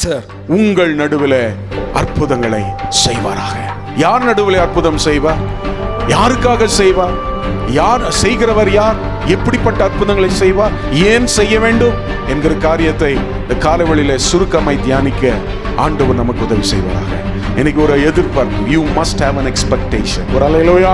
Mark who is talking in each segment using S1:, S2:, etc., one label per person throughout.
S1: கர்த்தர் உங்கள் நடுவில் அற்புதங்களை செய்வாராக. யார் நடுவில் அற்புதம் செய்வார்? யாருக்காக செய்வார்? யார் செய்கிறவர்? யார் எப்படிப்பட்ட அற்புதங்களை செய்வார்? ஏன் செய்ய வேண்டும் என்கிற காரியத்தை இந்த காலவெளியில சுருக்கமாய் தியானிக்க ஆண்டவர் நமக்கு உதவி செய்வாராக. எனக்கு ஒரு எதிர்பார்ப்பு. You must have an expectation. ஒரு அல்லேலூயா.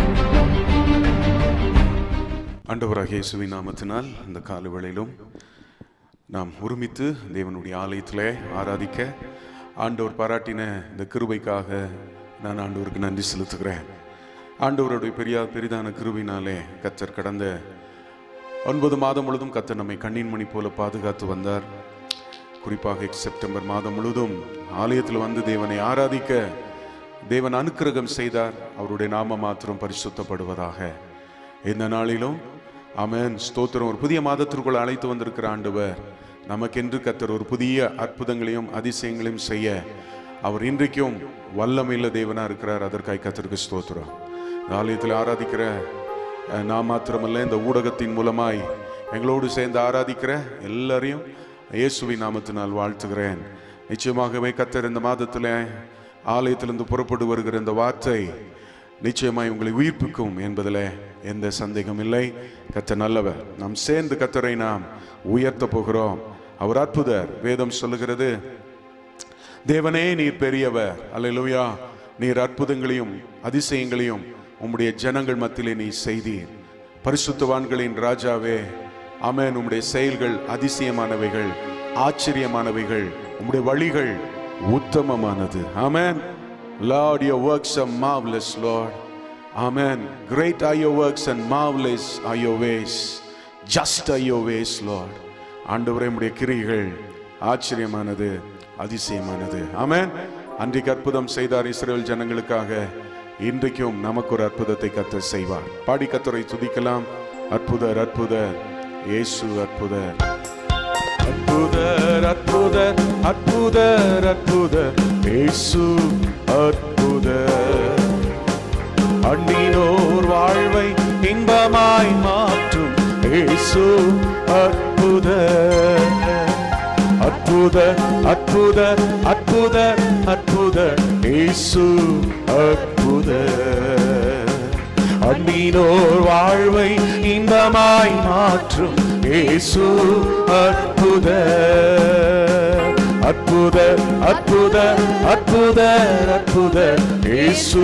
S1: ஆண்டவராகிய இயேசுவின் நாமத்தினால் இந்த காலவெளியிலும் நாம் ஒருமித்து தேவனுடைய ஆலயத்திலே ஆராதிக்க ஆண்டவர் பாராட்டின இந்த கிருபைக்காக நான் ஆண்டவருக்கு நன்றி செலுத்துகிறேன். ஆண்டவருடைய பெரிதான கிருபையினாலே கர்த்தர் கடந்த 9 மாதம் முழுதும் கர்த்தர் நம்மை கண்ணின் மணி போல பாதுகாத்து வந்தார். குறிப்பாக செப்டம்பர் மாதம் முழுதும் ஆலயத்தில் வந்து தேவனை ஆராதிக்க தேவன் அனுக்கிரகம் செய்தார். அவருடைய நாம மாத்திரம் பரிசுத்தப்படுவதாக. இந்த நாளிலும் ஆமென், ஸ்தோத்திரம். ஒரு புதிய மாதத்திற்குள் அழைத்து வந்திருக்கிற ஆண்டவர் நமக்கென்று கர்த்தர் ஒரு புதிய அற்புதங்களையும் அதிசயங்களையும் செய்ய அவர் இன்றைக்கும் வல்லமையுள்ள தேவனா இருக்கிறார். அதற்காக கர்த்தருக்கு ஸ்தோத்திரம். ஆலயத்தில் ஆராதிக்கிற நான் மாத்திரமல்ல, இந்த ஊடகத்தின் மூலமாய் எங்களோடு சேர்ந்து ஆராதிக்கிற எல்லாரையும் இயேசுவின் நாமத்தினால் வாழ்த்துகிறேன். நிச்சயமாகவே கர்த்தர் இந்த மாதத்தில் ஆலயத்திலிருந்து புறப்பட்டு வருகிற இந்த வார்த்தை நிச்சயமாய் உங்களை உயிர்ப்பிக்கும் என்பதில் எந்த சந்தேகம் இல்லை. கர்த்தர் நல்லவர். நாம் சேர்ந்து கர்த்தரை நாம் உயர்த்த போகிறோம். அவர் அற்புதர். வேதம் சொல்லுகிறது, தேவனே நீர் பெரியவர், அல்லேலூயா, நீர் அற்புதங்களையும் அதிசயங்களையும் உம்முடைய ஜனங்கள் மத்தியிலே நீ செய்தீர். பரிசுத்தவான்களின் ராஜாவே, ஆமென். உம்முடைய செயல்கள் அதிசயமானவைகள், ஆச்சரியமானவைகள். உம்முடைய வழிகள் உத்தமமானது. ஆமென். Lord, your works are marvelous, Lord. Amen. Great are your works and marvelous are your ways. Just are your ways, Lord. ஆண்டவரே, உம்முடைய கிரியைகள் ஆச்சரியமானது, அதிசயமானது. ஆமென். அன்றைக்கு அற்புதம் செய்தார் இஸ்ரவேல் ஜனங்களுக்காக. இன்றைக்கும் நமக்கு ஒரு அற்புதத்தை கர்த்தர் செய்வார். பாடி கர்த்தரை துதிக்கலாம். அற்புதர், அற்புதர், இயேசு அற்புதர். அற்புதர், அற்புதர், அற்புதர், அற்புதர், இயேசு அற்புதர். அண்ணினோர் வாழ்வை இன்பமாய் மாற்றும் இயேசு அற்புதர். அற்புதர், அற்புதர், அற்புதர், அற்புதர், இயேசு அற்புதர். அண்ணினோர் வாழ்வை இன்பமாய் மாற்றும் இயேசு அற்புதர். அற்புதர், அற்புதர், அற்புதர், அற்புதர், இயேசு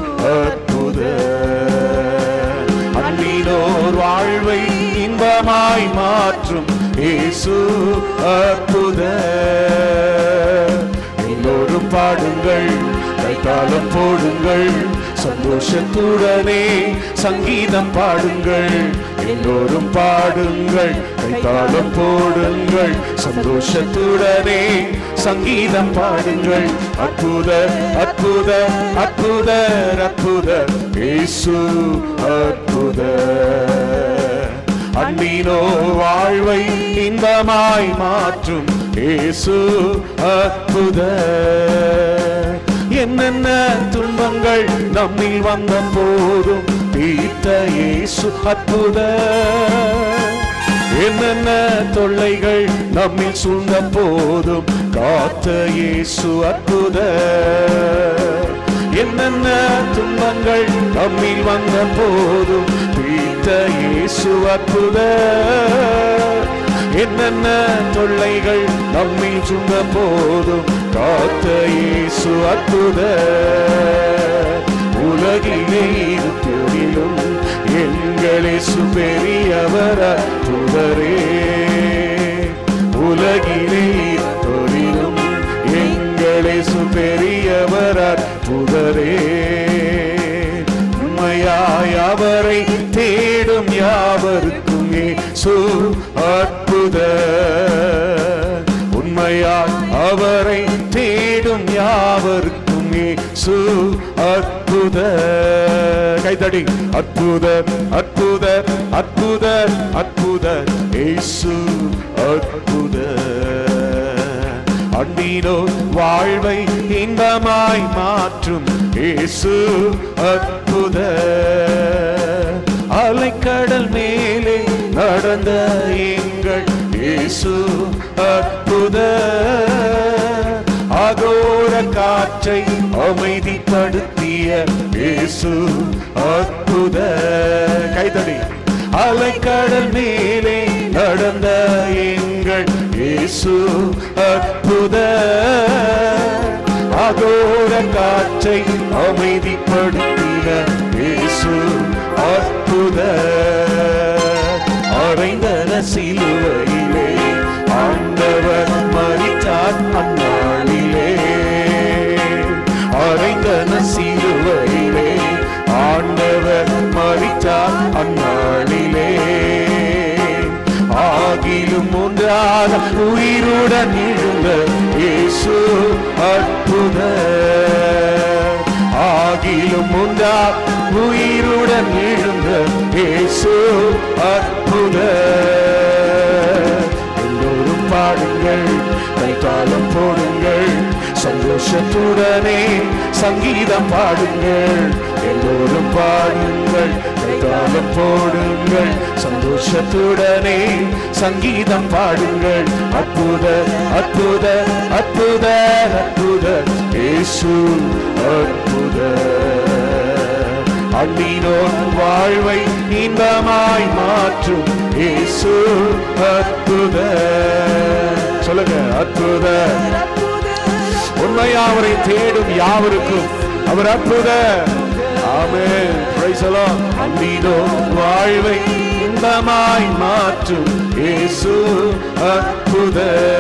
S1: அற்புதர். அண்ணினோர் வாழ்வை இன்பமாய் மாற்றும் இயேசு அற்புதர். எல்லோரும் பாடுங்கள், கைத்தாளம் போடுங்கள், சந்தோஷத்துடனே சங்கீதம் பாடுங்கள். எல்லோரும் பாடுங்கள், கைத்தாளம் போடுங்கள், சந்தோஷத்துடனே சங்கீதம் பாடுங்கள். அற்புதர், அற்புதர், அற்புதர், அற்புதர், இயேசு அற்புதர். அண்ணினோ வாழ்வை இன்பமாய் மாற்றும் இயேசு அற்புதர். என்னென்ன துன்பங்கள் நம்மில் வந்த போதும் தீர்த்த இயேசு அற்புதர். என்னென்ன தொல்லைகள் நம்மில் சூழ்ந்த போதும் காத்த இயேசு அற்புதர். என்னென்ன துன்பங்கள் நம்மில் வந்த போதும் தீர்த்த இயேசு அற்புதர். என்னென்ன தொல்லைகள் நம்மில் சூழ்ந்த போதும் காத்த இயேசு அற்புதர். உலகிலே இருப்பதிலும் எங்கள் இயேசு பெரியவர் அற்புதரே. உலகிலே இருப்பதிலும் எங்கள் இயேசு பெரியவர் அற்புதரே. உண்மையாய் அவரை தேடும் யாவருக்கும் இயேசு அற்புதர். உண்மையாய் அவரை தேடும் யாவருக்கும் இயேசு அற்புதர். கைதடி. அற்புதர், அற்புதர், அற்புதர், அற்புதர், இயேசு அற்புதர். அண்ணினோ வாழ்வை இன்பமாய் மாற்றும் இயேசு அற்புதர். அலைக்கடல் மேலே நடந்த எங்கள் இயேசு அற்புதர். காற்றை அமைதிப்படுத்திய இயேசு அற்புத. கைதடி. அலைக்கடல் மேலே நடந்த எங்கள் இயேசு அற்புத. அகோர காற்றை அமைதிப்படுத்தின இயேசு அற்புத. அறைந்தன சிலுவையிலே ஆண்டவர் மரித்தார் அந்நாளிலே. அறைந்தன சிலுவையிலே ஆண்டவர் மரித்தார் அந்நாளிலே. ஆகிலும் ஒன்றாக உயிருடன் எழுந்த இயேசு அற்புத. ஆகிலும் ஒன்றாக உயிருடன் எழுந்த இயேசு அற்புத. எல்லோரும் பாடுங்கள், கைத்தாளம் போடுங்கள், சந்தோஷத்துடனே சங்கீதம் பாடுங்கள். எல்லோரும் பாடுங்கள், கைத்தாளம் போடுங்கள், சந்தோஷத்துடனே சங்கீதம் பாடுங்கள். அற்புத அற்புத அற்புத அற்புத இயேசு அற்புத. அன்பினோர் வாழ்வை இன்பமாய் மாற்றும் இயேசு அற்புத. சொல்லுங்க, அற்புத. உண்மையா அவரை தேடும் யாவருக்கும் அவர் அற்புத. ஆமென். Price the Lord. அன்பினோர் வாழ்வை இன்பமாய் மாற்றும் இயேசு அற்புத.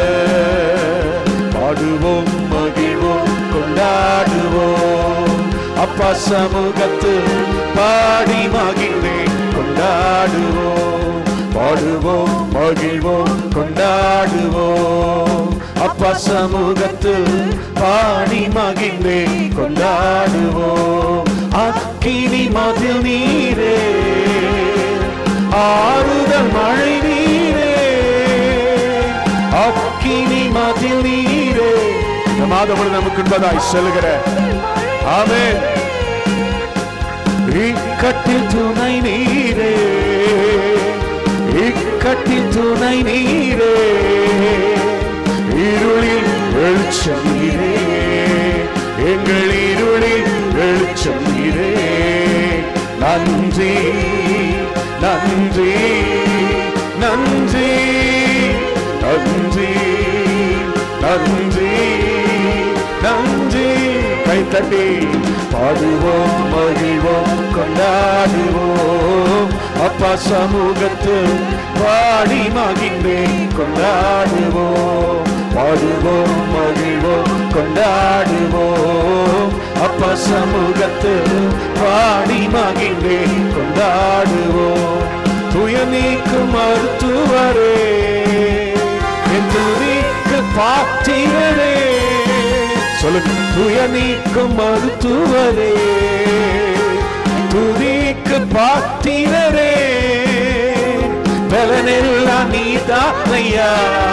S1: பாடுவோம், மகிழ்வோம், கொண்டாடுவோம். அப்பா சமூகத்து பாடி மகிழ்ந்தேன் கொண்டாடுவோம். பாடுவோம், மகிழ்வோம், கொண்டாடுவோம். அப்பா சமூகத்து பாடி மகிழ்ந்தேன் கொண்டாடுவோம். அக்கினி மதில் நீரே, ஆறுதல் மழை நீரே. அக்கினி மதில் நீரே. இந்த மாதம் நமக்கு என்பதாய் செல்கிற. ஆமென். இக்கட்டில் துணை நீரே, இக்கட்டில் துணை நீரே. இருளில் வெளிச்சம் நீரே, எங்கள் இருளில் வெளிச்சம் நீரே. நன்றி நன்றி நன்றி நன்றி நன்றி நன்றி. கைத்தட்டி பாடுவோம், மகிழ்வோம், கொண்டாடுவோம். அப்பா சமூகத்து பாடி மகிழ்ந்தேன் கொண்டாடுவோம். பாடுவோம், மகிழ்வோம், கொண்டாடுவோம். அப்பா சமூகத்து பாடி மகிழ்ந்தேன் கொண்டாடுவோம். துய நீக்கும் மருத்துவரே, என் துதிக்கு பாத்திரரே. சொல்லுங்க, துய நீக்கும் மருத்துவரே, துதிக்கு பாத்திரரே. பலனெல்லாம் நீதானையா,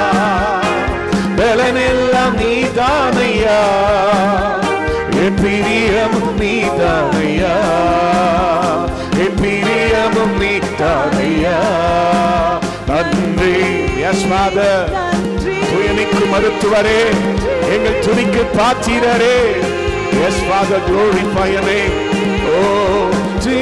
S1: பலனெல்லாம் நீதானையா. என் பிரியமும் நீதானையா, என் பிரியமும் நீதானையா. நன்றி. Yes father. துயனுக்கு மருத்துவரே, எங்கள் துதிக்கு பாத்திரரே. Yes father, glorify your name. ஓ ஜீ.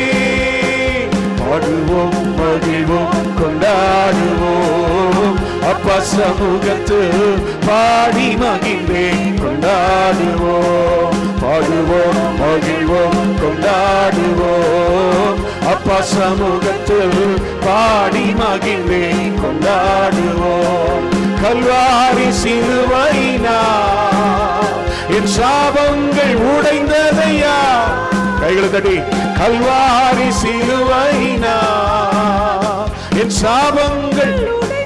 S1: பாடுவோம், மகிழ்வோம், கொண்டாடுவோம். அப்பா சமூகத்து பாடி மகிழ்ந்தேன் கொண்டாடுவோம். பாடுவோம், மகிழ்வோம், கொண்டாடுவோம். அப்பா சமூகத்து பாடி மகிழ்ந்தேன் கொண்டாடுவோம். கல்வாரி சிலுவையினா என் சாபங்கள் உடைந்ததையா. கைகளை தட்டி. கல்வாரி சிலுவையினா என் சாபங்கள்.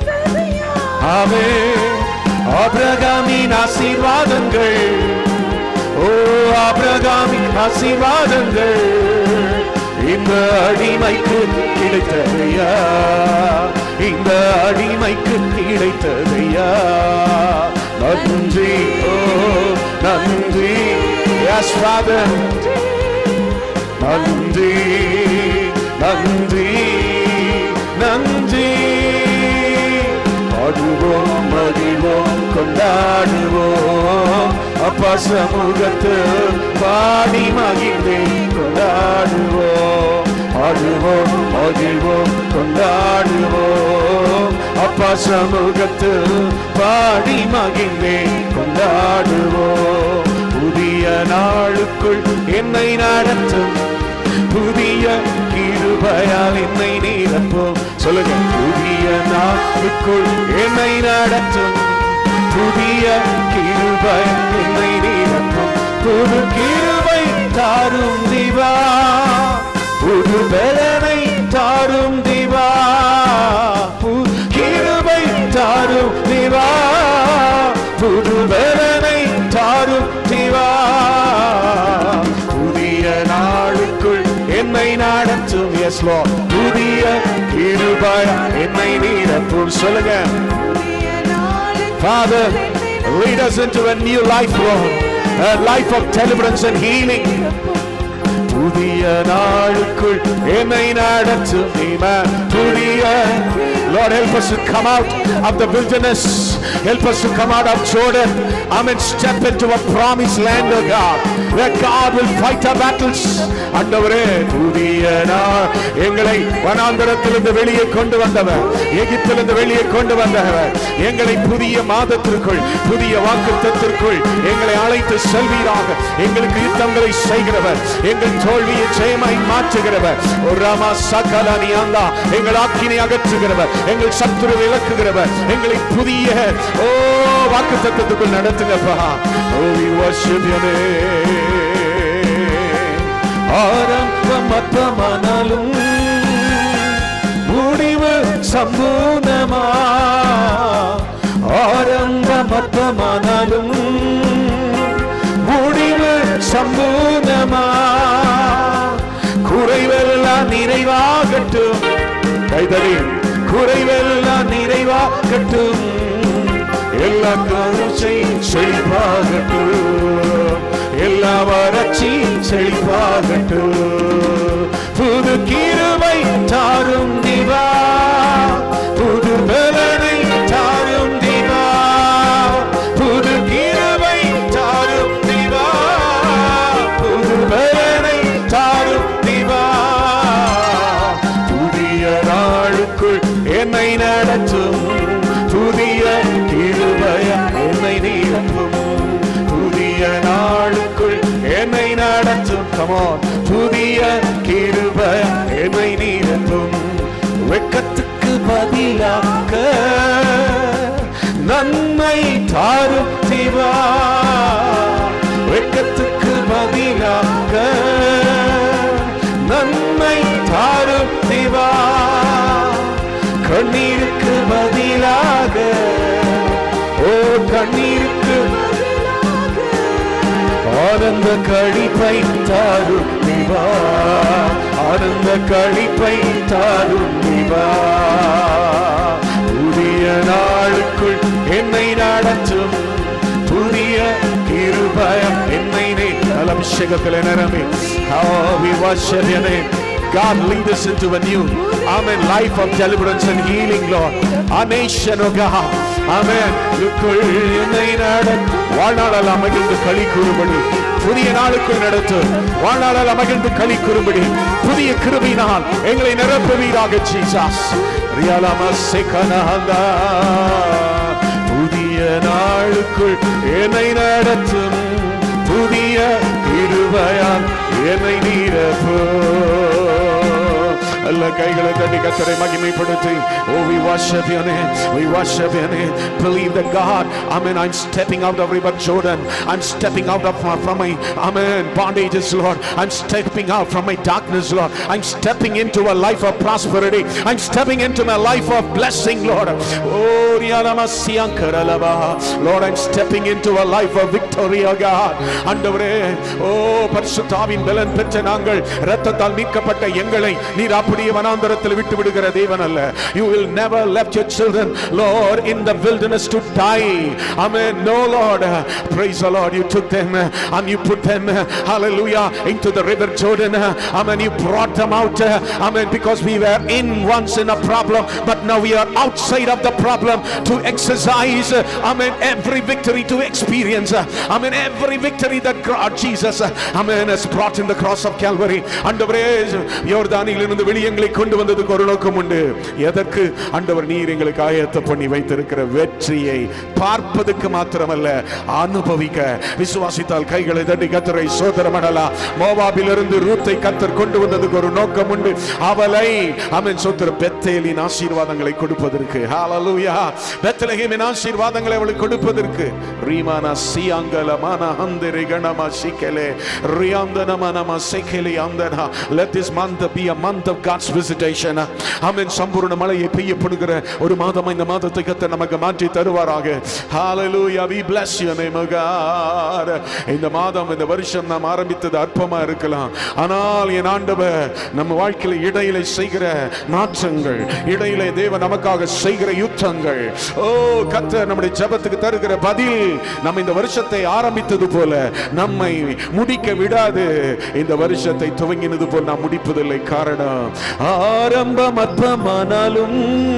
S1: ஆமென். ஆபிரகாமின் ஆசீர்வாதங்கள், ஓ ஆபிரகாமின் ஆசீர்வாதங்கள் இந்த அடிமைக்கு கிடைத்ததையா, இந்த அடிமைக்கு கிடைத்ததையா. நன்றி, ஓ நன்றி. Yes father. நன்றி நன்றி நன்றி. பாடுவோம், மகிழ்வோம், கொண்டாடுவோம். அப்பா அப்பா சமூகத்தில் பாடி மகிழ்ந்தே கொண்டாடுவோம், ஆடுவோம் மகிழ்வோம் கொண்டாடுவோம். அப்பா சமூகத்தில் பாடி மகிழ்ந்தே கொண்டாடுவோம். புதிய நாளுக்குள் என்னை நடத்தும் புதிய கிருபையால் என்னை நிரப்பும். சொல்லுங்க, புதிய நாளுக்குள் என்னை நடத்தும் புதிய கிருபை என்னை நிரப்பும். புது கிருபை தாரும் தேவா, புது பலனை தாரும் தேவா, புது கிருபை தாரும் தேவா, புது பலனை தாரும் தேவா. புதிய நாளுக்குள் என்னை நடத்தும். எஸ் லார்ட், புதிய கிருபை என்னை நிரப்பும். சொல்லுங்க, Father, lead us into a new life, Lord, a life of deliverance and healing. புதிய நாளுக்குள் என்னை நடத்தும். புதிய Lord, help us to come out of the wilderness. Help us to come out of Jordan. Amen. Step into a promised land, oh God, where God will fight our battles. ஆண்டவரே, புதிய நாள் எங்களை வனாந்தரத்திலிருந்து வெளியே கொண்டு வந்தவர், எகிப்திலிருந்து வெளியே கொண்டு வந்தவர், எங்களை புதிய மாதத்திற்குள் புதிய வாக்குத்தத்திற்குள் எங்களை அழைத்து செல்வீராக. எங்களுக்கு யுத்தங்களை செய்கிறவர், எங்கள் தோல்வியை ஜெயமாய் மாற்றுகிறவர். ராமா சகலனியாந்தா, எங்கள் ஆக்கினை அகற்றுகிறவர், எங்கள் சத்துரு விலக்குகிறவர், எங்களை புதிய வாக்குத்தத்தத்துக்குள் நடத்துங்கப்பா. We worship your name. ஆரம்பமற்றமானாலும் முடிவு சம்பூர்ணமா, ஆரம்பமற்றமானாலும் முடிவு சம்பூர்ணமா, குறைவெல்லாம் நிறைவாகட்டும். கைதறி, குறைவெல்லாம் நிறைவாகட்டும், எல்லா கருச்சை செழிப்பாகட்டும், எல்லா வறட்சி செழிப்பாகட்டும். புது கிருபை தாரும் தேவா, புது பலனை தாரும் தேவா, புது கிருபை தாரும் தேவா, புது பலனை தாரும் தேவா. புதிய நாளுக்குள் என்னை நடத்தும் புதிய கிருபை என்னை நிரப்பும். புதிய நாளுக்குள் என்னை நடத்தும். Come on. புதிய கிருபை என்னை நிரப்பும். வெட்கத்துக்கு பதிலாக நன்மை தாரும் தேவா, வெட்கத்துக்கு பதிலாக நன்மை தாரும் தேவா, கண்ணீருக்கு பதிலாக கண்ணீருக்கு ஆனந்த கழிப்பை தாரும் தேவா, ஆனந்த கழிப்பை தாரும் தேவா. புதிய நாளுக்குள் என்னை நடத்தும் புதிய கிருபை என்னை அபிஷேகத்தில் நிரம்பி. We worship your name. God, lead us into a new, amen, life of deliverance and healing, Lord. Our nation, oh God, amen. வாழ்நாளால் மகிழ்ந்து களி கூறும்படி புதிய நாளுக்குள் நடத்து. வாழ்நாளால் மகிழ்ந்து களி கூறும்படி புதிய கிருபையினால் எங்களை நிரப்புவீராக. ஜீசஸ் புதிய நாளுக்குள் என்னை நடத்தும் புதிய கிருபையால் என்னை நிரப்பு. எல்லா கைகளை தட்டி கர்த்தரை மகிமைப்படுத்தி. Oh, we worship your name, we worship your name. Believe that God, amen, I'm stepping out of river Jordan, I'm stepping out of from my, amen, bondages, Lord. I'm stepping out from my darkness, Lord. I'm stepping into a life of prosperity, I'm stepping into my life of blessing, Lord. Oh, Lord, I'm stepping into a life of victory, oh God. ஆண்டவரே, oh, பரிசுத்த ஆவியின் பலன் பெற்ற நாங்கள் இரத்தத்தால் மீட்கப்பட்ட எங்களை நீர் அப்படி அப்படியே வனாந்தரத்தில் விட்டு விடுகிற தேவன் அல்ல. You will never left your children, Lord, in the wilderness to die. Amen. No, Lord. Praise the Lord. You took them and you put them, hallelujah, into the river Jordan. Amen. You brought them out. Amen. Because we were in once in a problem, but now we are outside of the problem to exercise, amen, every victory to experience, amen, every victory that God Jesus, amen, has brought in the cross of Calvary. ஆண்டவரே, யோர்தானிலிருந்து வெளியே எங்களை கொண்டு வந்ததுக்கு ஒரு நோக்கம் உண்டு. எதற்கு? ஆண்டவர் நீர் எங்களுக்கு ஆயத்தம் பண்ணி வைத்திருக்கிற வெற்றியை பார்ப்பதற்கு மாத்திரமல்ல, அனுபவிக்க. விசுவாசித்தால் கைகளை தட்டி கர்த்தரை ஸ்தோத்திரமடலாம். மோவாபிலிருந்து ரூத்தை கர்த்தர் கொண்டு வந்ததுக்கு ஒரு நோக்கம் உண்டு. அவளை, ஆமென், ஸ்தோத்திரம், பெத்தேலின் ஆசீர்வாதங்களை கொடுப்பதற்கு. ஹalleluya. பெத்லகேமின் ஆசீர்வாதங்களை அவளுக்கு கொடுப்பதற்கு. ரீமானா சியாங்கல மானா ஹந்தரி கணமா சிக்கலே ரியாந்தன மனமா செக்கலே அந்தனா. Let this month be a month of God's visitation. ஆமென். சம்பூர்ண மழையை பெய்யப்படுகிற ஒரு மாதம் இந்த மாதத்தை கர்த்தர் நமக்கு மாற்றி தருவாராக. Hallelujah. We bless your name, O God. இந்த மாதம், இந்த வருஷம் நாம் ஆரம்பித்தது அற்பமா இருக்கலாம். ஆனால் என் ஆண்டவர் நம்ம வாழ்க்கையில இடையில செய்கிற மாற்றங்கள், இடையில தேவன் நமக்காக செய்கிற யுத்தங்கள், ஓ கர்த்தர் நம்முடைய ஜெபத்துக்கு தருகிற பதில், நம்ம இந்த வருஷத்தை ஆரம்பித்தது போல நம்மை முடிக்க விடாது. இந்த வருஷத்தை துவங்கினது போல் நாம் முடிப்பதில்லை. காரணம், ஆரம்பம் அற்பமானாலும்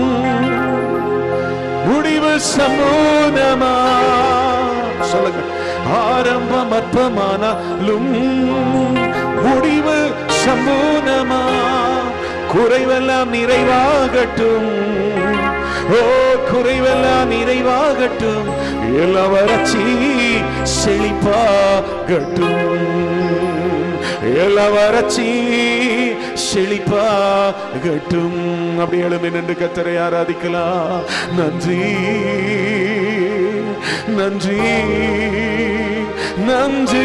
S1: முடிவு சமூனமா. சொல்லுங்க. ஆரம்பம் அற்பமானாலும் முடிவு சமூனமா. குறைவெல்லாம் நிறைவாகட்டும், ஓ குறைவெல்லாம் நிறைவாகட்டும். எல்லா வறட்சி செழிப்பாகட்டும், எல்லா வறட்சி செழிப்பாகட்டும். அப்படி எழும்பி நின்று கர்த்தரை ஆராதிக்கலாம். நன்றி நன்றி நன்றி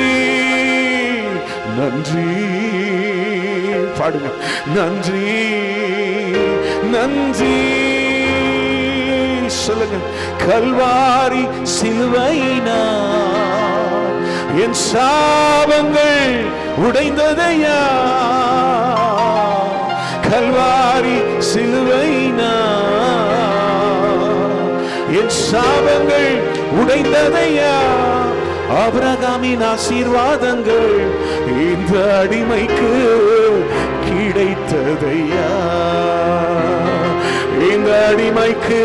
S1: நன்றி. பாடுங்க. நன்றி நன்றி. சொல்லுங்க. கல்வாரி சிலுவைனா என் சாபங்கள் உடைந்ததையா. கல்வாரி சிலுவைனா என் சாபங்கள் உடைந்ததையா. ஆபிரகாமின் ஆசீர்வாதங்கள் இந்த அடிமைக்கு கிடைத்ததையா. இந்த அடிமைக்கு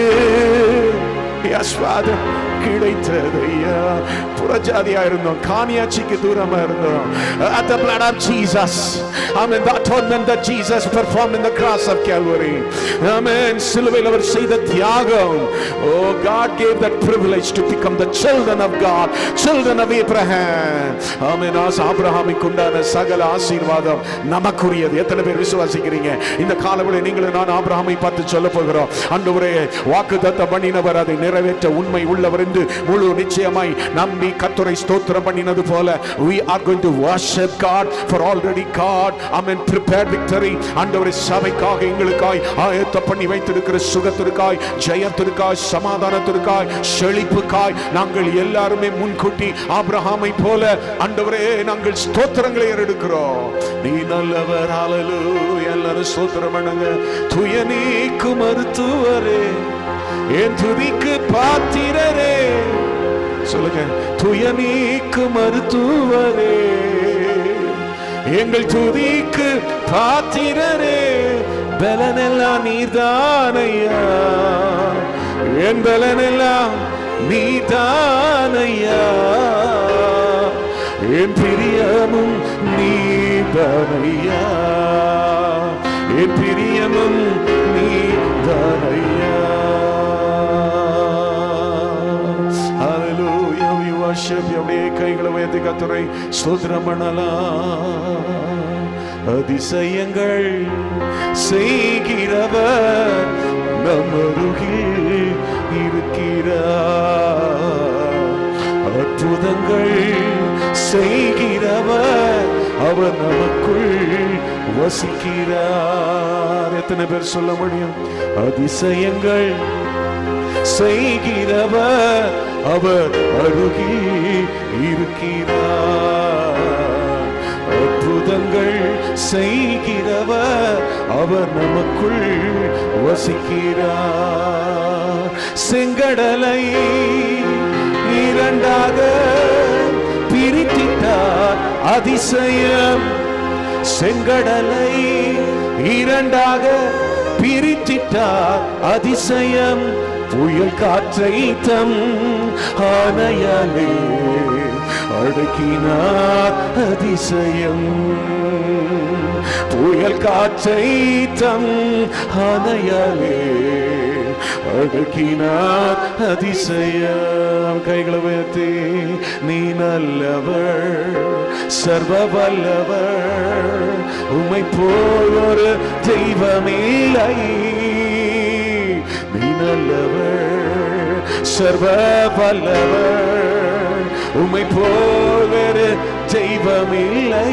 S1: கிடைத்ததையா. புறஜாதியா இருந்தோம், காணியாட்சிக்கு தூரமா இருந்தோம். At the blood of Jesus, amen, the atonement that Jesus performed in the cross of Calvary, amen, சிலுவையில் அவர் செய்த தியாகம். Oh, God gave that privilege to become the children of God, children of Abraham. Amen. ஆபிரகாமுக்கு உண்டான சகல ஆசீர்வாதம் நமக்குரியது. எத்தனை பேர் விசுவாசிக்கிறீங்க? இந்த காலவெளியில் நீங்களும் நான் ஆபிரகாமை பார்த்து சொல்ல போகிறோம், ஆண்டவரே, வாக்குத்தத்தம் பண்ணினவர் அதை நிறைவேற்ற உண்மை உள்ளவர் என்று முழு நிச்சயமாய் நம்பி கர்த்தரை ஸ்தோத்திரம் பண்ணினது போல, we are going to worship God for already God, amen, prepared victory. ஆண்டவரே, சபைக்காக எங்களுக்காய் ஆயத்தம் பண்ணி வைத்திருக்கிற சுகத்திற்காய், ஜெயத்திற்காய், சமாதானத்திற்காய், செழிப்புக்காய் நாங்கள் எல்லாருமே முன்கூட்டி ஆபிரகாமை போல ஆண்டவரே நாங்கள் ஸ்தோத்திரங்களை எடுக்கிறோம். நீ நல்லவர். ஹalleluya. எல்லாரும் ஸ்தோத்திரம் பண்ணுங்க. துய நீக்கு மருத்துவரே, என் துதிக்கு பாத்திரரே. சொல்லுங்க. துய நீக்கு மருத்துவரே, எங்கள் துதிக்கு பாத்திரரே. பலனெல்லாம் நீதானையா, என் பலனெல்லாம் நீதானையா. என் பிரியமும் நீதானையா, என் பிரியமும் நீதானையா. Hallelujah. We worship you. அப்படியே கைகளை உயர்த்தி கர்த்தரை ஸ்தோத்திரம் பண்ணலாம். அதிசயங்கள் செய்கிறவர் நம் அருகில் இருக்கிறார். அற்புதங்கள் செய்கிறவர் அவர் நமக்குள் வசிக்கிறார். எத்தனை பேர் சொல்ல முடியும்? அதிசயங்கள் செய்கிறவர் அவர் அருகில் இருக்கிறார். அற்புதங்கள் செய்கிறவர் அவர் நமக்குள் வசிக்கிறார். செங்கடலை இரண்டாக பிரித்திட்டார் அதிசயம். செங்கடலை இரண்டாக பிரித்திட்டார் அதிசயம். புயல் காற்றை தம் ஆணையாலே அடக்கினார் அதிசயம். புயல் காற்றை தம் ஆணையாலே அடக்கினார் அதிசயம். கைகளை உயர்த்தி நீ நல்லவர் சர்வ வல்லவர், உம்மை போல் ஒரு தெய்வமில்லை. நீ நல்லவர் சர்வ வல்லவர், உம்மை போல் ஒரு தெய்வமில்லை.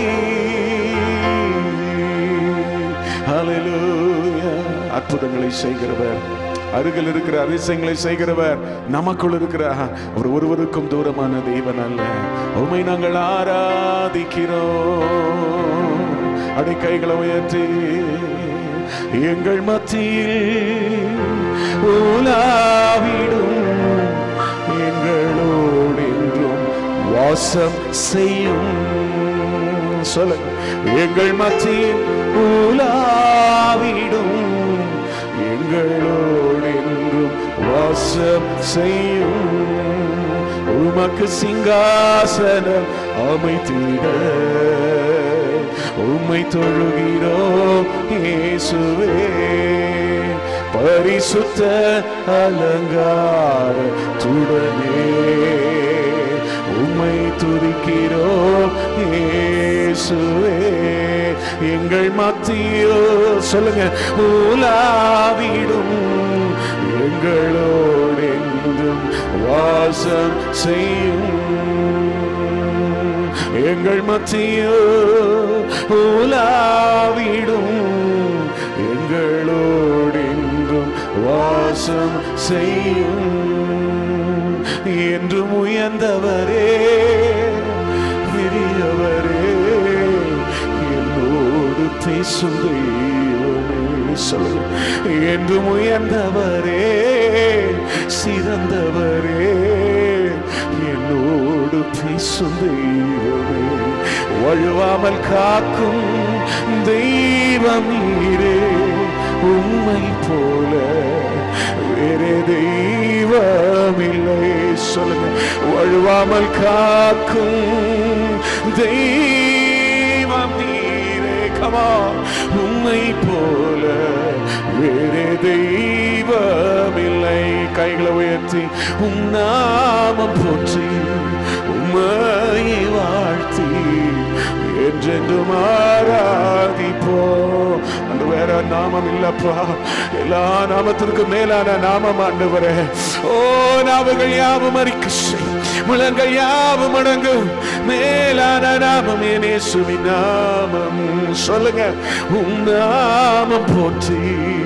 S1: ஹல்லேலூயா. அற்புதங்களை செய்கிறவர், அருகில் இருக்கிற அதிசயங்களை செய்கிறவர், நமக்குள் இருக்கிற அவர் ஒருவருக்கும் தூரமான தெய்வன் அல்ல. உம்மை நாங்கள் ஆராதிக்கிறோம். அடை கைகளை உயர்த்தி எங்கள் மத்தியில் உலாவிடும், எங்களோடு என்றும் வாசம் செய்யும். சொல்லுங்க. எங்கள் மத்தியில் உலாவிடும், எங்களோடு என்றும் வாசம் செய்யும். உமக்கு சிங்காசனம் அமைத்திட உம்மை தொழுகிறோம் இயேசுவே. பரிசுத்த அலங்காரத்துடனே உம்மை துதிக்கிறோம் இயேசுவே. எங்கள் மத்தியில் சொல்லுங்க உலாவிடும், எங்களோடு என்றும் வாசம் செய்யும். எங்கள் மத்தியில் உலாவிடும், எங்களோடு என்றும் வாசம் செய்யும். என்றும் உயர்ந்தவரே பெரியவரே, என்னோடு பேசும் தெய்வமே. சொல்லுங்க. என்றும் உயர்ந்தவரே சிறந்தவரே, என்னோடு பேசும் தெய்வமே. வழுவாமல் காக்கும் தெய்வம் நீரே, உம்மை போல வேறே தெய்வமில்லை. சொல்லுங்க. வழுவாமல் காக்கும் தெய்வம் நீரே. கமா. உம்மை போல வேறே தெய்வமில்லை. கைகளை உயர்த்தி உம் நாமம் போற்றி உம்மை வாழ்த்தி என்றென்றும் ஆராதிப்போம். அந்த வேற நாமம் இல்லப்பா, எல்லா நாமத்திற்கும் மேலான நாமம் ஆண்டவரே. ஓ நாவுகள் யாவும் அறிக்கை செய், முழங்கள் யாவும் அடங்கும் மேலான நாமம் என் இயேசுவின் நாமம். சொல்லுங்க. உம் நாமம் போற்றி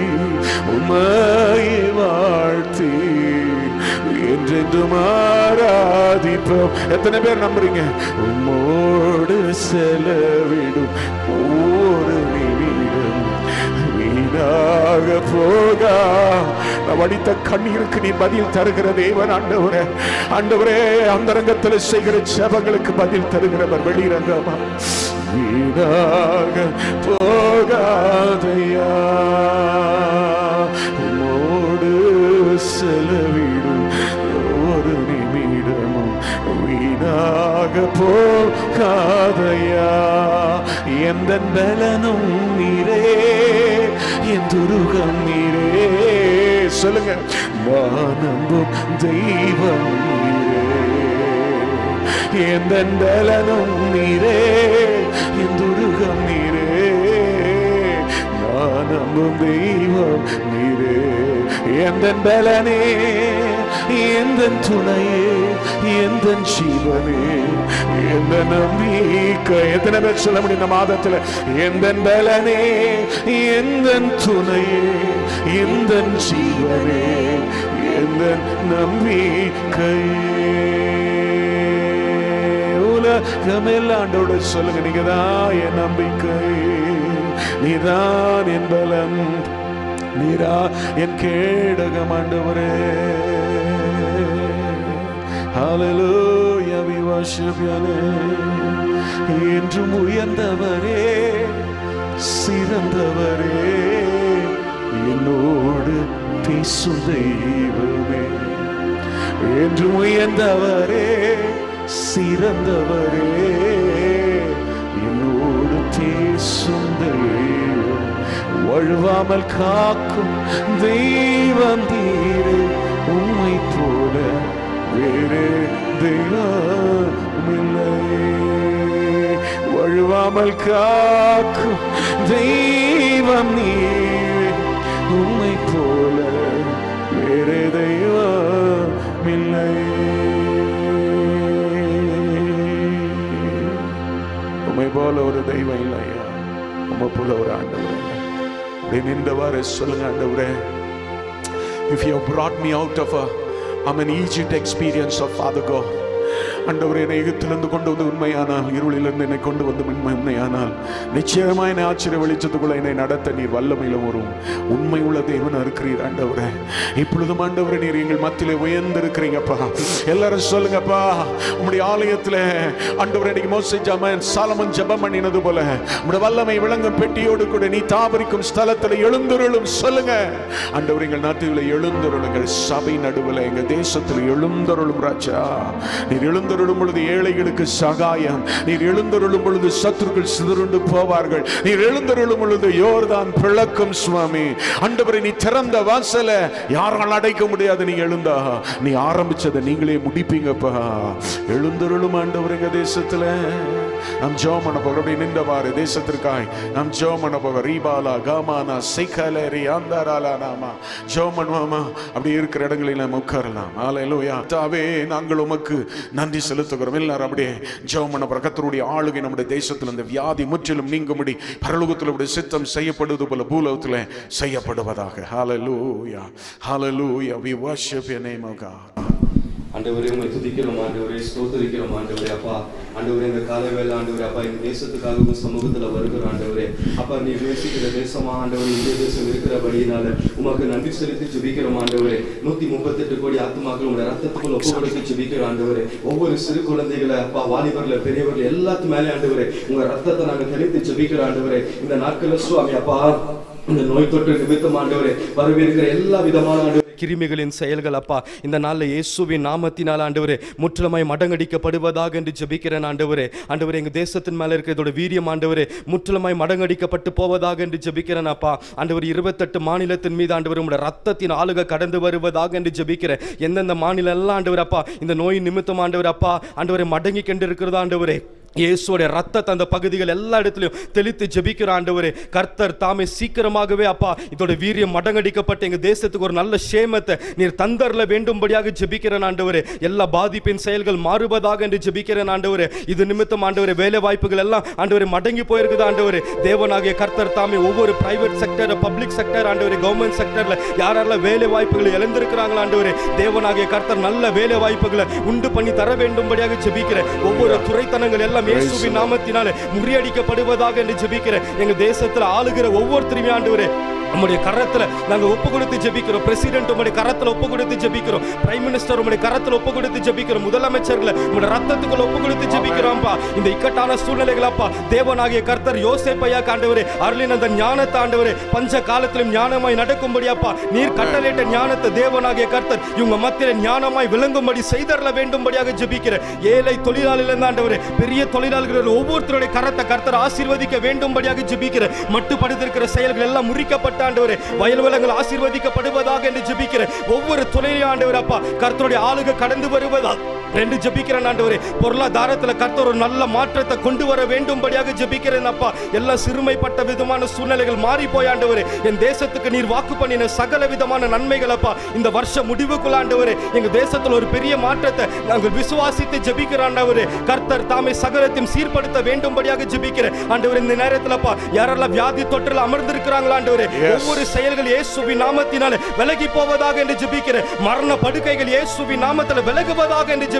S1: உம்மை வாழ்த்தி என்றென்றும் ஆராதிப்போம். எத்தனை பேர் நம்புறீங்க? உம்மோடு செலவிடும் ஒரு நிமிடம் வீணாக போகா. வடித்த கண்ணீருக்கு நீ பதில் தருகிற தேவன் ஆண்டவரே. ஆண்டவரே, அந்தரங்கத்தில் செய்கிற ஜெபங்களுக்கு பதில் தருகிறவர் வெளிரங்கமா. வீணாக போகாதையா, உம்மோடு செலவிடும் ஒரு நிமிடமும் வீணாக போகாதையா. எந்த பலனும் நீரே, என் துருகம் நீரே. சொல்லுங்க. நான் நம்பும் தெய்வம் நீரே, எந்த பலனும் நீரே, என் துருகம் நீரே. நான் நம்பும் தெய்வம் நீரே, எந்த பலனே, எந்த துணையே, எந்த ஜீவனே, எந்த நம்பிக்கை. எத்தனை பேர் சொல்ல முடியும் இந்த மாதத்துல? எந்த பலனே, எந்த துணையே, எந்த ஜீவனே, எந்த நம்பிக்கை. கேடகமெல்லாம் ஆண்டவரோட சொல்லுங்க, நீங்க தான் என் நம்பிக்கை, நீதான் என் பலம், நீரா என் கேடகம் ஆண்டவரே. Hallelujah, we worship your name. என்றும் உயர்ந்தவரே, சிறந்தவரே, என்னோடு பேசும் தெய்வமே. என்றும் உயர்ந்தவரே, சிறந்தவரே, என்னோடு பேசும் தெய்வம், வழுவாமல் காக்கும் தெய்வம் நீரே, உம்மை போல வேறு தெய்வமில்லை. வழுவாமல் காக்கும் தெய்வம் நீரே, உம்மை போல வேறு தெய்வமில்லை. உம்மை போல ஒரு தெய்வம் இல்லையா, உம்மை போல ஒரு ஆண்டவர் இல்லை. அப்படி நின்றவாறு சொல்லுங்க, ஆண்டவரே, if you have brought me out of an Egypt experience of Father God, ஆண்டவரே என்னை எகிப்திலிருந்து கொண்டு வந்து உண்மையானால், இருளிலிருந்து என்னை கொண்டு வந்து உண்மையானால், நிச்சயமா என்னை ஆச்சரிய வெளிச்சத்துக்குள்ள என்னை நடத்த நீர் வல்லமையிலும் வரும் உண்மை உள்ள தேவனா இருக்கிறீர் ஆண்டவரே. இப்பொழுதும் ஆண்டவரே நீர் எங்கள் மத்தியிலே உயர்ந்திருக்கிறீங்கப்பா. எல்லாரும் சொல்லுங்கப்பா, உம்முடைய ஆலயத்தில் ஆண்டவரே இன்னைக்கு மோசே சாலமன் ஜெபம் பண்ணினது போல உம்முடைய வல்லமை விளங்கும் பெட்டியோடு கூட நீ தாபரிக்கும் ஸ்தலத்தில் எழுந்தருளும். சொல்லுங்க ஆண்டவரே, எங்கள் நாட்டில் எழுந்தருளுங்கள், சபை நடுவில் எங்கள் தேசத்தில் எழுந்தருளும் ராஜா. நீர் எழுந்தருளும் பொழுது ஏழைகளுக்கு சகாயம், நீர் எழுந்தருளும் பொழுது சத்துருக்கள் சிதறுண்டு போவார்கள், நீர் எழுந்தருளும் பொழுது யோர்தான் பிளக்கும் சுவாமி. ஆண்டவரே, நீ திறந்த வாசல யாரால் அடைக்க முடியாது. நீ எழுந்தா நீ ஆரம்பிச்சதை நீங்களே முடிப்பீங்கப்பா. எழுந்தருளும் ஆண்டவரே எங்க தேசத்துல. நாம் ஜெபம் பண்ண போகிறோம். அப்படி நின்றவாறு தேசத்திற்காய் நாம் ஜெபம் பண்ண போகிறோம். ரீபாலா காமானா சைக்கலரி ஆந்தாராலா நாமா ஜெபம் பண்ணுவாமா. அப்படி இருக்கிற இடங்களில் நாம் உட்காரலாம். ஹல்லேலூயா. தாவே, நாங்கள் உமக்கு நன்றி செலுத்துகிறோம். எல்லாரும் அப்படியே ஜெபம் பண்ண போகிறோம். கர்த்தருடைய ஆளுகை நம்முடைய தேசத்தில் இந்த வியாதி முற்றிலும் நீங்கும்படி பரலோகத்தில் சித்தம் செய்யப்படுவது போல பூலோகத்தில் செய்யப்படுவதாக. ஹல்லேலூயா, ஹல்லேலூயா. We worship your name, O God.
S2: ஆண்டவரே, உம்மை துதிக்கிறோம் ஆண்டவரே, ஸ்தோத்திரிக்கிறோம் ஆண்டவரே. அப்பா ஆண்டவரே, இந்த காலை வேளை ஆண்டவரே அப்பா இந்த தேசத்துக்காக சமூகத்தில் வருகிறோம் ஆண்டவரே. அப்பா நீ நேசிக்கிற தேசமா ஆண்டவரே, இந்த தேசம் இருக்கிறபடியினால உமக்கு நன்றி செலுத்தி ஜெபிக்கிறோம் ஆண்டவரே. 138 கோடி ஆத்துமாக்கள் உங்களுடைய ரத்தத்துக்குள் ஒப்பு கொடுத்து ஜெபிக்கிறோம் ஆண்டவரே. ஒவ்வொரு சிறு குழந்தைகளை அப்பா, வாலிபர்ல பெரியவர்கள் எல்லாத்து மேலே ஆண்டவரே உங்க ரத்தத்தை நாங்கள் தெளித்து ஜெபிக்கிறோம் ஆண்டவரே. இந்த நாட்களில் சுவாமி அப்பா, இந்த நோய் தொற்று நிமித்தம் ஆண்டவரே வரவிருக்கிற எல்லா விதமான கிருமிகளின் செயல்கள் அப்பா இந்த நாளில் இயேசுவின் நாமத்தினால் ஆண்டவரே முற்றிலுமாய் மடங்கடிக்கப்படுவதாக என்று ஜெபிக்கிறேன் ஆண்டவரே. ஆண்டவரே, எங்கள் தேசத்தின் மேலே இருக்கிறதோட வீரியம் ஆண்டவரே முற்றிலுமாய் மடங்கடிக்கப்பட்டு போவதாக என்று ஜெபிக்கிறேன் அப்பா. ஆண்டவர் 28 மாநிலத்தின் மீது ஆண்டவர் உங்களுடைய ரத்தத்தின் ஆளுகை கடந்து வருவதாக என்று ஜெபிக்கிறேன். எந்தெந்த மாநிலம் எல்லாம் ஆண்டவர் அப்பா இந்த நோய் நிமித்தம் ஆண்டவர் அப்பா ஆண்டவரை மடங்கி கொண்டு இருக்கிறதா ஆண்டவரே, இயேசுவோட ரத்தத்தை அந்த பகுதிகள் எல்லா இடத்துலையும் தெளித்து ஜெபிக்கிற ஆண்டவரே. கர்த்தர் தாமே சீக்கிரமாகவே அப்பா இதோட வீரியம் மடங்கடிக்கப்பட்டு எங்கள் தேசத்துக்கு ஒரு நல்ல சேமத்தை நீர் தந்தரல வேண்டும்படியாக ஜெபிக்கிறேன் ஆண்டவரே. எல்லா பாதிப்பின் செயல்கள் மாறுவதாக என்று ஜெபிக்கிறேன் ஆண்டவரே. இது நிமித்தம் ஆண்டவரே வேலை வாய்ப்புகள் எல்லாம் ஆண்டவரே மடங்கி போயிருக்குது ஆண்டவரே. தேவனாகிய கர்த்தர் தாமே ஒவ்வொரு பிரைவேட் செக்டர், பப்ளிக் செக்டர் ஆண்டவரே, கவர்மெண்ட் செக்டர்ல யாரெல்லாம் வேலை வாய்ப்புகளை இழந்திருக்கிறாங்களா ஆண்டவரே, தேவனாகிய கர்த்தர் நல்ல வேலை வாய்ப்புகளை உண்டு பண்ணி தர வேண்டும்படியாக ஜெபிக்கிறேன். ஒவ்வொரு துறைத்தனங்கள் எல்லாம் இயேசுவின் நாமத்தினாலே முறியடிக்கப்படுவதாக என்று ஜெபிக்கிறேன். எங்க தேசத்துல ஆளுகிற ஒவ்வொருத்தருமே ஆண்டவரே உம்முடைய கரத்துல நாங்க ஒப்பு கொடுத்து ஜெபிக்கிறோம். பிரசிடென்ட் உம்முடைய கரத்துல ஒப்பு கொடுத்து ஜெபிக்கிறோம். பிரைம் மினிஸ்டர் உம்முடைய கரத்துல ஒப்பு கொடுத்து ஜெபிக்கிறோம். முதலமைச்சர்களை உம்முடைய ரத்தத்துக்குள்ள ஒப்பு கொடுத்து ஜெபிக்கிறோம்ப்பா. இந்த இக்கட்டான சூழ்நிலைகள் அப்பா தேவனாகிய கர்த்தர் யோசேப்பையா ஆண்டவரே அருளின அந்த ஞானத்தை ஆண்டவரே பஞ்ச காலத்திலும் ஞானமாய் நடக்கும்படியாப்பா நீர் கட்டளையிட்ட ஞானத்தை தேவனாகிய கர்த்தர் இவங்க மத்தியில ஞானமாய் விளங்கும்படி செய்தரல வேண்டும்படியாக ஜெபிக்கிறேன். ஏழை தொழிலாளிகள் ஆண்டவரே பெரிய தொழிலாளர்கள் ஒவ்வொருத்தருடைய கரத்தை கர்த்தர் ஆசீர்வதிக்க வேண்டும்படியாக ஜெபிக்கிறேன். மட்டுப்படுத்திருக்கிற செயல்கள் எல்லாம் முறிக்கப்பட்ட ஆண்டவரே வயல் வளங்கள் ஆசீர்வதிக்கப்படுவதாக என்று ஜெபிக்கிறேன். ஒவ்வொரு தொழிலையும் ஆண்டவரே அப்பா கர்த்தருடைய ஆளுகை கடந்து வருவதா என்று ஜெபிக்கிறேன் ஆண்டவரே. பொருளாதாரத்தில் கர்த்தர் ஒரு நல்ல மாற்றத்தை கொண்டு வர வேண்டும்படியாக ஜெபிக்கிறேன் அப்பா. எல்லா சிறுமைப்பட்ட விதமான சூழ்நிலைகள் மாறி போய் ஆண்டவரே என் தேசத்துக்கு நீர் வாக்கு பண்ணின சகல விதமான நன்மைகள் அப்பா இந்த வருஷ முடிவுக்குள்ள ஆண்டவரே எங்க தேசத்தில் ஒரு பெரிய மாற்றத்தை நாங்கள் விசுவாசித்து ஜெபிக்கிறோம் ஆண்டவரே. கர்த்தர் தாமே சகலத்தையும் சீர்படுத்த வேண்டும்படியாக ஜெபிக்கிறேன் ஆண்டவரே. இந்த நேரத்தில் அப்பா யாரெல்லாம் வியாதி தொற்றில் அமர்ந்திருக்கிறாங்களா ஆண்டவரே ஒவ்வொரு செயல்கள் இயேசுவின் நாமத்தினாலே விலகி போவதாக என்று ஜெபிக்கிறேன். மரண படுக்கைகள் இயேசுவின் நாமத்தில் விலகுவதாக என்று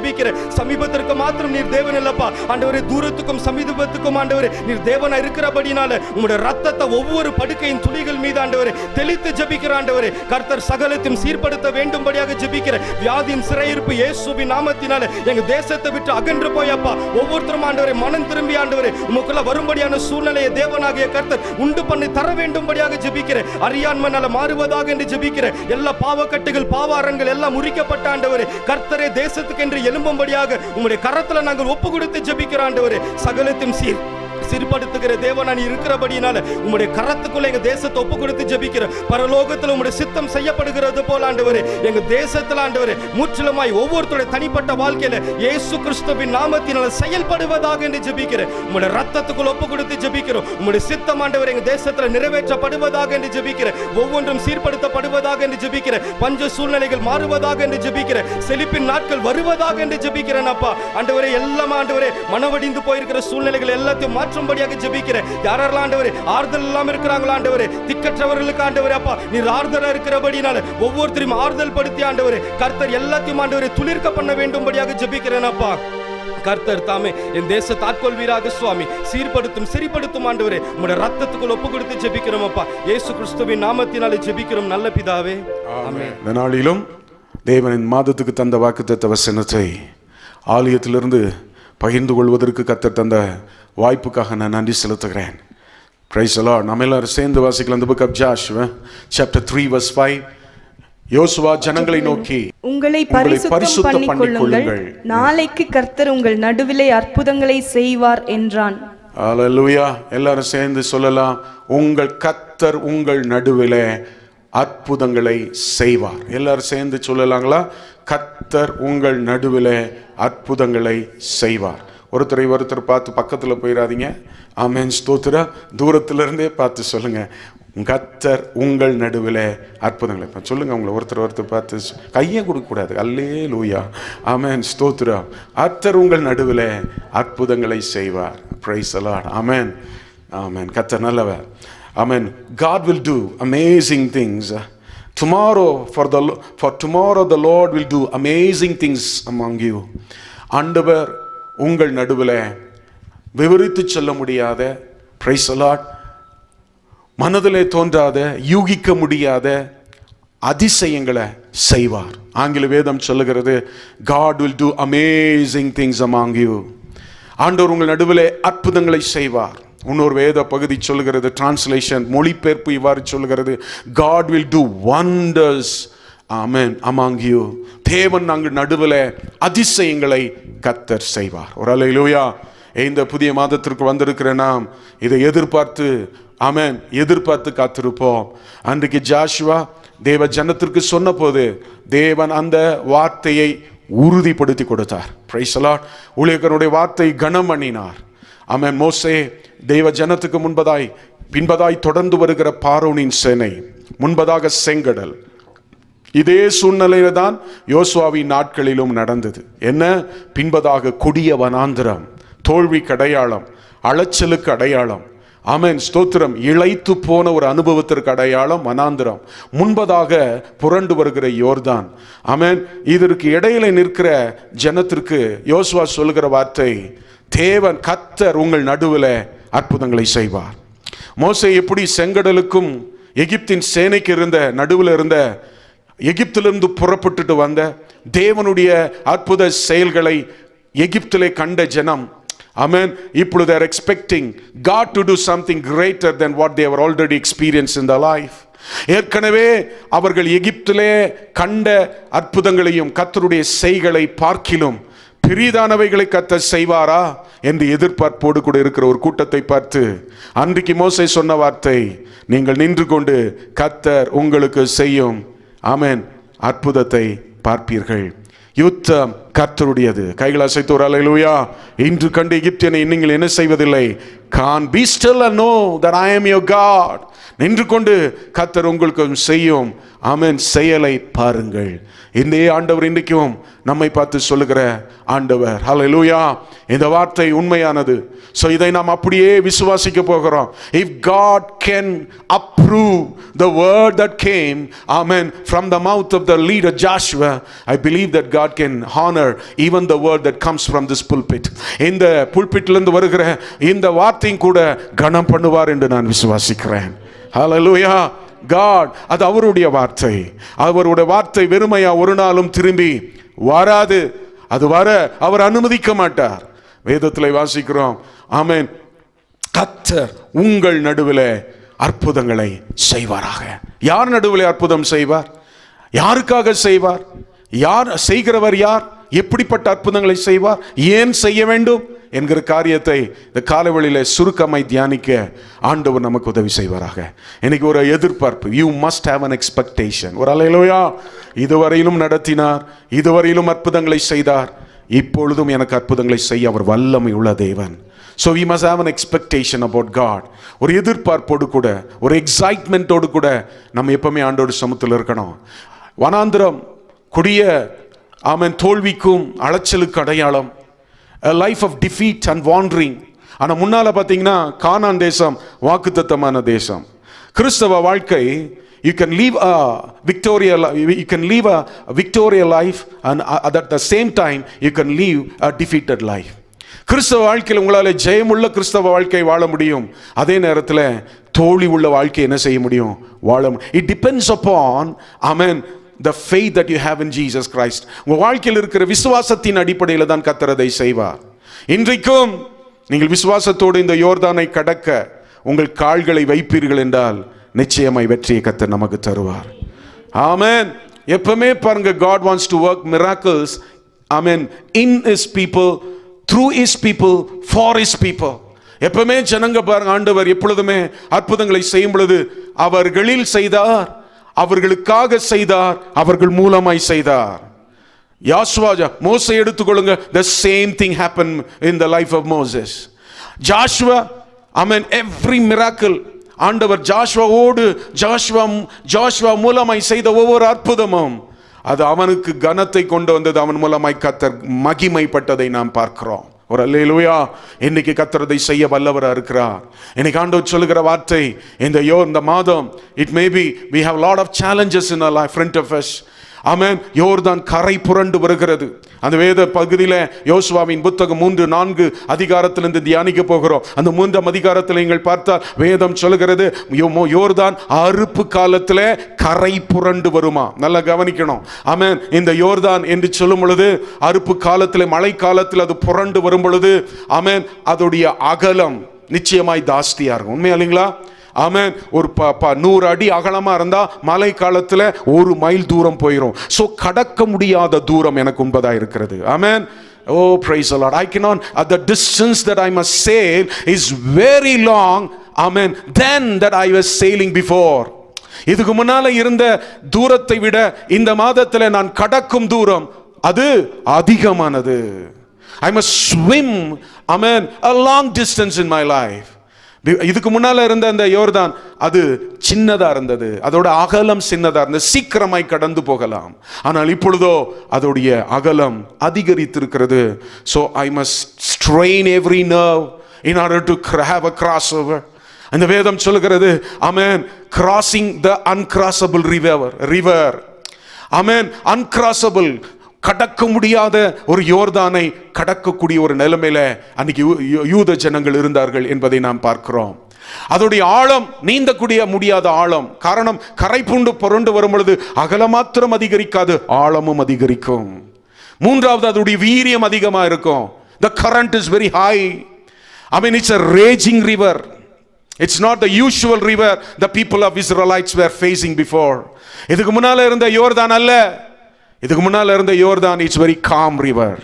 S2: ஜெபிக்கிறேன். சமீபத்திற்கு மாத்திரம் நீர் தேவன் இல்லப்பா ஆண்டவரே, தூரத்துக்கும் சமீபத்துக்கும் ஆண்டவரே நீர் தேவனா இருக்கிறபடினால உம்முடைய ரத்தத்தை ஒவ்வொரு படுக்கையின் துளிகள் மீது ஆண்டவரே தெளித்து ஜெபிக்கிற ஆண்டவரே. கர்த்தர் சகலத்தையும் சீர்படுத்த வேண்டும்படியாக ஜெபிக்கிற. வியாதியின் சிறையிருப்பு இயேசுவின் நாமத்தினால எங்க தேசத்தை விட்டு அகன்று போயப்பா. ஒவ்வொருத்தரும் ஆண்டவரே மனம் திரும்பி ஆண்டவரே உமக்குள்ள வரும்படியான சூழ்நிலையை தேவனாகிய கர்த்தர் உண்டு பண்ணி தர வேண்டும்படியாக ஜெபிக்கிற. அறியாண்மையால மாறுவதாக என்று ஜெபிக்கிற. எல்லா பாவக்கட்டுகள் பாவாரங்கள் எல்லாம் முறிக்கப்பட்ட ஆண்டவரே கர்த்தரே தேசத்துக்கு என்று எழும்பும்படியாக உம்முடைய கரத்துல நாங்கள் ஒப்பு கொடுத்து ஜெபிக்கிற ஆண்டவரே. சகலத்தையும் சீர்படுத்துகிற தேவனானி இருக்கிறபடினால உம்முடைய கரத்துக்குள்ள எங்க தேசத்தை ஒப்பு கொடுத்து ஜெபிக்கிற. பரலோகத்தில் உம்முடைய சித்தம் செய்யப்படுகிறது போல ஆண்டவரே எங்க தேசத்தில் ஆண்டவரே முற்றிலுமாய் ஒவ்வொருத்தருடைய தனிப்பட்ட வாழ்க்கையில இயேசு கிறிஸ்துவின் நாமத்தினால செயல்படுவதாக என்று ஜெபிக்கிற. உம்முடைய ரத்தத்துக்குள்ள ஒப்பு கொடுத்து ஜெபிக்கிறோம். உம்முடைய சித்தம் ஆண்டவரே எங்க தேசத்தில் நிறைவேற்றப்படுவதாக என்று ஜெபிக்கிற. ஒவ்வொன்றும் சீர்படுத்தப்படுவதாக என்று ஜெபிக்கிற. பஞ்ச சூழ்நிலைகள் மாறுவதாக என்று ஜெபிக்கிற. செழிப்பின் நாட்கள் வருவதாக என்று ஜெபிக்கிறேன் அப்பா. ஆண்டவரே எல்லாம் ஆண்டவரே மனவடிந்து போயிருக்கிற சூழ்நிலைகள் எல்லாத்தையும் மாற்றும்படியாக ஜெபிக்கிறேன். யாரெல்லாம் ஆண்டவரே ஆறுதல் இல்லாம இருக்கிறாங்களா ஆண்டவரே, திக்கற்றவர்களுக்கு ஆண்டவரே அப்பா நீர் ஆறுதலா இருக்கிறபடினால ஒவ்வொருத்தரையும் ஆறுதல் படுத்தி ஆண்டவரே கர்த்தர் எல்லாத்தையும் ஆண்டவரே துளிர்க்க பண்ண வேண்டும்படியாக ஜெபிக்கிறேன் அப்பா. கர்த்தர் தாமே என் தேசத்தை ஆட்கொள்வீராக சுவாமி. சீர்படுத்தும் சரிப்படுத்தும் ஆண்டவரே உம்முடைய ரத்தத்துக்குள் ஒப்பு கொடுத்து ஜெபிக்கிறோம் அப்பா. இயேசு கிறிஸ்துவின் நாமத்தினாலே ஜெபிக்கிறோம் நல்ல பிதாவே, ஆமென்.
S1: இந்த நாளிலும் தேவனின் மாதத்துக்கு தந்த வாக்குத்தத்த வசனத்தை ஆலயத்திலிருந்து பகிர்ந்து கொள்வதற்கு கர்த்தர் தந்த வாய்ப்புக்காக நான் நன்றி செலுத்துகிறேன். Praise the lord. நம்ம எல்லாரும் சேர்ந்து வாசிக்கலாம். The book of Joshua chapter 3 verse 5. யோசுவா ஜனங்களை நோக்கி
S3: உங்களை பரிசுத்தம் பண்ணிக்கொள்ளுங்கள், நாளைக்கு கர்த்தர் உங்கள் நடுவிலே அற்புதங்களை செய்வார் என்றான்.
S1: ஹல்லேலூயா. எல்லாரும் சேர்ந்து சொல்லலாம், உங்கள் கர்த்தர் உங்கள் நடுவிலே அற்புதங்களை செய்வார். எல்லாரும் சேர்ந்து சொல்லலாங்களா? கர்த்தர் உங்கள் நடுவிலே அற்புதங்களை செய்வார். ஒருத்தர் பார்த்து பக்கத்தில் போயிடாதீங்க. ஆமென், ஸ்தோத்திரம். தூரத்திலிருந்தே பார்த்து சொல்லுங்க, கர்த்தர் உங்கள் நடுவில் அற்புதங்களை சொல்லுங்க. உங்களை ஒருத்தர் பார்த்து கையை கொடுக்கக்கூடாது. அல்லேலூயா, ஆமென், ஸ்தோத்திரம். கர்த்தர் உங்கள் நடுவில் அற்புதங்களை செய்வார். Praise the lord. ஆமென், ஆமென். கர்த்தர் நல்லவர். ஆமென். God will do amazing things. For tomorrow the Lord will do amazing things among you. ஆண்டவர் உங்கள் நடுவில் விவரித்து சொல்ல முடியாத, பிரைஸ் தி லார்ட், மனதிலே தோன்றாத, யூகிக்க முடியாத அதிசயங்களை செய்வார். ஆங்கில வேதம் சொல்லுகிறது, God will do amazing things among you. ஆண்டவர் உங்கள் நடுவில் அற்புதங்களை செய்வார். இன்னொரு வேத பகுதி சொல்லுகிறது, டிரான்ஸ்லேஷன் மொழிபெயர்ப்பு இவ்வாறு சொல்லுகிறது, God will do wonders, amen, among you. தேவன் நாங்கள் நடுவில் அதிசயங்களை கர்த்தர் செய்வார். ஒரு அல்லேலூயா. இந்த புதிய மாதத்திற்கு வந்திருக்கிற நாம் இதை எதிர்பார்த்து, ஆமென், எதிர்பார்த்து காத்திருப்போம். அன்றைக்கு ஜாஷுவா தேவ ஜனத்திற்கு சொன்ன போது தேவன் அந்த வார்த்தையை உறுதிப்படுத்தி கொடுத்தார். Price the Lord. ஊழியக்காரனுடைய வார்த்தை கனம் பண்ணினார். ஆமென். மோசே தேவ ஜனத்துக்கு பின்பதாய் தொடர்ந்து வருகிற பார்வோனின் சேனை, முன்பதாக செங்கடல். இதே சூழ்நிலையில தான் யோசுவாவின் நாட்களிலும் நடந்தது. என்ன? பின்பதாக கொடிய வனாந்திரம், தோல்விக்கு அடையாளம், அலைச்சலுக்கு அடையாளம். ஆமென், ஸ்தோத்திரம். இளைத்து போன ஒரு அனுபவத்திற்கு அடையாளம் வனாந்திரம். முன்பதாக புரண்டு வருகிற யோர்தான். ஆமென். இதற்கு இடையில நிற்கிற ஜனத்திற்கு யோசுவா சொல்லுகிற வார்த்தை, தேவன் கர்த்தர் உங்கள் நடுவில் அற்புதங்களை செய்வார். மோசே எப்படி செங்கடலுக்கும் எகிப்தின் சேனைக்கு இருந்த நடுவில் இருந்த, எகிப்திலிருந்து புறப்பட்டுட்டு வந்த தேவனுடைய அற்புத செயல்களை எகிப்திலே கண்ட ஜனம், ஆமென், இப்பொழுது they are expecting God to do something greater than what they have already experienced in their life. ஏற்கனவே அவர்கள் எகிப்திலே கண்ட அற்புதங்களையும் கர்த்தருடைய செய்களை பார்க்கிலும் பெரிதானவைகளை கர்த்தர் செய்வாரா என்று எதிர்பார்ப்போடு கூட இருக்கிற ஒரு கூட்டத்தை பார்த்து அன்றைக்கு மோசே சொன்ன வார்த்தை, நீங்கள் நின்று கொண்டு கர்த்தர் உங்களுக்கு செய்யும், ஆமென், அற்புதத்தை பார்ப்பீர்கள். யுத்தம் கர்த்தருடையது. கைகளை அசைத்து ஒரு அல்லேலூயா. இன்று கண்டு எகிப்தியனை நீங்கள் என்ன செய்வதில்லை? Can be still and know that I am your God. நின்று கொண்டு கர்த்தர் உங்களுக்கு செய்யும், ஆமென், செயலை பாருங்கள். இந்த ஆண்டவர் இன்றைக்கும் நம்மை பார்த்து சொல்லுகிற ஆண்டவர். ஹல்லேலூயா. இந்த வார்த்தை உண்மையானது. சோ இதை நாம் அப்படியே விசுவாசிக்க போகிறோம். If God can approve the word that came, amen, from the mouth of the leader Joshua, I believe that God can honor even the word that comes from this pulpit. இந்த pulpitல இருந்து வருகிற இந்த வார்த்தையும் கூட கனம் பண்ணுவார் என்று நான் விசுவாசிக்கிறேன். ஹல்லேலூயா. God, அது அவருடைய வார்த்தை. அவருடைய வார்த்தை வெறுமையா ஒரு நாளும் திரும்பி வராது. அது வர அவர் அனுமதிக்க மாட்டார். வேதத்தில் வாசிக்கிறோம், ஆமென், கர்த்தர் உங்கள் நடுவில் அற்புதங்களை செய்வாராக. யார் நடுவில் அற்புதம் செய்வார்? யாருக்காக செய்வார்? யார் செய்கிறவர்? யார் எப்படிப்பட்ட அற்புதங்களை செய்வார்? ஏன் செய்ய வேண்டும் என்கிற காரியத்தை இந்த காலவெளியில சுருக்கமாய் தியானிக்க ஆண்டவர் நமக்கு உதவி செய்வாராக. எனக்கு ஒரு எதிர்பார்ப்பு. You must have an expectation. ஒரு அல்லேலூயா. இதுவரையிலும் நடத்தினார், இதுவரையிலும் அற்புதங்களை செய்தார், இப்பொழுதும் எனக்கு அற்புதங்களை செய்ய அவர் வல்லமை உள்ள தேவன். So we must have an expectation about God. ஒரு எதிர்பார்ப்போடு கூட, ஒரு எக்ஸைட்மெண்டோடு கூட நம்ம எப்பவுமே ஆண்டோட சமூகத்தில் இருக்கணும். வனாந்திரம் கொடிய ஆமென் தோல்விக்கும் அலைச்சலுக்கு அடையாளம். A life of defeat and wandering. ஆனா முன்னால பாத்தீங்கன்னா கானான் தேசம் வாக்குத்தத்தமான தேசம். கிறிஸ்தவ வாழ்க்கை, you can live a victorious life and at the same time you can live a defeated life. கிறிஸ்தவ வாழ்க்கையில் உங்களால ஜெயமுள்ள கிறிஸ்தவ வாழ்க்கை வாழ முடியும். அதே நேரத்தில் தோல்வி உள்ள வாழ்க்கை என்ன செய்ய முடியும்? வாழ. It depends upon, amen, the faith that you have in Jesus Christ. உங்க வாழ்க்கையில் இருக்கிற விசுவாசத்தின் அடிப்படையில் தான் கர்த்தர் அதை செய்வார். இன்றைக்கும் நீங்கள் விசுவாசத்தோடு இந்த யோர்தானை கடக்க உங்கள் கால்களை வைப்பீர்கள் என்றால் நிச்சயமாய் வெற்றியை கர்த்தர் நமக்கு தருவார். ஆமென். எப்பவுமே பாருங்க, God wants to work miracles, amen, in his people, through his people, for his people. எப்பவுமே ஜனங்க பாருங்க, ஆண்டவர் எப்பொழுதுமே அற்புதங்களை செய்யும் பொழுது அவர்களில் செய்தார், அவர்களுக்காக செய்தார், அவர்கள் மூலமாய் செய்தார். யோசுவா, மோசே எடுத்துக்கொள்ளுங்க, the same thing happened in the life of Moses. Joshua, amen, every miracle ஆண்டவர் ஜோஷுவா மூலமாய் செய்த ஒவ்வொரு அற்புதமும் அது அவனுக்கு கனத்தை கொண்டு வந்தது. அவன் மூலமாய் கர்த்தர் மகிமைப்பட்டதை நாம் பார்க்கிறோம். ஒரு அல்லேலூயா. இன்னைக்கு கர்த்தர் அதை செய்ய வல்லவரா இருக்கிறார். இன்னைக்கு ஆண்டவர் சொல்லுகிற வார்த்தை, இந்த மாதம் it may be we have a lot of challenges in our life front of us. ஆமென். யோர்தான் கரை புரண்டு வருகிறது. அந்த வேத பகுதியில் யோசுவாவின் புத்தகம் 3-4 அதிகாரத்திலிருந்து தியானிக்க போகிறோம். அந்த 3ஆம் அதிகாரத்தில் நீங்கள் பார்த்தால் வேதம் சொல்லுகிறது, யோர்தான் அறுப்பு காலத்தில் கரை புரண்டு வருமா. நல்லா கவனிக்கணும். ஆமென். இந்த யோர்தான் என்று சொல்லும் பொழுது அறுப்பு காலத்தில், மழை காலத்தில் அது புரண்டு வரும் பொழுது, ஆமென், அதோடைய அகலம் நிச்சயமாய் ஜாஸ்தியா இருக்கும். உண்மையா இல்லைங்களா? ஆமென். ஒரு 100 அடி அகலமா இருந்தா மழை காலத்துல 1 மைல் தூரம் போயிடும். சோ கடக்க முடியாத தூரம் எனக்கு உண்பதா இருக்கிறது. ஆமென். Oh, praise the Lord. I cannot, the distance that I must sail is very long, amen, than that I was sailing before. இதுக்கு முன்னால இருந்த தூரத்தை விட இந்த மாதத்துல நான் கடக்கும் தூரம் அது அதிகமானது. I must swim, amen, a long distance in my life. இதுக்கு முன்னால இருந்த அந்த யோர்தான் அது சின்னதா இருந்தது, அதோட அகலம் சின்னதா இருந்தது, சீக்கிரமாய் கடந்து போகலாம். ஆனால் இப்பொழுதோ அதோடைய அகலம் அதிகரித்திருக்கிறது. So I must strain every nerve in order to have a crossover. அந்த வேதம் சொல்லுகிறது, amen, crossing the uncrossable river. amen, uncrossable, கடக்க முடியாத ஒரு யோர்தானை கடக்கக்கூடிய ஒரு நிலைமையில அன்னைக்கு யூத ஜனங்கள் இருந்தார்கள் என்பதை நாம் பார்க்கிறோம். அதோடைய ஆழம் நீந்தக்கூடிய முடியாத ஆழம். காரணம், கரை புரண்டு வரும் பொழுது அகலம் மாத்திரம் அதிகரிக்காது, ஆழமும் அதிகரிக்கும். மூன்றாவது, அதோடைய வீரியம் அதிகமா இருக்கும். The current is very high. I mean, it's a raging river. It's not the usual river the people of Israelites were facing before. இதுக்கு முன்னால இருந்த யோர்தான் அல்ல. இதுக்கு முன்னால இருந்த யோர்தான், it's very calm river.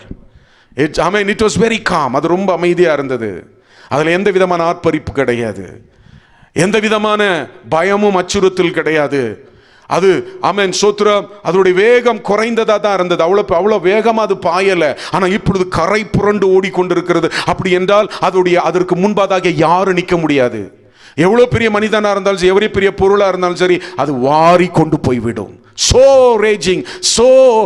S1: It was very calm. அது ரொம்ப அமைதியா இருந்தது. அதுல எந்த விதமான ஆர்ப்பரிப்பு கிடையாது, எந்த விதமான பயமும் அச்சுறுத்தல் கிடையாது. அது ஆமென் சோத்ரம், அதோடைய வேகம் குறைந்ததா தான் இருந்தது. அவ்வளவு வேகமா அது பாயல. ஆனா இப்பொழுது கரை புரண்டு ஓடிக்கொண்டிருக்கிறது. அப்படி என்றால் அதற்கு முன்பாக யாரும் நிற்க முடியாது, எவ்வளவு பெரிய மனிதனா இருந்தாலும் சரி, எவ்வளவு பெரிய பொருளா இருந்தாலும் சரி, அது வாரி கொண்டு போய்விடும். so raging, so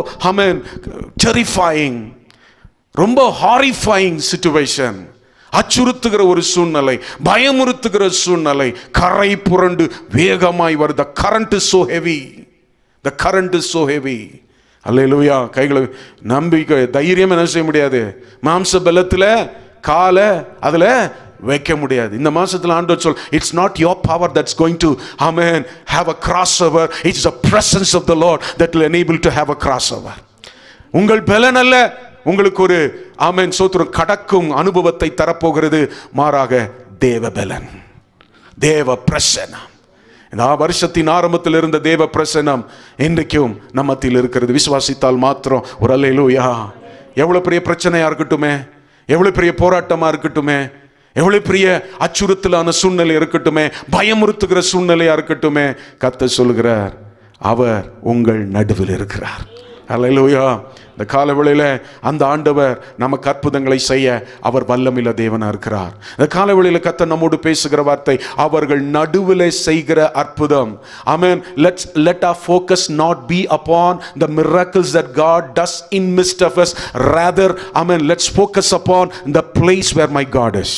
S1: terrifying, ரொம்ப ஹாரிஃபைங் சிச்சுவேஷன், அச்சுறுத்துகிற ஒரு சூழ்நிலை, பயமுறுத்துகிற சூழ்நிலை, கரை புரண்டு வேகமாய் வருது. the current is so heavy, the current is so heavy. அல்லேலூயா. கைகளை நம்பிக்கை தைரியம் என்ன செய்ய முடியாது, மாம்ச பலத்துல கால அதுல வைக்க முடியாது. இந்த மாசத்துல ஆண்டவர் சொல், it's not your power that's going to have a crossover, it's the presence of the Lord that will enable to have a crossover. உங்கள் பலன் அல்ல உங்களுக்கு ஒரு சோத்திரம் கடக்கும் அனுபவத்தை தரப்போகிறது, மாறாக தேவ பலன், தேவ பிரசன்னம். இந்த வருஷத்தின் ஆரம்பத்தில் இருந்த தேவ பிரசன்னம் இன்றைக்கும் நம்ம மத்தியில் இருக்கிறது. விசுவாசித்தால் மாத்திரம் ஒரு அல்லேலூயா. எவ்வளவு பெரிய பிரச்சனையா இருக்கட்டுமே, எவ்வளவு பெரிய போராட்டமா இருக்கட்டுமே, எவ்வளவு பெரிய அச்சுறுத்தலான சூழ்நிலை இருக்கட்டுமே, பயமுறுத்துகிற சூழ்நிலையா இருக்கட்டுமே, கர்த்தர் சொல்கிறார், அவர் உங்கள் நடுவில் இருக்கிறார். அல்லேலூயா. இந்த காலவேளையில அந்த ஆண்டவர் நமக்கு அற்புதங்களை செய்ய அவர் வல்லமில்ல தேவனா இருக்கிறார். இந்த காலவேளையில கர்த்தர் நம்மோடு பேசுகிற வார்த்தை, அவர்கள் நடுவில் செய்கிற அற்புதம். ஆமென். let our focus not be upon the miracles that God does in midst of us, rather let's focus upon the place where my God is.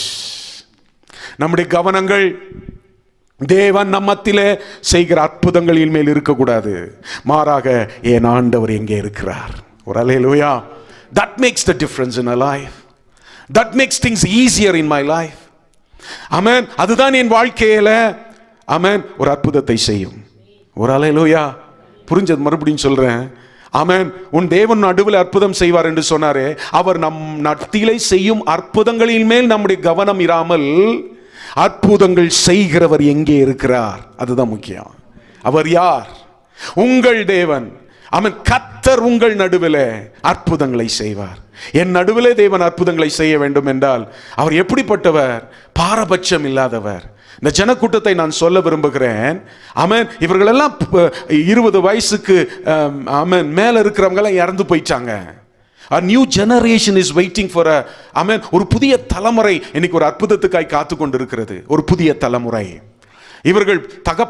S1: நம்முடைய கவனங்கள் தேவன் நம்மத்திலே செய்கிற அற்புதங்களின் மேல் இருக்கக்கூடாது, மாறாக என் ஆண்டவர் எங்கே இருக்கிறார். ஒரு அல்லேலூயா. that makes the difference in our life, that makes things easier in my life. ஆமென். அதுதான் என் வாழ்க்கையில ஒரு அற்புதத்தை செய்யும். ஒரு அல்லேலூயா. புரிஞ்சது? மறுபடியும் சொல்றேன். ஆமென். உன் தேவன் நடுவில் அற்புதம் செய்வார் என்று சொன்னாரே, அவர் நம் நடுவிலே செய்யும் அற்புதங்களின் மேல் நம்முடைய கவனம் இராமல் அற்புதங்கள் செய்கிறவர் எங்கே இருக்கிறார், அதுதான் முக்கியம். அவர் யார்? உங்கள் தேவன். கர்த்தர் உங்கள் நடுவிலே அற்புதங்களை செய்வார். என் நடுவிலே தேவன் அற்புதங்களை செய்ய வேண்டும் என்றால் அவர் எப்படிப்பட்டவர்? பாரபட்சம் இல்லாதவர். இந்த ஜனக்கூட்டத்தை நான் சொல்ல விரும்புகிறேன். இவர்கள் எல்லாம் 20 வயசுக்கு மேல இருக்கிறவங்க எல்லாம் இறந்து போயிட்டாங்க. A new generation is waiting for ஒரு புதிய தலைமுறை இன்னைக்கு ஒரு அற்புதத்துக்காய் காத்து கொண்டிருக்கிறது. ஒரு புதிய தலைமுறை. இவர்கள்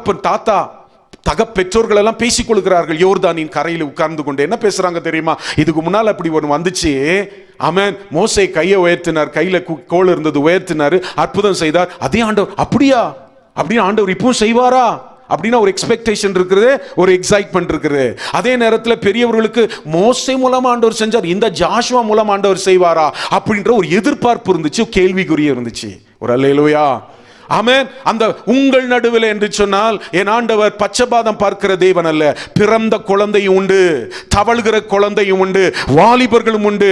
S1: பெற்றோர்கள் எல்லாம் பேசிக் கொள்கிறார்கள். யோர்தானின் கரையில் உட்கார்ந்து கொண்டு என்ன பேசுறாங்க தெரியுமா? இதுக்கு முன்னால் அப்படி ஒன்று வந்துச்சு. மோசே கையை உயர்த்தினார், கையில கோல் இருந்தது, உயர்த்தினார், அற்புதம் செய்தார். அதே ஆண்டவர் அப்படியா அப்படின்னு ஆண்டவர் இப்பவும் செய்வாரா அப்படின்னா ஒரு எக்ஸ்பெக்டேஷன் இருக்குது, ஒரு எக்ஸைட்மெண்ட் இருக்குது. அதே நேரத்தில் பெரியவர்களுக்கு மோசே மூலமா ஆண்டவர் செஞ்சார், இந்த ஜாஷுவா மூலமா ஆண்டவர் செய்வாரா அப்படின்ற ஒரு எதிர்பார்ப்பு இருந்துச்சு, கேள்விக்குறிய இருந்துச்சு. ஒரு அல்லேலூயா. ஆமென். அந்த உங்கள் நடுவில் என்று சொன்னால் என் ஆண்டவர் பச்சபாதம் பார்க்கிற தேவன் அல்ல. பிறந்த குழந்தையும் உண்டு, தவழ்கிற குழந்தையும் உண்டு, வாலிபர்களும் உண்டு,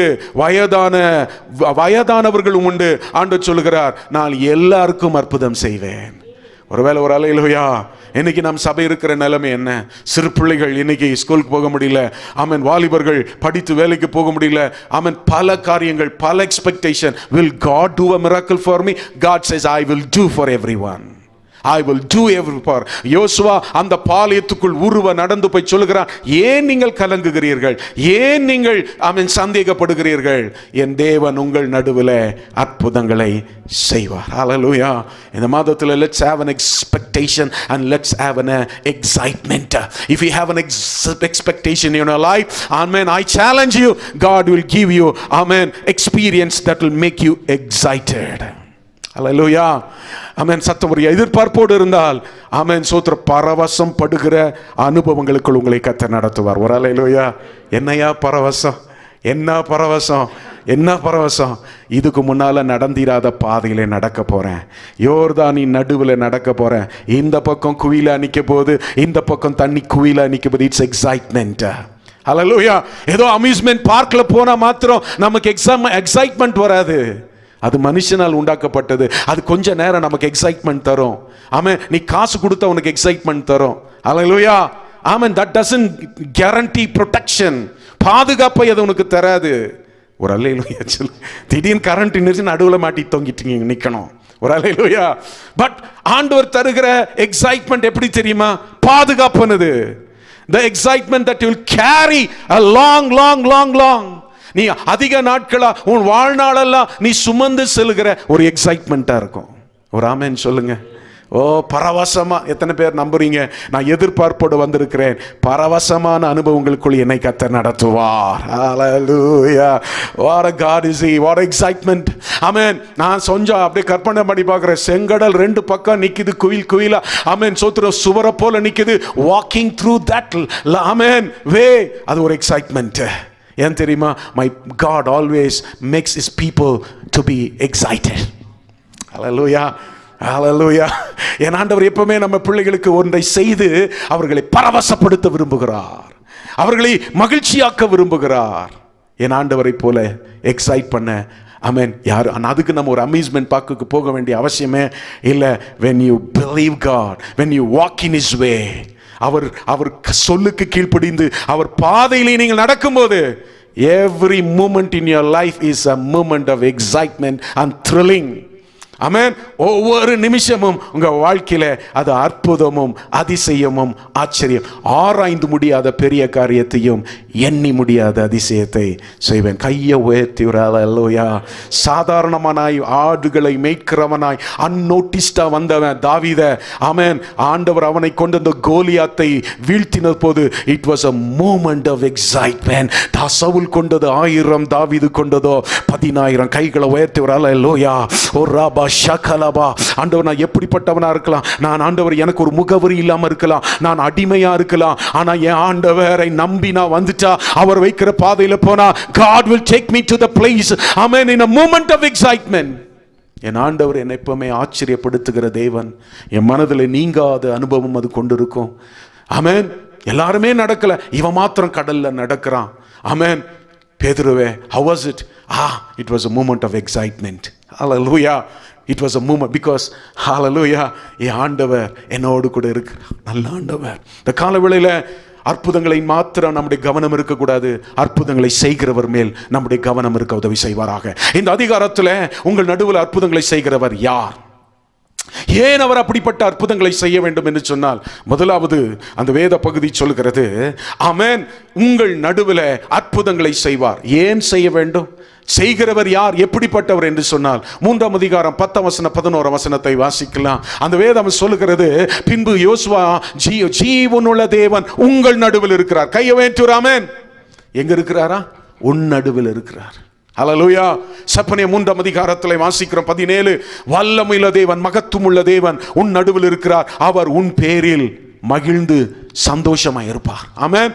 S1: வயதானவர்களும் உண்டு. ஆண்டவர் சொல்லுகிறார், நான் எல்லாருக்கும் அற்புதம் செய்வேன். ஒருவேளை ஒரு அல்லேலூயா. இன்னைக்கு நம் சபை இருக்கிற நிலைமை என்ன? சிறு பிள்ளைகள் இன்னைக்கு ஸ்கூலுக்கு போக முடியல. வாலிபர்கள் படித்து வேலைக்கு போக முடியல. பல காரியங்கள், பல expectation. Will God do a miracle for me? God says, I will do for everyone. I will do everything. யோசுவா அந்த பாளையத்துக்குள் உருவ நடந்து போய் சொல்லுகிறான், ஏன் நீங்கள் கலங்குகிறீர்கள், ஏன் நீங்கள் சந்தேகப்படுகிறீர்கள், என் தேவன் உங்கள் நடுவில் அற்புதங்களை செய்வார். ஹல்லேலூயா. இந்த மாதத்தில் let's have an expectation and let's have an excitement. If you have an expectation in your life, amen, I challenge you, God will give you experience that will make you excited. அல்லேலூயா. சத்தம் ஒரு எதிர்பார்ப்போடு இருந்தால் சோத்திர பரவசம் படுகிற அனுபவங்களுக்குள் உங்களை கர்த்தர் நடத்துவார். ஒரு அல்லேலூயா. என்னையா பரவசம், என்ன பரவசம், என்ன பரவசம். இதுக்கு முன்னால நடந்திராத பாதையில நடக்க போறேன். யோர்தானின் நடுவில் நடக்க போறேன். இந்த பக்கம் குயிலா நிக்க போது, இந்த பக்கம் தண்ணி குயிலா நிக்க போது. It's excitement. அல்லேலூயா. ஏதோ அம்யூஸ்மெண்ட் பார்க்ல போனா மாத்திரம் நமக்கு எக்ஸைட்மெண்ட் வராது. அது மனுஷனால் உண்டாக்கப்பட்டது. அது கொஞ்ச நேரம் நமக்கு எக்ஸைட்மெண்ட் தரும். நீ காசு கொடுத்தா உனக்கு எக்ஸைட்மெண்ட் தரும். அல்லேலூயா. that doesn't guarantee protection. பாதுகாப்பை அது உனக்கு தராது. ஒரு அல்லேலூயா. திடீர்னு கரண்ட் நிறுத்தி நடுவில் மாட்டி தொங்கிட்டு நிக்கணும். ஒரு அல்லேலூயா. பட் ஆண்டவர் தருகிற எக்ஸைட்மெண்ட் எப்படி தெரியுமா? பாதுகாப்புனது. The excitement that you will carry a long. நீ அதிக நாட்களா உன் வாழ்நாளெல்லாம் நீ சுமந்து செல்கிற ஒரு எக்ஸைட்மெண்டா இருக்கும். ஒரு ஆமென் சொல்லுங்க. ஓ பரவசமா, எத்தனை பேர் நம்புறீங்க நான் எதிர்பார்ப்போடு வந்திருக்கிறேன், பரவசமான அனுபவங்களுக்குள் என்னை கர்த்தர் நடத்துவார். ஹல்லேலூயா. what a God is he, what excitement. ஆமென். நான் கொஞ்சம் அப்படியே கற்பனை பண்ணி பார்க்கிறேன், செங்கடல் ரெண்டு பக்கம் நிக்குது குயில் குயிலா. ஆமென். சோத்திர சுவரை போல நிக்குது. walking through that ஆமென் வே, அது ஒரு எக்ஸைட்மெண்ட். ஏன் தெரியுமா? my God always makes his people to be excited. ஹல்லேலூயா. ஹல்லேலூயா. என் ஆண்டவர் எப்பவுமே நம்ம பிள்ளைகளுக்கு ஒன்றை செய்து அவர்களை பரவசப்படுத்த விரும்புகிறார், அவர்களை மகிழ்ச்சியாக்க விரும்புகிறார். என் ஆண்டவரை போல எக்ஸைட் பண்ண ஆமென் யார்? அதுக்கு நம்ம ஒரு அம்யூஸ்மெண்ட் பார்க்குக்கு போக வேண்டிய அவசியமே இல்லை. when you believe God, when you walk in his way, அவர் சொல்லுக்கு கீழ்ப்படிந்து அவர் பாதையிலே நீங்கள் நடக்கும்போது, every moment in your life is a moment of excitement and thrilling. ஆமென். ஒவ்வொரு நிமிஷமும் உங்க வாழ்க்கையில அது அற்புதமும் அதிசயமும் ஆச்சரியம், ஆராய்ந்து முடியாத பெரிய காரியத்தையும் எண்ணி முடியாத அதிசயத்தை செய்வேன். கையை உயர்த்தி ஒரு அல்லேலூயா. சாதாரணமானாய் ஆடுகளை மேய்க்கிறவனாய் அன்னோட்டிஸ்டா வந்தவன் தாவீத, ஆமென், ஆண்டவர் அவனை கொண்டு அந்த கோலியாத்தை வீழ்த்தின போது it was a moment of excitement. சவுல் கொண்டது 1000, தாவீது கொண்டதோ 10000. கைகளை உயர்த்தி ஒரு அல்லேலூயா. ஓ ராபா ஷகலபா. ஆண்டவர் நான் எப்படிப்பட்டவனா இருக்கலாம், நான் ஆண்டவர் எனக்கு ஒரு முகவரி இல்லாம இருக்கலாம், நான் அடிமையா இருக்கலாம், ஆனா என் ஆண்டவரை நம்பி நான் வந்துட்டா, அவர் வைக்கிற பாதையில போனா, God will take me to the place, amen, in a moment of excitement. என் ஆண்டவர் என்னை எப்பவுமே ஆச்சரியப்படுத்துகிற தேவன். என் மனதில் நீங்காத அனுபவம் அது கொண்டிருக்கும். ஆமென். எல்லாருமே நடக்கல, இவன் மாத்திரம் கடல்ல நடக்கிறான். ஆமென். பேதுருவே, how was it? It was a moment of excitement. Hallelujah. It was a moment because hallelujah, என் ஆண்டவர் என்னோடு கூட இருக்கிறார். நல்ல ஆண்டவர். இந்த காலவேளையில அற்புதங்களை மாத்திரம் நம்முடைய கவனம் இருக்கக்கூடாது, அற்புதங்களை செய்கிறவர் மேல் நம்முடைய கவனம் இருக்க உதவி செய்வாராக. இந்த அதிகாரத்தில் உங்கள் நடுவில் அற்புதங்களை செய்கிறவர் யார்? ஏன் அவர் அப்படிப்பட்ட அற்புதங்களை செய்ய வேண்டும் என்று சொன்னால், முதலாவது அந்த வேத பகுதி சொல்கிறது, ஆமென், உங்கள் நடுவில் அற்புதங்களை செய்வார். ஏன் செய்ய வேண்டும்? செய்கிறவர் யார், எப்படிப்பட்டவர் என்று சொன்னால் 3ஆம் அதிகாரம் 10 வசனம் 11 வசனத்தை வாசிக்கலாம். அந்த வேதம் சொல்லுகிறது, பின்பு யோசுவா ஜீவனுள்ள தேவன் உங்கள் நடுவில் இருக்கிறார். கையை உயர்த்தி ஆமென். எங்க இருக்கிறாரா? உன் நடுவில் இருக்கிறார். ஹல்லேலூயா. செப்பனியா 3ஆம் அதிகாரத்தில் வாசிக்கிறோம் 17, வல்லமையுள்ள தேவன், மகத்துவமுள்ள தேவன் உன் நடுவில் இருக்கிறார், அவர் உன் பேரில் மகிழ்ந்து சந்தோஷமாய் இருப்பார். ஆமென்.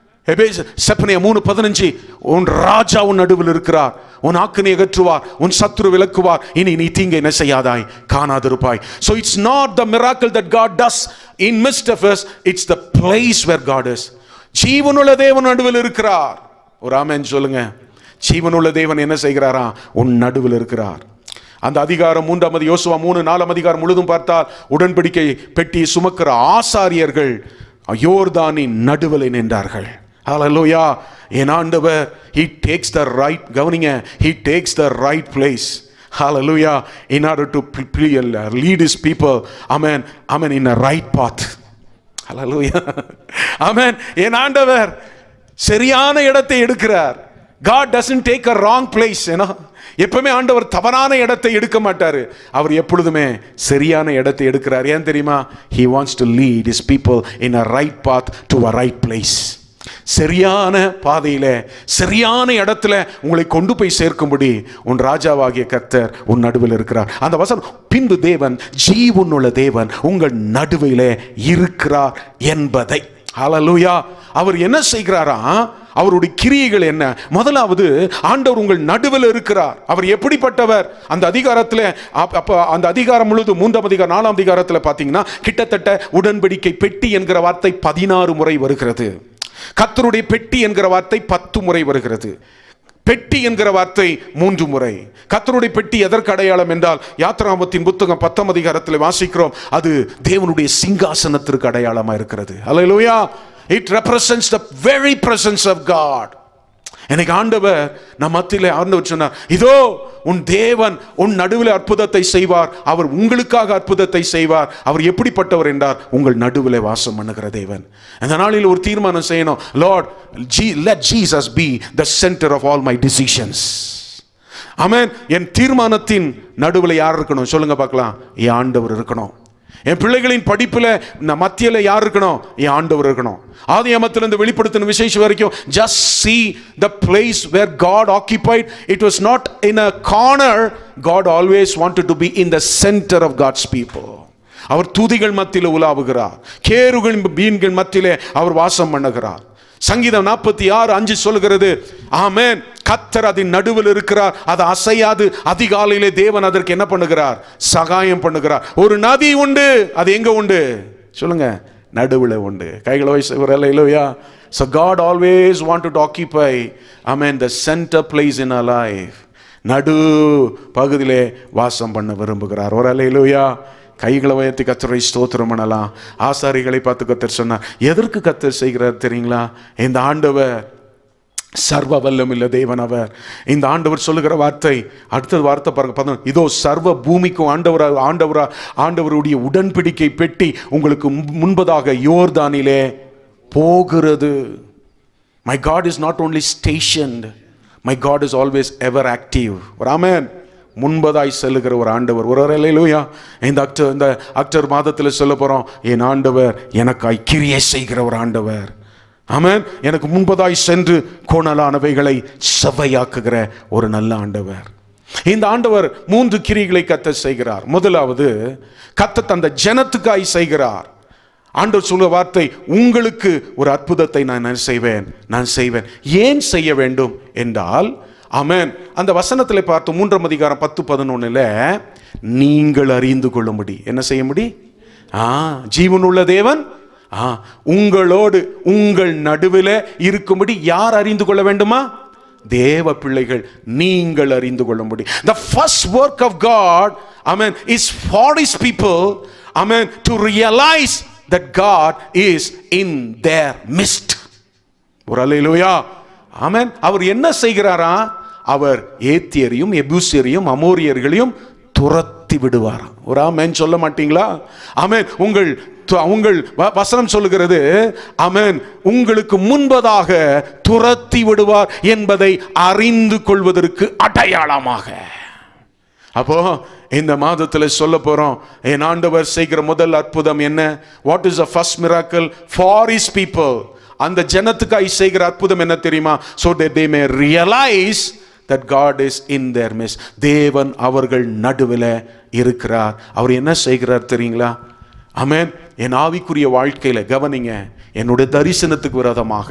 S1: செப்பனியா 3:15, உன் ராஜா உன் நடுவில் இருக்கிறார், உன் ஆக்கினை அகற்றுவார், உன் சத்துரு விலக்குவார், இனி நீ தீங்கை என்ன செய்யாதாய், காணாதிருப்பாய். So it's not the miracle that God does in midst of us, it's the place where God is. ஜீவனுள்ள தேவன் நடுவில் இருக்கிறார். ஒரு ஆமென் சொல்லுங்க. ஜீவனுள்ள தேவன் என்ன செய்கிறாரா? உன் நடுவில் இருக்கிறார். அந்த அதிகாரம் 3ஆம் யோசுவா 3-4 அதிகாரம் முழுதும் பார்த்தால், உடன்படிக்கை பெட்டி சுமக்கிற ஆசாரியர்கள் யோர்தானின் நடுவில் நின்றார்கள். ஹல்லேலூயா. என் ஆண்டவர் he takes the right, கவனிங்க, he takes the right place. Hallelujah. In order to lead his people, amen, amen, in a right path. Hallelujah. Amen. என் ஆண்டவர் சரியான இடத்தை எடுக்கிறார். God doesn't take a wrong place, you know. எப்பவுமே ஆண்டவர் தவறான இடத்தை எடுக்க மாட்டாரு, அவர் எப்பொழுதுமே சரியான இடத்தை எடுக்கிறார். ஏன் தெரியுமா? He wants to lead his people in a right path to a right place. சரியான பாதையில சரியான இடத்துல உங்களை கொண்டு போய் சேர்க்கும்படி உன் ராஜாவாகிய கர்த்தர் உன் நடுவில் இருக்கிறார். அந்த வசனம், பின்பு தேவன் ஜீவனுள்ள தேவன் உங்கள் நடுவிலே இருக்கிறார் என்பதை. ஹல்லேலூயா. அவர் என்ன செய்கிறாரா? அவருடைய கிரியைகள் என்ன? முதலாவது, ஆண்டவர் உங்கள் நடுவில் இருக்கிறார். அவர் எப்படிப்பட்டவர்? அந்த அதிகாரத்தில், அந்த அதிகாரம் முழுது 3ஆம் அதிகாரம் 4ஆம் அதிகாரத்தில் பார்த்தீங்கன்னா, கிட்டத்தட்ட உடன்படிக்கை பெட்டி என்கிற வார்த்தை 16 முறை வருகிறது. கர்த்தருடைய பெட்டி என்கிற வார்த்தை 10 முறை வருகிறது. பெட்டி என்கிற வார்த்தை 3 முறை. கர்த்தருடைய பெட்டி எதற்கு அடையாளம் என்றால், யாத்திராகமத்தின் புத்தகம் 10ஆம் அதிகாரத்தில் வாசிக்கிறோம், அது தேவனுடைய சிங்காசனத்திற்கு அடையாளமாக இருக்கிறது. ஹல்லேலூயா. It represents the very presence of God. எனக்கு ஆண்டவர் நம் மத்தியிலே ஆண்டவர் சொன்னார், இதோ உன் தேவன் உன் நடுவில் அற்புதத்தை செய்வார், அவர் உங்களுக்காக அற்புதத்தை செய்வார். அவர் எப்படிப்பட்டவர் என்றார்? உங்கள் நடுவில் வாசம் பண்ணுகிற தேவன். அந்த நாளில் ஒரு தீர்மானம் செய்யணும். Lord, let Jesus be the center of all my decisions. ஆமென். என் தீர்மானத்தின் நடுவில் யார் இருக்கணும்? சொல்லுங்க பார்க்கலாம். என் ஆண்டவர் இருக்கணும். என் பிள்ளைகளின் படிப்புல மத்தியில யார் இருக்கணும்? என் ஆண்டவர் இருக்கணும். ஆதியாகமத்திலிருந்து வெளிப்படுத்தின விசேஷம் வரைக்கும் just see the place where God occupied. It was not in a corner. God always wanted to be in the center of God's people. அவர் தூதிகள் மத்தியில உலாவுகிறார், கேருகள் மீன்கள் மத்தியிலே அவர் வாசம் பண்ணுகிறார். சங்கீதம் 46:5 சொல்கிறது, ஆமென், கர்த்தர் அதன் நடுவில் இருக்கிறார், அது அசையாது. அதிகாலையிலே தேவன் அதற்கு என்ன பண்ணுகிறார்? சகாயம் பண்ணுகிறார். ஒரு நதி உண்டு, அது எங்க உண்டு சொல்லுங்க? நடுவில் உண்டு. கைகளை வயசு. So God always wanted to occupy, amen, the center place in our life. நடு பகுதியிலே வாசம் பண்ண விரும்புகிறார். ஒரு அல்லேலூயா. கைகளை உயர்த்தி கர்த்தரை ஸ்தோத்திரம் பண்ணலாம். ஆசாரிகளை பார்த்து கர்த்தர் சொன்னார். எதற்கு கர்த்தர் செய்கிறார் தெரியுங்களா? இந்த ஆண்டவர் சர்வ வல்லமில்ல தேவன் அவர். இந்த ஆண்டவர் சொல்லுகிற வார்த்தை, அடுத்த வார்த்தை பாருங்க, இதோ சர்வ பூமிக்கும் ஆண்டவருடைய உடன்படிக்கை பெட்டி உங்களுக்கு முன்பதாக யோர்தானிலே போகிறது. My God is not only stationed, my God is always ever active. ஆமென். முன்பதாய் செல்லுகிற ஒரு ஆண்டவர். ஒரு அல்லேலூயா. இந்த அக்டோபர் மாதத்தில் சொல்ல போறோம், என் ஆண்டவர் எனக்காய் கிரியை செய்கிற ஒரு ஆண்டவர். ஆமென். எனக்கு முன்பதாய் சென்று கோணலானவைகளை செவ்வையாக்குகிற ஒரு நல்ல ஆண்டவர். இந்த ஆண்டவர் 3 கிரியைகளை கர்த்தர் செய்கிறார். முதலாவது, கர்த்தர் தந்த ஜனத்துக்காய் செய்கிறார். ஆண்டவர் சொல்ல வார்த்தை, உங்களுக்கு ஒரு அற்புதத்தை நான் செய்வேன். ஏன் செய்ய வேண்டும் என்றால், ஆமென், அந்த வசனத்தில் பார்த்து 3ஆம் அதிகாரம் 10-11 நீங்கள் அறிந்து கொள்ளும்படி என்ன செய்ய முடி? ஜீவனுள்ள தேவன் உங்களோடு உங்கள் நடுவில் இருக்கும்படி யார் அறிந்து கொள்ள வேண்டுமா? தேவ பிள்ளைகள் நீங்கள் அறிந்து கொள்ளும்படி. The first work of God, amen, is for his people, amen, to realize that God is in their midst. ஒரு அல்லேலூயா. ஆமென். அவர் என்ன செய்கிறாரா? அவர் ஏத்தியரையும் எபூசியரையும் அமோரியர்களையும் துரத்தி விடுவாராம். ஒரு ஆமென் சொல்ல மாட்டீங்களா? ஆமென். உங்கள் வசனம் சொல்லுகிறது, ஆமென், உங்களுக்கு முன்பதாக துரத்தி விடுவார் என்பதை அறிந்து கொள்வதற்கு அடையாளமாக. அப்போ இந்த மாதத்தில் சொல்ல போறோம், என் ஆண்டவர் செய்கிற முதல் அற்புதம் என்ன? What is the first miracle for his people? அந்த ஜனத்துக்காய் செய்கிற அற்புதம் என்ன தெரியுமா? so that they may realize that God is in their midst. தேவன் அவர்கள் நடுவில் இருக்கிறார். அவர் என்ன செய்கிறார் தெரியுங்களா? ஆமென். என் ஆவிக்குரிய வாழ்க்கையில கவனிங்க, என்னுடைய தரிசனத்துக்கு விரோதமாக,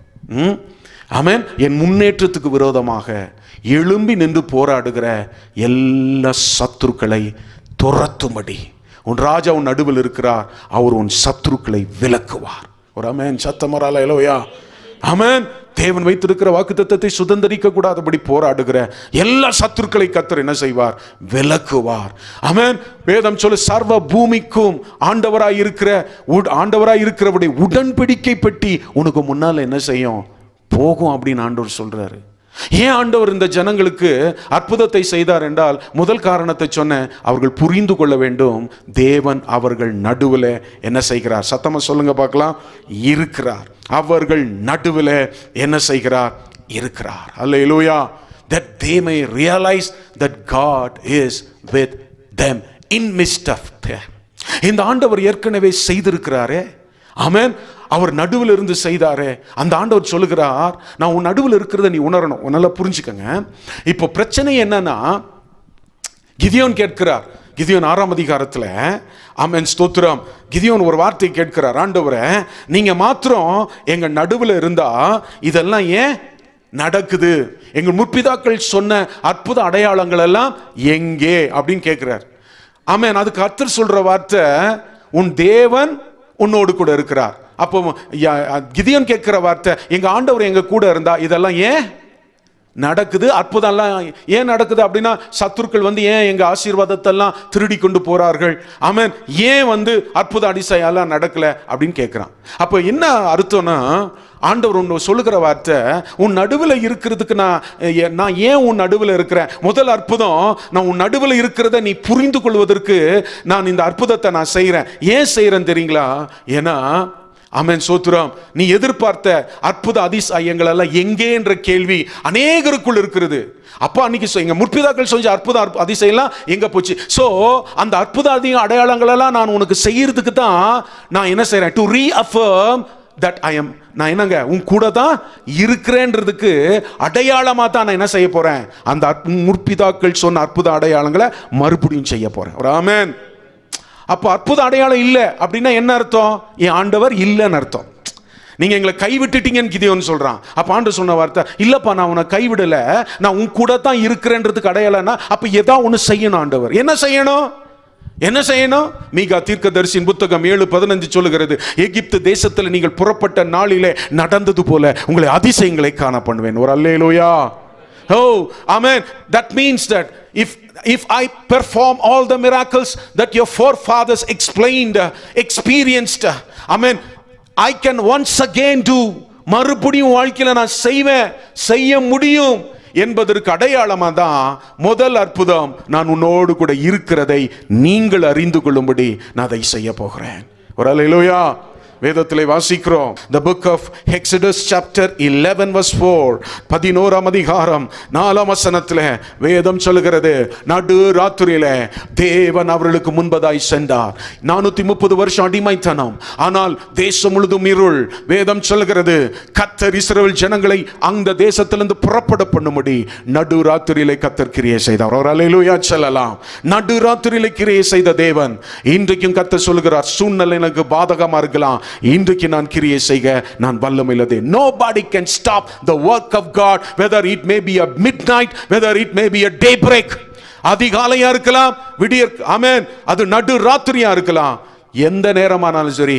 S1: ஆமென், என் முன்னேற்றத்துக்கு விரோதமாக எழும்பி நின்று போராடுகிற எல்லா சத்துருக்களை துரத்தும்படி உன் ராஜா உன் நடுவில் இருக்கிறார். அவர் உன் சத்துருக்களை விலக்குவார். ஒரு ஆமென் சத்தமரால எலோயா. ஆமென். தேவன் வைத்திருக்கிற வாக்குத்தத்தத்தை சுதந்திரிக்க கூடாதபடி போராடுகிற எல்லா சத்துருக்களை கர்த்தர் என்ன செய்வார்? விலக்குவார். ஆமென். வேதம் சொல்லு, சர்வ பூமிக்கும் ஆண்டவராய் இருக்கிறவருடைய உடன்படிக்கை பெட்டி உனக்கு முன்னால என்ன செய்யும்? போகும் அப்படின்னு ஆண்டவர் சொல்றாரு. ஏன் ஆண்டவர் இந்த ஜனங்களுக்கு அற்புதத்தை செய்தார் என்றால், முதல் காரணத்தை சொன்ன, அவர்கள் புரிந்து கொள்ள வேண்டும், தேவன் அவர்கள் நடுவில் என்ன செய்கிறார்? சத்தமா சொல்லுங்க பார்க்கலாம். இருக்கிறார். அவர்கள் நடுவில் என்ன செய்கிறார்? இருக்கிறார். அல்லேலூயா. that they may realize that God is with them in midst of them. இந்த ஆண்டவர் ஏற்கனவே செய்திருக்கிறாரே. ஆமென். அவர் நடுவில் இருந்து செய்தாரே. அந்த ஆண்டவர் சொல்லுகிறார், நான் உன் நடுவில் இருக்கிறத நீ உணரணும். நல்லா புரிஞ்சுக்கங்க. இப்போ பிரச்சனை என்னன்னா, கிதியோன் கேட்கிறார். கிதியோன் 6ஆம் அதிகாரத்தில், ஆமென் ஸ்தோத்திரம், கிதியோன் ஒரு வார்த்தை கேட்கிறார், ஆண்டவரே நீங்க மாத்திரம் எங்க நடுவில் இருந்தா இதெல்லாம் ஏன் நடக்குது? எங்கள் முற்பிதாக்கள் சொன்ன அற்புத அடையாளங்கள் எல்லாம் எங்கே அப்படின்னு கேட்கிறார். ஆமென். அதுக்கு கர்த்தர் சொல்ற வார்த்தை, உன் தேவன் உன்னோடு கூட இருக்கிறார். அப்போ கிதியோன் கேட்கிற வார்த்தை, எங்க ஆண்டவர் எங்க கூட இருந்தா இதெல்லாம் ஏன் நடக்குது? அற்புதம்லாம் ஏன் நடக்குது அப்படின்னா, சத்துருக்கள் வந்து ஏன் எங்க ஆசீர்வாதத்தெல்லாம் திருடி கொண்டு போறார்கள்? ஆமென். ஏன் வந்து அற்புத அதிசயம்லாம் நடக்கல அப்படின்னு கேட்கிறான். அப்போ என்ன அர்த்தம்னா, ஆண்டவர் ஒன்று சொல்லுகிற வார்த்தை, உன் நடுவில் இருக்கிறதுக்கு நான் ஏன் உன் நடுவில் இருக்கிறேன்? முதல் அற்புதம், நான் உன் நடுவில் இருக்கிறத நீ புரிந்து கொள்வதற்கு நான் இந்த அற்புதத்தை நான் செய்கிறேன். ஏன் செய்கிறேன் தெரியுங்களா? ஏன்னா ஆமென், சோத்திரம். நீ எதிர்பார்த்த அற்புத அதிசயங்கள் எல்லாம் எங்கே என்ற கேள்வி அநேகருக்குள் இருக்கிறது. அப்பா அன்னைக்கு எங்க முற்பிதாக்கள் செஞ்ச அற்புத அதிசயம்லாம் எங்க போச்சு? சோ அந்த அற்புத அடையாளங்கள் எல்லாம் நான் உனக்கு செய்யறதுக்கு தான் நான் என்ன செய்றேன்? To reaffirm that I am, நான் என்னங்க உன் கூட தான் இருக்கிறேன்றதுக்கு அடையாளமா தான் நான் என்ன செய்ய போறேன்? அந்த முற்பிதாக்கள் சொன்ன அற்புத அடையாளங்களை மறுபடியும் செய்ய போறேன். ஆமென். அப்போ அற்புத அடையாளம் இல்லை அப்படின்னா என்ன அர்த்தம்? என் ஆண்டவர் இல்லைன்னு அர்த்தம். நீங்க எங்களை கைவிட்டுட்டீங்கன்னு கிதியோன் சொல்றான். அப்ப ஆண்டவர் சொன்ன வார்த்தை, இல்லப்பா நான் உன்னை கைவிடல, நான் உன் கூட தான் இருக்கிறேன்றதுக்கு அடையாளம்னா அப்ப ஏதா ஒன்று செய்யணும். ஆண்டவர் என்ன செய்யணும்? என்ன செய்யணும்? மீகா தீர்க்கதரிசியின் புத்தகம் 7:15 சொல்லுகிறது, எகிப்து தேசத்தில் நீங்கள் புறப்பட்ட நாளிலே நடந்தது போல உங்களை அதிசயங்களை காண பண்ணுவேன். ஒரு அல்லேலூயா. Oh, amen. That means that if I perform all the miracles that your forefathers experienced, amen, I can once again do. மறுபடியும் வாழ்க்கையில நான் செய்ய முடியும் என்பதற்கு அடையாளமா தான் முதல் அற்புதம், நான் உன்னோடு கூட இருக்கிறதை நீங்கள் அறிந்து கொள்ளும்படி நான் அதை செய்ய போகிறேன். ஒரு அல்லேலூயா. வேதத்திலே வாசிக்கிறோம், the book of Exodus chapter 11 verse 4, 11ஆம் அதிகாரம் 4ஆம் வசனத்திலே வேதம் சொல்லுகிறது, நடு ராத்திரியிலே தேவன் அவர்களுக்கு முன்பதாய் சென்றார். 430 வருஷம் அடிமைத்தனம், ஆனால் தேசம் முழுதும் இருள். வேதம் சொல்லுகிறது, கர்த்தர் இஸ்ரவேல் ஜனங்களை அந்த தேசத்திலிருந்து புறப்பட பண்ணும்படி நடு ராத்திரியிலே கர்த்தர் கிரியை செய்தார். ஒரு அல்லேலூயா சொல்லலாம். நடு ராத்திரியிலே கிரியை செய்த தேவன் இன்றைக்கும் கர்த்தர் சொல்லுகிறார், சூழ்நிலை எனக்கு பாதகமா இருக்கலாம், இன்றைக்கு நான் கிரியை செய்ய நான் வல்லமையுள்ளதே. Nobody can stop the work of God, whether it may be a midnight, whether it may be a daybreak. அதிகாலையா இருக்கலாம், விடியற், ஆமென், அது நடு ராத்திரியா இருக்கலாம், எந்த நேரமானாலும் சரி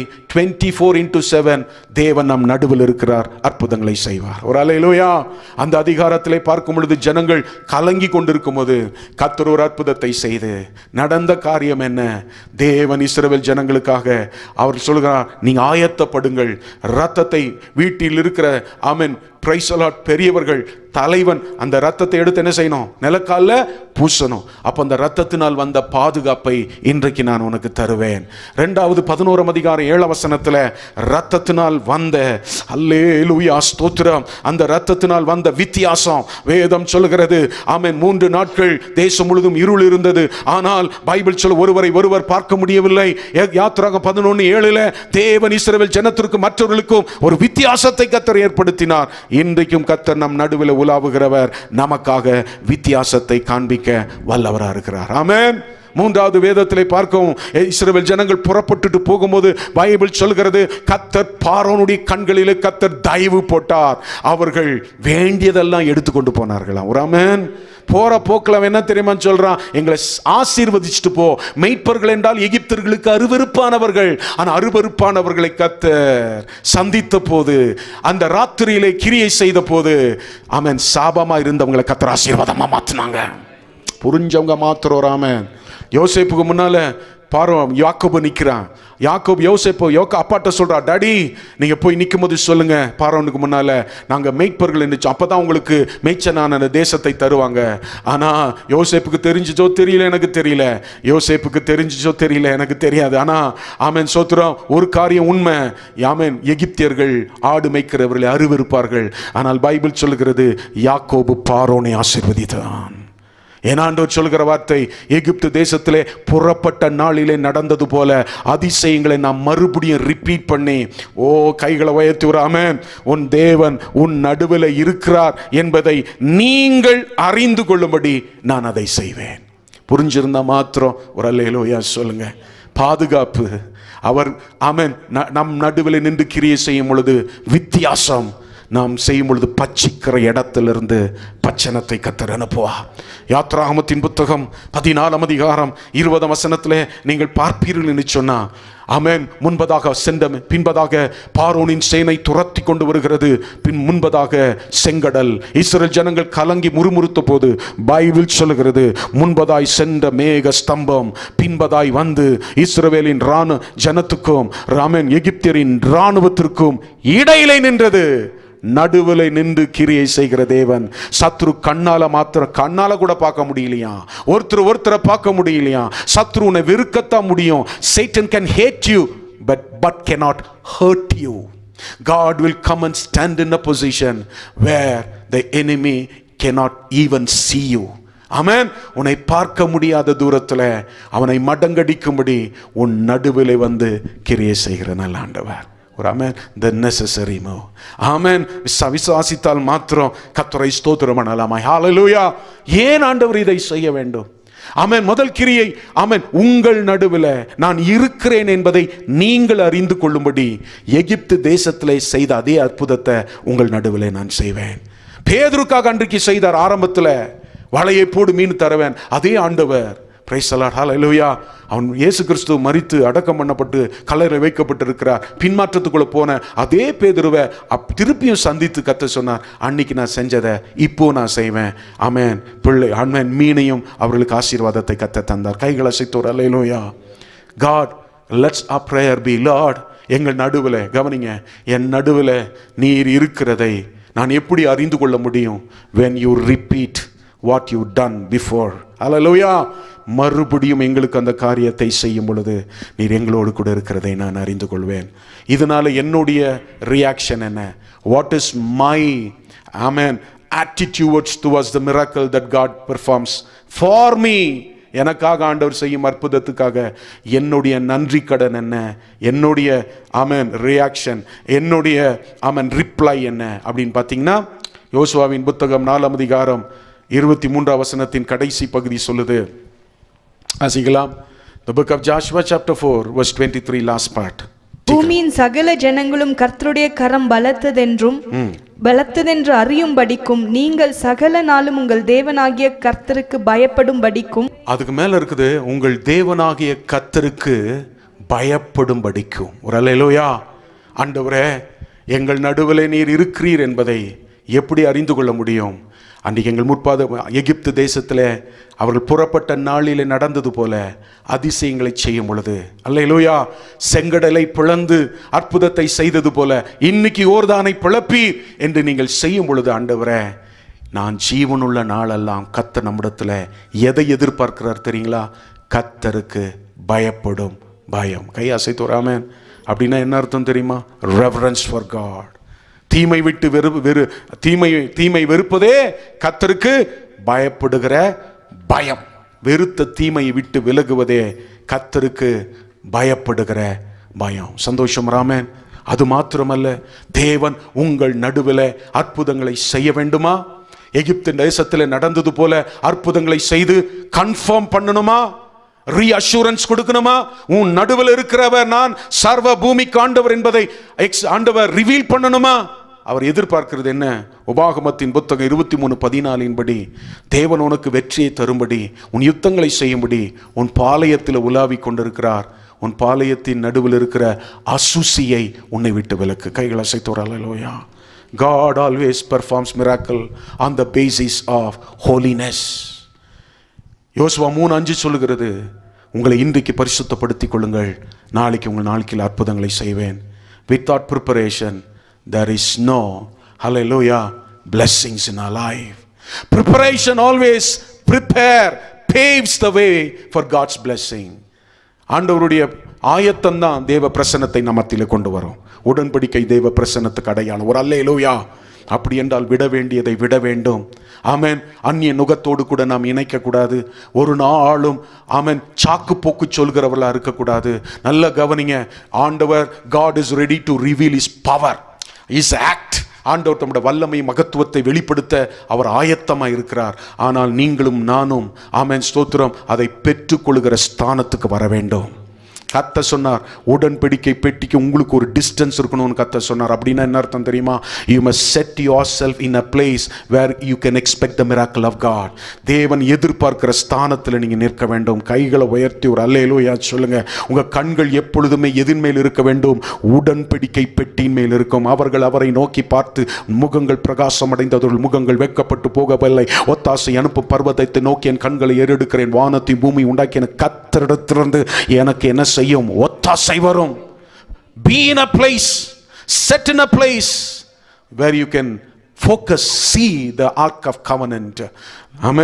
S1: 24/7 தேவன் நம் நடுவில் இருக்கிறார், அற்புதங்களை செய்வார். ஒரு அல்லேலூயா. அந்த அதிகாரத்திலே பார்க்கும் பொழுது ஜனங்கள் கலங்கி கொண்டிருக்கும் போது கர்த்தர் ஒரு அற்புதத்தை செய்து நடந்த காரியம் என்ன? தேவன் இஸ்ரவேல் ஜனங்களுக்காக அவர் சொல்கிறார், நீங்க ஆயத்தப்படுங்கள், ரத்தத்தை வீட்டில் இருக்கிற, ஆமென், பிரைஸ் தி லார்ட், பெரியவர்கள், தலைவன் அந்த ரத்தத்தை எடுத்து என்ன செய்யணும்? நிலக்கால பூசணும். அப்ப அந்த ரத்தத்தினால் வந்த பாதுகாப்பை இன்றைக்கு நான் உனக்கு தருவேன். 2வது 11ஆம் அதிகாரம் 7ஆம் வசனத்துல ரத்தத்தினால் வந்த, அல்லேலூயா ஸ்தோத்திரம், அந்த ரத்தத்தினால் வந்த வித்தியாசம் வேதம் சொல்லுகிறது. ஆமென். 3 நாட்கள் தேசம் முழுதும் இருள் இருந்தது, ஆனால் பைபிள் சொல்ல ஒருவர் பார்க்க முடியவில்லை. யாத்திராகமம் 11:7 தேவன் இஸ்ரவேல் ஜனத்திற்கும் மற்றவர்களுக்கும் ஒரு வித்தியாசத்தை கர்த்தர் ஏற்படுத்தினார். இன்றைக்கும் கர்த்தர் நம் நடுவில் உலாவுகிறவர், நமக்காக வித்தியாசத்தை காண்பிக்க வல்லவராக இருக்கிறார். ஆமென். 3வது வேதத்திலே பார்க்கவும், இஸ்ரவேல் ஜனங்கள் புறப்பட்டுட்டு போகும்போது பைபிள் சொல்கிறது, கர்த்தர் பார்வோனுடைய கண்களிலே கர்த்தர் தயவு போட்டார், அவர்கள் வேண்டியதெல்லாம் எடுத்துக்கொண்டு போனார்களாம். ஆமென். போற போக்கில் என்ன தெரியுமா சொல்றான்? எங்களை ஆசீர்வதிச்சுட்டு போ. மெய்ப்பர்கள் என்றால் எகிப்தர்களுக்கு அருவருப்பானவர்கள், ஆனால் அருவருப்பானவர்களை கர்த்தர் சந்தித்த போது, அந்த ராத்திரியிலே கிரியை செய்த போது, ஆமென், சாபமா இருந்தவங்களை கர்த்தர் ஆசீர்வாதமா மாத்தினாங்க. புரிஞ்சவங்க மாத்திரம். ஆமென். யோசேப்புக்கு முன்னால பார்வோம் யாக்கோபு நிற்கிறான். யோசேப்பு அப்பாட்ட சொல்றா, டாடி நீங்க போய் நிற்கும் போது சொல்லுங்க பார்வோனுக்கு முன்னால, நாங்க மேய்ப்பர்கள் இருந்துச்சு, அப்பதான் உங்களுக்கு மேய்ச்சனான அந்த தேசத்தை தருவாங்க. ஆனா யோசேப்புக்கு தெரிஞ்சிச்சோ தெரியல, எனக்கு தெரியல. யோசேப்புக்கு தெரிஞ்சிச்சோ தெரியல, எனக்கு தெரியாது. ஆனா ஆமென் சோத்திரம், ஒரு காரியம் உண்மை, ஆமென், எகிப்தியர்கள் ஆடு மேய்க்கிறவர்களை அருவருப்பார்கள், ஆனால் பைபிள் சொல்லுகிறது யாக்கோபு பார்வோனை ஆசீர்வதித்தான். ஏனாண்டவர் சொல்கிற வார்த்தை, எகிப்து தேசத்திலே புறப்பட்ட நாளிலே நடந்தது போல அதிசயங்களை நாம் மறுபடியும் ரிப்பீட் பண்ணி, ஓ கைகளை உயர்த்தி ஒரு ஆமென், உன் தேவன் உன் நடுவில் இருக்கிறார் என்பதை நீங்கள் அறிந்து கொள்ளும்படி நான் அதை செய்வேன். புரிஞ்சிருந்தா மாத்திரம் ஒரு அல்லேலூயா சொல்லுங்க. பாதுகாப்பு, அவர் ஆமென் நம் நடுவில் நின்று கிரியை செய்யும் பொழுது வித்தியாசம், நாம் செய்யும் பொழுது பச்சிக்கிற இடத்திலிருந்து பச்சனத்தை கர்த்தர் அனுப்புவா. யாத்ராகமத்தின் புத்தகம் 14ஆம் அதிகாரம் 20ஆம் வசனத்திலே நீங்கள் பார்ப்பீர்கள் என்று சொன்னா, ஆமென், முன்பதாக பின்பதாக பார்வோனின் சேனை துரத்தி கொண்டு வருகிறது, முன்பதாக செங்கடல். இஸ்ரவேல் ஜனங்கள் கலங்கி முறுமுறுத்த போது பைபிள் சொல்லுகிறது, முன்பதாய் சென்ற மேக ஸ்தம்பம் பின்பதாய் வந்து இஸ்ரவேலின் ஜனத்துக்கும் ஆமென் எகிப்தியரின் இராணுவத்திற்கும் இடையிலே நின்றது. நடுவில் நின்று கிரியை செய்கிற தேவன். சத்ரு கண்ணால கூட பார்க்க முடியலையா, ஒருத்தரை பார்க்க முடியலையா, சத்ரு உன்னை வெறுக்கத்தான் முடியும். Satan can hate you, but but cannot hurt you. God will come and stand in a position where the enemy cannot even see you. ஆமென். உன்னை பார்க்க முடியாத தூரத்தில் அவனை மடங்கடிக்கும்படி உன் நடுவிலே வந்து கிரியை செய்கிற நல்ல ஆண்டவர். ஒரு ஆமென். the necessary move. ஆமென். விசுவாசித்தால் மாத்திரம் கர்த்தரை ஸ்தோத்திரம் பண்ணலாமா? ஹalleluya. ஏன் ஆண்டவர் இதை செய்ய வேண்டும்? ஆமென். முதல் கிரியை, ஆமென், உங்கள் நடுவில் நான் இருக்கிறேன் என்பதை நீங்கள் அறிந்து கொள்ளும்படி எகிப்து தேசத்திலே செய்த அதே அற்புதத்தை உங்கள் நடுவில் நான் செய்வேன். பேதுருக்காக அன்றைக்கு செய்தார். ஆரம்பத்தில் வலையை போடு மீன் தருவேன். அதே ஆண்டவர், பிரைஸ் தி லார்ட், ஹalleluya, அவன் இயேசு கிறிஸ்து மரித்து அடக்கம் பண்ணப்பட்டு கல்லறையில் வைக்கப்பட்டிருக்கிறார். பின்மாற்றத்துக்குள்ள போன அதே பேதுருவை திருப்பியும் சந்தித்து கத்த சொன்னார், அன்னைக்கு நான் செஞ்சதை இப்போ நான் செய்வேன். ஆமென். பிள்ளை ஆமென் மீனையும் அவர்களுக்கு ஆசீர்வாதத்தை கத்த தந்தார். கைகளை அசைத்தோர் ஹalleluya. God, let's our prayer be, Lord, எங்கள் நடுவில் கவனிங்க, என் நடுவில் நீர் இருக்கிறதை நான் எப்படி அறிந்து கொள்ள முடியும்? when you repeat what you done before. ஹalleluya. மறுபடியும் எங்களுக்கு அந்த காரியத்தை செய்யும் பொழுது நீர் எங்களோடு கூட இருக்கிறதை நான் அறிந்து கொள்வேன். இதனால என்னுடைய ரியாக்ஷன் என்ன? What is my amen attitudes towards the miracle that God performs for me? எனக்காக ஆண்டவர் செய்யும் அற்புதத்துக்காக என்னுடைய நன்றி கடன் என்ன? என்னுடைய ஆமென் ரியாக்ஷன், என்னுடைய ஆமென் ரிப்ளை என்ன அப்படின்னு பார்த்தீங்கன்னா, யோசுவாவின் புத்தகம் 4ஆம் அதிகாரம் 23ஆம் வசனத்தின் கடைசி பகுதி சொல்லுது. வாசிக்கலாம். The book of Joshua chapter 4 verse 23, last part.
S3: பூமியின் சகல ஜனங்களும் கர்த்தருடைய கரம் பலத்ததென்று அறியும்படிக்கும் நீங்கள் சகல நாளும் உங்கள் தேவனாகிய கர்த்தருக்கு பயப்படும்படிக்கும். அதுக்கு மேல இருக்குது, உங்கள் தேவனாகிய கர்த்தருக்கு பயப்படும்படிக்கும். ஒரு அல்லேலூயா. ஆண்டவரே, எங்கள் நடுவிலே நீர் இருக்கிறீர் என்பதை எப்படி அறிந்து கொள்ள முடியும்? அன்றைக்கு எங்கள் முற்பாத எகிப்து தேசத்தில் அவர்கள் புறப்பட்ட நாளிலே நடந்தது போல அதிசயங்களை செய்யும் பொழுது, அல்லேலூயா, செங்கடலை பிளந்து அற்புதத்தை செய்தது போல இன்னைக்கு யோர்தானை பிளப்பி என்று நீங்கள் செய்யும் பொழுது, ஆண்டவரே, நான் ஜீவனுள்ள நாளெல்லாம் கர்த்தர் நம்மிடத்தில் எதை எதிர்பார்க்கிறார் தெரியுங்களா? கர்த்தருக்கு பயப்படும் பயம். கை அசைத்து ஆமென். அப்படின்னா என்ன அர்த்தம் தெரியுமா? Reverence for God. தீமை விட்டு தீமை வெறுப்பதே கர்த்தருக்கு பயப்படுகிற பயம். வெறுத்த தீமையை விட்டு விலகுவதே கர்த்தருக்கு பயப்படுகிற பயம். சந்தோஷம் ராமன். அது மாத்திரமல்ல, தேவன் உங்கள் நடுவில் அற்புதங்களை செய்ய வேண்டுமா? எகிப்து தேசத்தில் நடந்தது போல அற்புதங்களை செய்து கன்ஃபார்ம் பண்ணணுமா? ரீஅஷூரன்ஸ் கொடுக்கணுமா? உன் நடுவில் இருக்கிறவர் நான் சர்வ பூமிக்கு ஆண்டவர் என்பதை ஆண்டவர் ரிவீல் பண்ணணுமா? அவர் எதிர்பார்க்கிறது என்ன? உபாகமத்தின் புத்தகம் 23:14 படி, தேவன் உனக்கு வெற்றியை தரும்படி, உன் யுத்தங்களை செய்யும்படி உன் பாளையத்தில் உலாவிக் கொண்டிருக்கிறார். உன் பாளையத்தின் நடுவில் இருக்கிற அசுசியை உன்னை விட்டு விலக்கு. கைகளை அசைத்தோர் அல்லேலூயா. God always performs miracle on the basis of holiness. யோசுவா 3:5 சொல்லுகிறது, உங்களை இன்றைக்கு பரிசுத்தப்படுத்திக் கொள்ளுங்கள், நாளைக்கு உங்கள் நாளைக்கு அற்புதங்களை செய்வேன். Without preparation there is no, hallelujah, blessings in our life. Preparation always paves the way for God's blessing. ஆண்டவருடைய ஆயத்தம் தான் தேவ பிரசன்னத்தை நம்மத்திலே கொண்டு வரும். உடன்படிக்கை தேவ பிரசன்னத்துக்கு அடையாளம். ஒரு அல்லேலூயா. அப்படி என்றால் விட வேண்டியதை விட வேண்டும். ஆமென். அந்நிய நுகத்தோடு கூட நாம் இணைக்கக்கூடாது. ஒரு நாளும் ஆமென் சாக்கு போக்கு சொல்கிறவர்களா இருக்கக்கூடாது. நல்ல கவனிங்க. ஆண்டவர், God is ready to reveal his power, his act. ஆண்டவர் தம்முடைய வல்லமை மகத்துவத்தை வெளிப்படுத்த அவர் ஆயத்தமாக இருக்கிறார். ஆனால் நீங்களும் நானும் ஆமென் ஸ்தோத்திரம் அதை பெற்றுக்கொள்கிற ஸ்தானத்துக்கு வர வேண்டும். கத்த சொன்னார், உடன்படிக்கை பெட்டிக்கு உங்களுக்கு ஒரு டிஸ்டன்ஸ் இருக்கணும்னு கத்த சொன்னார். அப்படின்னா என்ன அர்த்தம் தெரியுமா? You must set yourself in a place where you can expect the miracle of God. தேவன் எதிர்பார்க்கிற ஸ்தானத்தில் நீங்கள் நிற்க வேண்டும். கைகளை உயர்த்தி ஒரு அல்லேலூயா சொல்லுங்க. உங்கள் கண்கள் எப்பொழுதுமே எதின் மேல் இருக்க வேண்டும்? உடன்படிக்கை பெட்டியின் மேல் இருக்கும். அவர்கள் அவரை நோக்கி பார்த்து முகங்கள் பிரகாசம் அடைந்தவர்கள் முகங்கள் வெட்கப்பட்டு போகவில்லை. ஒத்தாசை அனுப்பும் பர்வதத்தை நோக்கி என் கண்களை ஏறெடுக்கிறேன். வானத்தை பூமி உண்டாக்கின கர்த்தரிடத்திலிருந்து எனக்கு என்ன செய்யும்? ஒத்தாசை வரும். Be in a place, set in a place where you can focus, see the ark of covenant. Amen.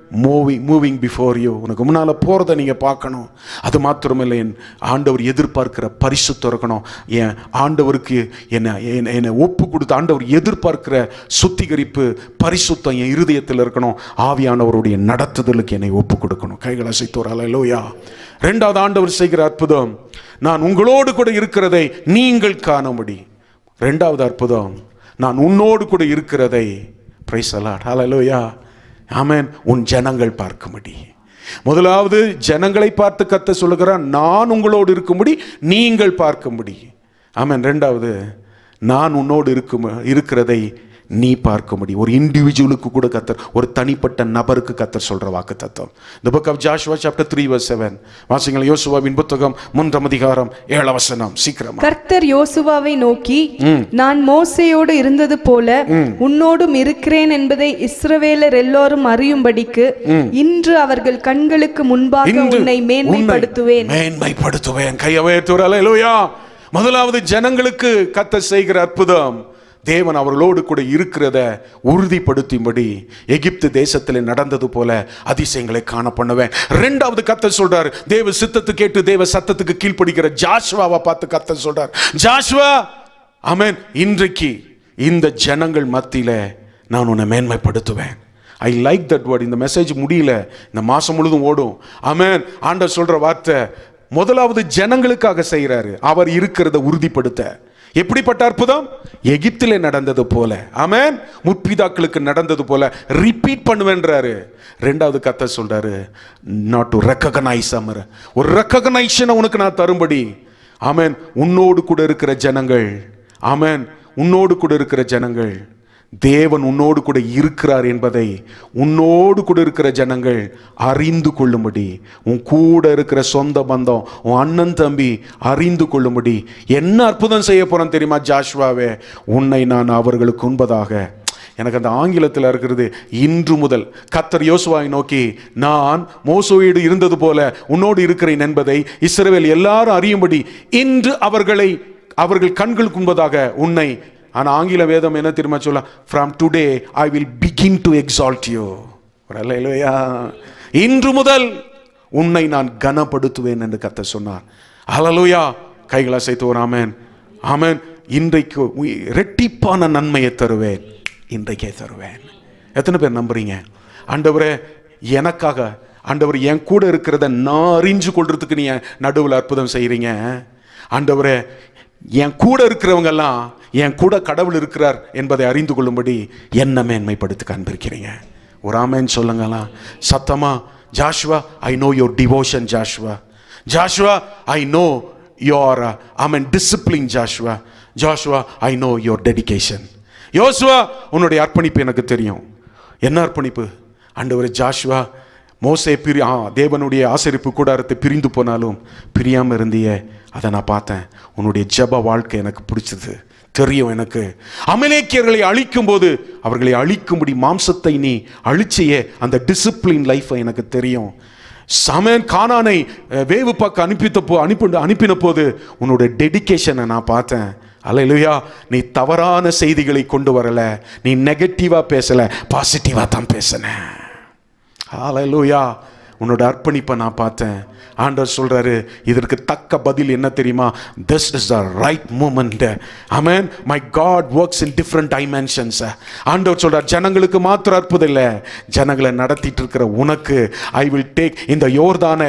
S1: Moving before you. உனக்கு முன்னால் போகிறத நீங்கள் பார்க்கணும். அது மாத்திரமில்லை, என் ஆண்டவர் எதிர்பார்க்கிற பரிசுத்தம் இருக்கணும். என் ஆண்டவருக்கு என்னை ஒப்பு கொடுத்து ஆண்டவர் எதிர்பார்க்கிற சுத்திகரிப்பு பரிசுத்தம் என் இருதயத்தில் இருக்கணும். ஆவியானவருடைய நடத்துதலுக்கு என்னை ஒப்பு கொடுக்கணும். கைகளை அசைத்தோர் அல்லேலூயா. ரெண்டாவது ஆண்டவர் செய்கிற அற்புதம், நான் உங்களோடு கூட இருக்கிறதை நீங்கள் காணும்படி. ரெண்டாவது அற்புதம், நான் உன்னோடு கூட இருக்கிறதை, பிரைஸ் தி லார்ட், ஹல்லேலூயா, ஆமென், உன் ஜனங்கள் பார்க்கும்படி. முதலாவது ஜனங்களை பார்த்து கர்த்தர் சொல்லுகிறார், நான் உங்களோடு இருக்கும்படி நீங்கள் பார்க்கும்படி. ஆமென். ரெண்டாவது, நான் உன்னோடு இருக்கிறதை நீ பார்க்கும்படி. ஒரு இண்டிவிஜுவலுக்கு கூட கர்த்தர், ஒரு தனிப்பட்ட நபருக்கு கர்த்தர் சொல்ற வாக்கு தத்துவம். The book of Joshua chapter 3 verse 7. வாசிங்கள் யோசுவாவின் புத்தகம் 3ஆம் அதிகாரம் 7ஆம் வசனம். சீக்கிரமா.
S3: கர்த்தர் யோசுவாவை நோக்கி, நான் மோசேயோடு இருந்தது போல உன்னோடும் இருக்கிறேன் என்பதை இஸ்ரவேலர் எல்லோரும் அறியும்படிக்கு இன்று அவர்கள் கண்களுக்கு முன்பாக உன்னை மேன்மைப்படுத்துவேன்.
S1: மேன்மைப்படுத்துவேன். கையவேற்றுவர். அல்லேலூயா. முதலாவது ஜனங்களுக்கு கர்த்தர் செய்கிற அற்புதம், தேவன் அவர்களோடு கூட இருக்கிறத உறுதிப்படுத்தும்படி எகிப்து தேசத்தில் நடந்தது போல அதிசயங்களை காண பண்ணுவேன். ரெண்டாவது கர்த்தர் சொல்றார், தேவ சித்தத்துக்கு கேட்டு தேவ சத்தத்துக்கு கீழ்ப்படுகிற ஜாஷுவாவை பார்த்து கர்த்தர் சொல்றார், ஜாஷுவா, ஆமென், இன்றைக்கு இந்த ஜனங்கள் மத்தியில நான் உன்னை மேன்மைப்படுத்துவேன். I like that word. இந்த மெசேஜ் முடியல, இந்த மாசம் முழுதும் ஓடும். ஆமென். ஆண்டவர் சொல்ற வார்த்தை, முதலாவது ஜனங்களுக்காக செய்யறாரு, அவர் இருக்கிறத உறுதிப்படுத்த. எப்படிப்பட்ட அற்புதம்? எகிப்திலே நடந்தது போல, ஆமென், முற்பிதாக்களுக்கு நடந்தது போல ரிப்பீட் பண்ணுவேன்றாரு. ரெண்டாவது கர்த்தர் சொல்றாரு, நாட் டு ரெகக்னைஸ், ஒரு ரெகக்னைஷனை உனக்கு நான் தரும்படி. ஆமென். உன்னோடு கூட இருக்கிற ஜனங்கள், ஆமென், உன்னோடு கூட இருக்கிற ஜனங்கள், தேவன் உன்னோடு கூட இருக்கிறார் என்பதை உன்னோடு கூட இருக்கிற ஜனங்கள் அறிந்து கொள்ளும்படி, உன் கூட இருக்கிற சொந்த பந்தம், உன் அண்ணன் தம்பி அறிந்து கொள்ளும்படி என்ன அற்புதம் செய்ய போறேன் தெரியுமா ஜாஷுவாவே? உன்னை நான் அவர்களுக்கு முன்பதாக. எனக்கு அந்த ஆங்கிலத்தில் இருக்கிறது, இன்று முதல் கர்த்தர் யோசுவாவை நோக்கி, நான் மோசேயோடு இருந்தது போல உன்னோடு இருக்கிறேன் என்பதை இஸ்ரவேல் எல்லாரும் அறியும்படி இன்று அவர்கள் கண்களுக்கு முன்பதாக உன்னை. ஆனா ஆங்கில வேதம் என்ன தெரியுமா சொல்ல? From today I will begin to exalt you. அல்லேலூயா. இன்று முதல் உன்னை நான் கனப்படுத்துவேன் என்று கர்த்தர் சொன்னார். அல்லேலூயா. கைகளை அசைத்து ஒரு ஆமென். ஆமென். இன்றைக்கு இரட்டிப்பான நன்மையை தருவேன், இன்றைக்கே தருவேன். எத்தனை பேர் நம்புறீங்க? ஆண்டவரே, எனக்காக ஆண்டவர் என் கூட இருக்கிறத நான் அறிஞ்சு கொள்றதுக்கு நீ நடுவில் அற்புதம் செய்றீங்க. ஆண்டவரே, என் கூட இருக்கிறவங்க எல்லாம் என் கூட கடவுள் இருக்கிறார் என்பதை அறிந்து கொள்ளும்படி என்ன மேன்மைப்படுத்தி காண்பிருக்கிறீங்க. ஒரு ஆமென் சொல்லுங்களா சத்தமா. Joshua, I know your devotion. Joshua, Joshua, I know your amen discipline. Joshua, Joshua, I know your dedication. யோசுவா, உன்னுடைய அர்ப்பணிப்பு எனக்கு தெரியும். என்ன அர்ப்பணிப்பு? ஆண்டவரே, ஜாஷுவா, மோசே தேவனுடைய ஆசரிப்பு கூடாரத்தை பிரிந்து போனாலும் பிரியாமல் இருந்தியே, அதை நான் பார்த்தேன். உன்னுடைய ஜெப வாழ்க்கை எனக்கு பிடிச்சது தெரியும். எனக்கு அமலேக்கியர்களை அழிக்கும் போது அவர்களை அழிக்கும்படி மாம்சத்தை நீ அழிச்சியே, அந்த டிசிப்ளின் லைஃபை எனக்கு தெரியும். சமன் கானானை வேவு பார்க்க அனுப்பின போது உன்னுடைய டெடிகேஷனை நான் பார்த்தேன். அல்லேலூயா. நீ தவறான செய்திகளை கொண்டு வரல, நீ நெகட்டிவா பேசல, பாசிட்டிவா தான் பேசின. அல்லேலூயா. உன்னோட அர்ப்பணிப்பை நான் பார்த்தேன். ஆண்டவர் சொல்றாரு, இதற்கு தக்க பதில் என்ன தெரியுமா? This is the right moment. Amen. My God works in different dimensions. ஆண்டவர் சொல்றார், ஜனங்களுக்கு மாத்திர அற்புதம் இல்லை, ஜனங்களை நடத்திட்டு இருக்கிற உனக்கு I will take. இந்த யோர்தானை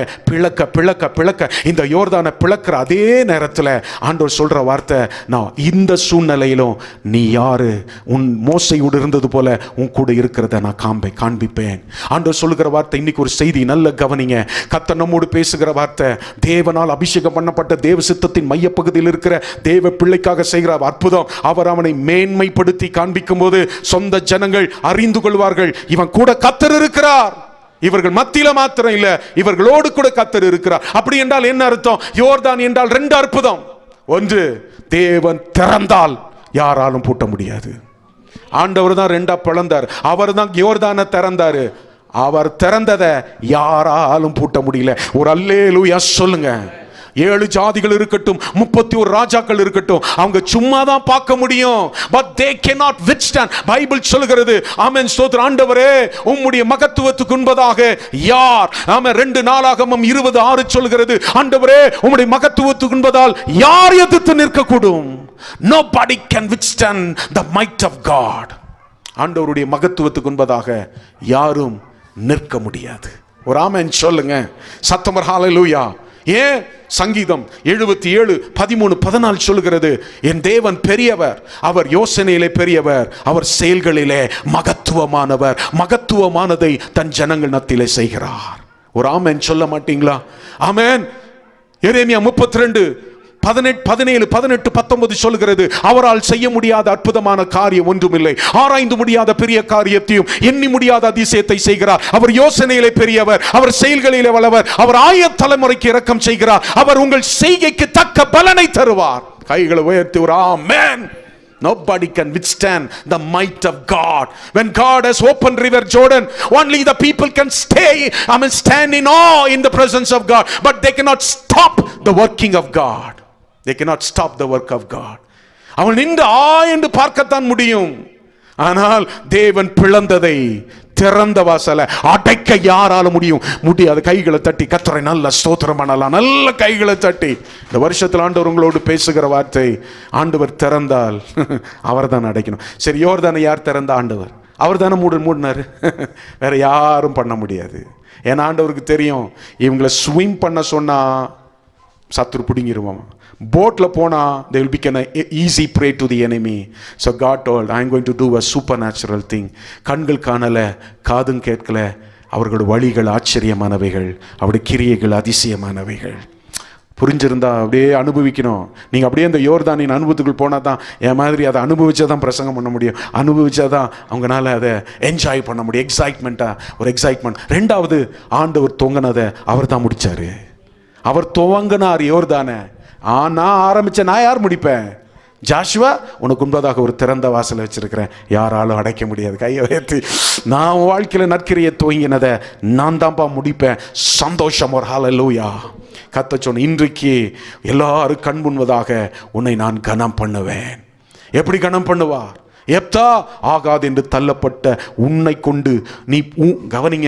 S1: பிளக்க இந்த யோர்தானை பிளக்கிற அதே நேரத்தில் ஆண்டவர் சொல்ற வார்த்தை, நான் இந்த சூழ்நிலையிலும் நீ யாரு, உன் மோசையோடு இருந்தது போல உன் கூட இருக்கிறத நான் காண்பிப்பேன். ஆண்டவர் சொல்லுகிற வார்த்தை. இன்னைக்கு ஒரு செய்தி நல்ல கவனிங்க. கர்த்தர் நம்மோடு பேசுகிற வார்த்தை, தேவனால் அபிஷேகம் பண்ணப்பட்ட தேவ சித்தத்தின் மையப்பகுதியில் இருக்கிற தேவ பிள்ளைக்காக செய்கிற அற்புதம். அவர் அவனை மேன்மைப்படுத்தி காண்பிக்கும் போது சொந்த ஜனங்கள் அறிந்து கொள்வார்கள், இவன் கூட கர்த்தர் இருக்கிறார். இவர்கள் மத்தியில மாத்திரம் இல்ல, இவர்களோடு கூட கர்த்தர் இருக்கிறார். அப்படி என்றால் என்ன அர்த்தம்? யோர்தான் என்றால் ரெண்டு அற்புதம். ஒன்று, தேவன் திறந்தால் யாராலும் பூட்ட முடியாது. ஆண்டவர் தான் ரெண்டா பிளந்தார். அவர் தான் யோர்தானை திறந்தாரு. அவர் திறந்ததை யாராலும் பூட்ட முடியல. ஒரு அல்லேலூயா சொல்லுங்க. 7 ஜாதிகள் இருக்கட்டும், 31 ராஜாக்கள் இருக்கட்டும், அவங்க சும்மா தான் பார்க்க முடியும். but they cannot withstand. Bible சொல்கிறது, ஆமென் ஸ்தோத்திரம். ஆண்டவரே உம்முடைய மகத்துவத்துக்கு முன்பதாக யார், ஆமென் 2 நாளாகமம் 20:6 சொல்கிறது, ஆண்டவரே உம்முடைய மகத்துவத்துக்கு முன்பதால் யார் எதிர்த்து நிற்கக்கூடும்? nobody can withstand the might of God. ஆண்டவருடைய மகத்துவத்துக்கு முன்பதாக யாரும் நிற்க முடியாது. ஒரு ஆமென் சொல்லுங்க சத்தமர். ஹல்லேலூயா. ஏன் சங்கீதம் 77:13-14 சொல்லுகிறது, என் தேவன் பெரியவர், அவர் யோசனையிலே பெரியவர், அவர் செயல்களிலே மகத்துவமானவர், மகத்துவமானதை தன் ஜனங்கள் மத்தியிலே செய்கிறார். ஒரு ஆமென் சொல்ல மாட்டீங்களா? ஆமென். எரேமியா 32:17-19 சொல்கிறது, அவரால் செய்ய முடியாத அற்புதமான காரியம் ஒன்றுமில்லை, ஆராய்ந்து முடியாத பெரிய காரியத்தையும் எண்ணி முடியாத அதிசயத்தை செய்கிறார். அவர் யோசனையிலே பெரியவர், அவர் செயல்களிலே வல்லவர், அவர் 1000 தலைமுறைக்கு இரக்கம் செய்கிறார், அவர் உங்கள் செய்கைக்கு தக்க பலனை தருவார். கைகளை உயர்த்தி ஒரு ஆமென். Nobody can withstand the might of God. When God has opened river Jordan, only the people can stand in awe in the presence of God, but they cannot stop the working of God. They cannot stop the work of God. அவன் நின்று என்று பார்க்கத்தான் முடியும். ஆனால் தேவன் பிளந்ததை திறந்த வாசலை அடைக்க யாரால முடியாது. கைகளை தட்டி கர்த்தரை நல்ல ஸ்தோத்திரம் பண்ணலாம். நல்ல கைகளை தட்டி. இந்த வருஷத்தில் ஆண்டவர் உங்களோடு பேசுகிற வார்த்தை, ஆண்டவர் திறந்தால் அவர் தான் அடைக்கணும். சரி, யோர்தானை யார் திறந்த? ஆண்டவர். அவர் தானே மூடினார். வேற யாரும் பண்ண முடியாது. ஏன்னா ஆண்டவருக்கு தெரியும், இவங்களை ஸ்விம் பண்ண சொன்னா சத்துரு பிடிங்கிருவான். போட்ல போனா they will become an easy prey to the enemy. So God told, I am going to do a supernatural thing. கண்கள் காணல, காதும் கேட்கல, அவர்களுடைய வழிகள் ஆச்சரியமானவைகள், அவருடைய கிரியைகள் அதிசயமானவைகள். புரிஞ்சிருந்தா அப்படியே அனுபவிக்கணும். நீங்கள் அப்படியே அந்த யோர்தானின் அனுபவத்துக்குள் போனால் தான் என் மாதிரி அதை அனுபவிச்சா தான் பிரசங்கம் பண்ண முடியும். அனுபவிச்சா தான் அவங்களால அதை என்ஜாய் பண்ண முடியும். ஒரு எக்ஸைட்மெண்ட். 2வது, ஆண்டவர் தொங்கினதை அவர் தான் முடிச்சாரு. அவர் துவங்கினார் யோர்தானை. நான் ஆரம்பிச்சேன், நான் யார் முடிப்பேன்? ஜாஷுவா, உனக்கு முன்பதாக ஒரு திறந்த வாசலை வச்சிருக்கிறேன், யாராலும் அடைக்க முடியாது. கையை உயர்த்தி, நான் வாழ்க்கையில் நற்கிரியை துவங்கினதை நான் தான்ப்பா முடிப்பேன். சந்தோஷம். ஒரு ஹல்லேலூயா. கர்த்தர் சொன்ன, இன்றைக்கு எல்லாரும் கண் முன்பதாக உன்னை நான் கனம் பண்ணுவேன். எப்படி கனம் பண்ணுவார்? எப்தா ஆகாது என்று தள்ளப்பட்ட உன்னை கொண்டு நீ கவனிங்க,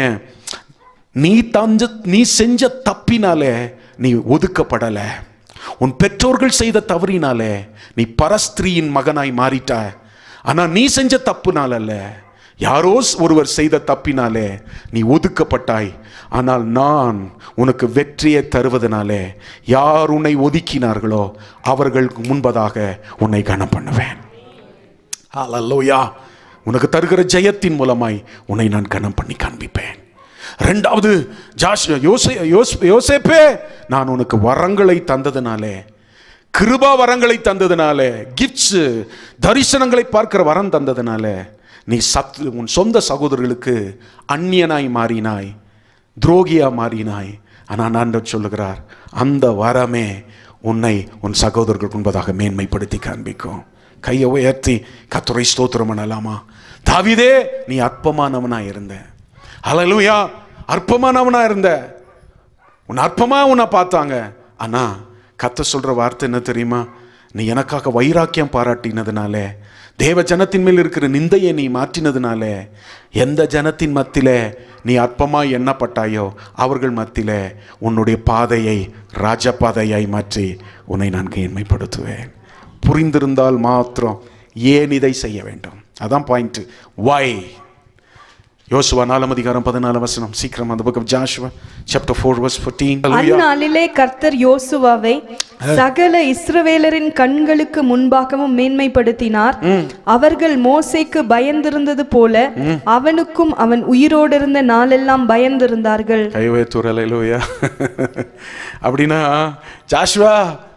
S1: நீ செஞ்ச தப்பினாலே நீ ஒதுக்கப்படல. உன் பெற்றோர்கள் செய்த தவறினாலே நீ பரஸ்திரியின் மகனாய் மாறிட்ட. ஆனா நீ செஞ்ச தப்புனால அல்ல, யாரோ ஒருவர் செய்த தப்பினாலே நீ ஒதுக்கப்பட்டாய். ஆனால் நான் உனக்கு வெற்றியை தருவதனாலே யார் உன்னை ஒதுக்கினார்களோ அவர்களுக்கு முன்பதாக உன்னை கனம் பண்ணுவேன். ஹல்லேலூயா. உனக்கு தருகிற ஜெயத்தின் மூலமாய் உன்னை நான் கனம் பண்ணி காண்பிப்பேன். 2வது, யோசேப்பே, நான் உனக்கு வரங்களை தந்ததுனாலே, கிருபா வரங்களை தந்ததுனாலே, கிஃப்ட்ஸ் தரிசனங்களை பார்க்கிற வரம் தந்ததுனாலே நீ உன் சொந்த சகோதரர்களுக்கு அந்நியனாய் மாறினாய், துரோகியா மாறினாய். ஆனால் ஆண்டவர் சொல்லுகிறார், அந்த வரமே உன்னை உன் சகோதரர்களுக்கு முன்பதாக மேன்மைப்படுத்தி காண்பிக்கும். கையை உயர்த்தி கர்த்தரை ஸ்தோத்திரம் பண்ணலாமா? தாவீதே, நீ அற்பமானவனாய் இருந்த. ஹல்லேலூயா. அற்பமானவனா இருந்த, உன் அற்பமா உன்னை பார்த்தாங்க. ஆனா கர்த்தர் சொல்ற வார்த்தை என்ன தெரியுமா? நீ எனக்காக வைராக்கியம் பாராட்டினதுனாலே, தேவ ஜனத்தின் மேல் இருக்கிற நிந்தையை நீ மாற்றினதுனாலே, எந்த ஜனத்தின் மத்தியிலே நீ அற்பமாய் எண்ணப்பட்டாயோ அவர்கள் மத்தியிலே உன்னுடைய பாதையை ராஜபாதையாய் மாற்றி உன்னை நான் மேன்மைப்படுத்துவேன். புரிந்திருந்தால் மாத்திரம் ஏன் இதை செய்ய வேண்டும்? அதான் பாயிண்ட். வை? யோசுவா 4:14 சீக்கிரம் அந்த புக் ஆஃப் ஜாஷுவா chapter 4:14.
S3: அந்நாளிலே கர்த்தர் யோசுவாவை சகல இஸ்ரவேலரின் கண்களுக்கு முன்பாகவும் மேன்மைப்படுத்தினார். அவர்கள் மோசேக்கு பயந்திருந்தது போல அவனுக்கும் அவன் உயிரோடு இருந்த நாளெல்லாம் பயந்திருந்தார்கள்.
S1: கைவே துரலையிலோயா. அப்படின்னா ஜாஷுவா,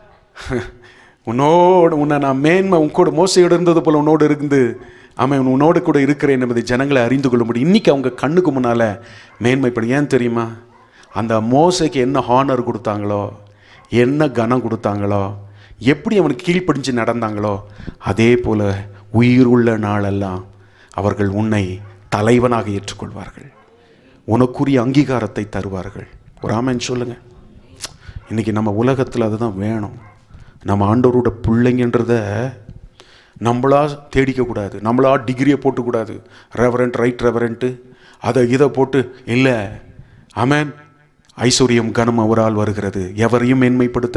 S1: உன்னை நான் மேன்மை உன் கூட மோசையோடு இருந்தது போல உன்னோடு இருந்து ஆமாம் உன்னோடு கூட இருக்கிறேன் என்பதை ஜனங்களை அறிந்து கொள்ள முடியும். இன்றைக்கி அவங்க கண்ணுக்கு முன்னால் மேன்மைப்படும். ஏன் தெரியுமா? அந்த மோசைக்கு என்ன ஹானர் கொடுத்தாங்களோ, என்ன கனம் கொடுத்தாங்களோ, எப்படி அவனுக்கு கீழ்ப்படிஞ்சு நடந்தாங்களோ, அதே போல் உயிருள்ள நாளெல்லாம் அவர்கள் உன்னை தலைவனாக ஏற்றுக்கொள்வார்கள், உனக்குரிய அங்கீகாரத்தை தருவார்கள். ஒரு ஆமென் சொல்லுங்க. இன்றைக்கி நம்ம உலகத்தில் அதுதான் வேணும். நம்ம ஆண்டவரோட பிள்ளைங்கன்றத நம்மளா தேடிக்கக்கூடாது, நம்மளா டிகிரியை போட்டுக்கூடாது. ரெவரண்ட், ரைட் ரெவரண்ட்டு, அதை இதை போட்டு இல்லை. ஆமென். ஐஸ்வர்யம் கனம் அவரால் வருகிறது, எவரையும் மேன்மைப்படுத்த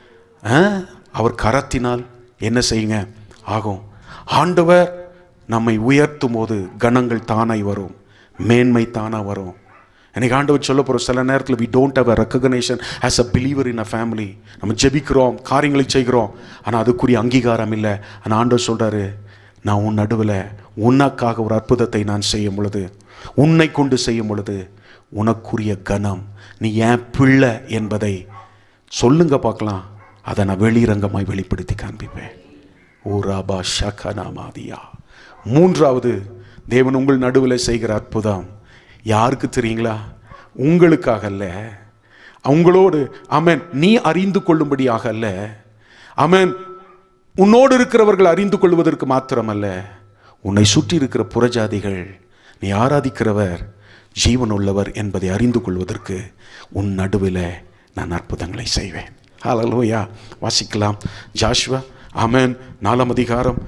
S1: அவர் கரத்தினால் என்ன செய்யுங்க ஆகும். ஆண்டவர் நம்மை உயர்த்தும் போது கணங்கள் தானாய் வரும், மேன்மை தானாக வரும். எனக்கு ஆண்டவர் சொல்ல போகிற சில நேரத்தில் we don't have a recognition as a believer in a family. நம்ம ஜெபிக்கிறோம், காரியங்களை செய்கிறோம், ஆனால் அதுக்குரிய அங்கீகாரம் இல்லை. ஆனால் ஆண்டவர் சொல்கிறாரு, நான் உன் நடுவில் உனக்காக ஒரு அற்புதத்தை நான் செய்யும் பொழுது, உன்னை கொண்டு செய்யும் பொழுது உனக்குரிய கனம், நீ ஏன் பிள்ளை என்பதை சொல்லுங்க பார்க்கலாம், அதை நான் வெளிரங்கமாய் வெளிப்படுத்தி காண்பிப்பேன். ஓ ராபா ஷகனாமாதியா. மூன்றாவது தேவன் உங்கள் நடுவில் செய்கிற அற்புதம் யாருக்கு தெரியுங்களா? உங்களுக்காக அல்ல, அவங்களோடு ஆமென் நீ அறிந்து கொள்ளும்படியாக அல்ல, ஆமென் உன்னோடு இருக்கிறவர்கள் அறிந்து கொள்வதற்கு மாத்திரமல்ல, உன்னை சுற்றி இருக்கிற புறஜாதிகள் நீ ஆராதிக்கிறவர் ஜீவன் உள்ளவர் என்பதை அறிந்து கொள்வதற்கு உன் நடுவில் நான் அற்புதங்களை செய்வேன். ஹல்லேலூயா. வாசிக்கலாம். ஜாஷுவா ஆமென் 4ஆம் அதிகாரம்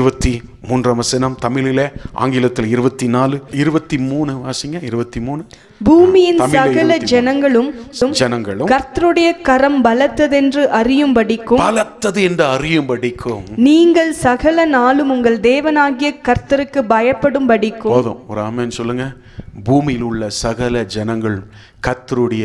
S1: 23ஆம் வசனம், தமிழிலே, ஆங்கிலத்தில் 24, 23 வாசிங்க. 23.
S3: பூமியின் சகல ஜனங்களும் கர்த்தருடைய கரம் பலத்ததென்று அறியும்படிக்கும்,
S1: பலத்தது என்று அறியும்படிக்கும்,
S3: நீங்கள் சகல நாளும் உங்கள் தேவனாகிய கர்த்தருக்கு பயப்படும்படிக்கும்.
S1: போதும், ஒரு ஆமென் சொல்லுங்க. பூமியில் உள்ள சகல ஜனங்கள் கர்த்தருடைய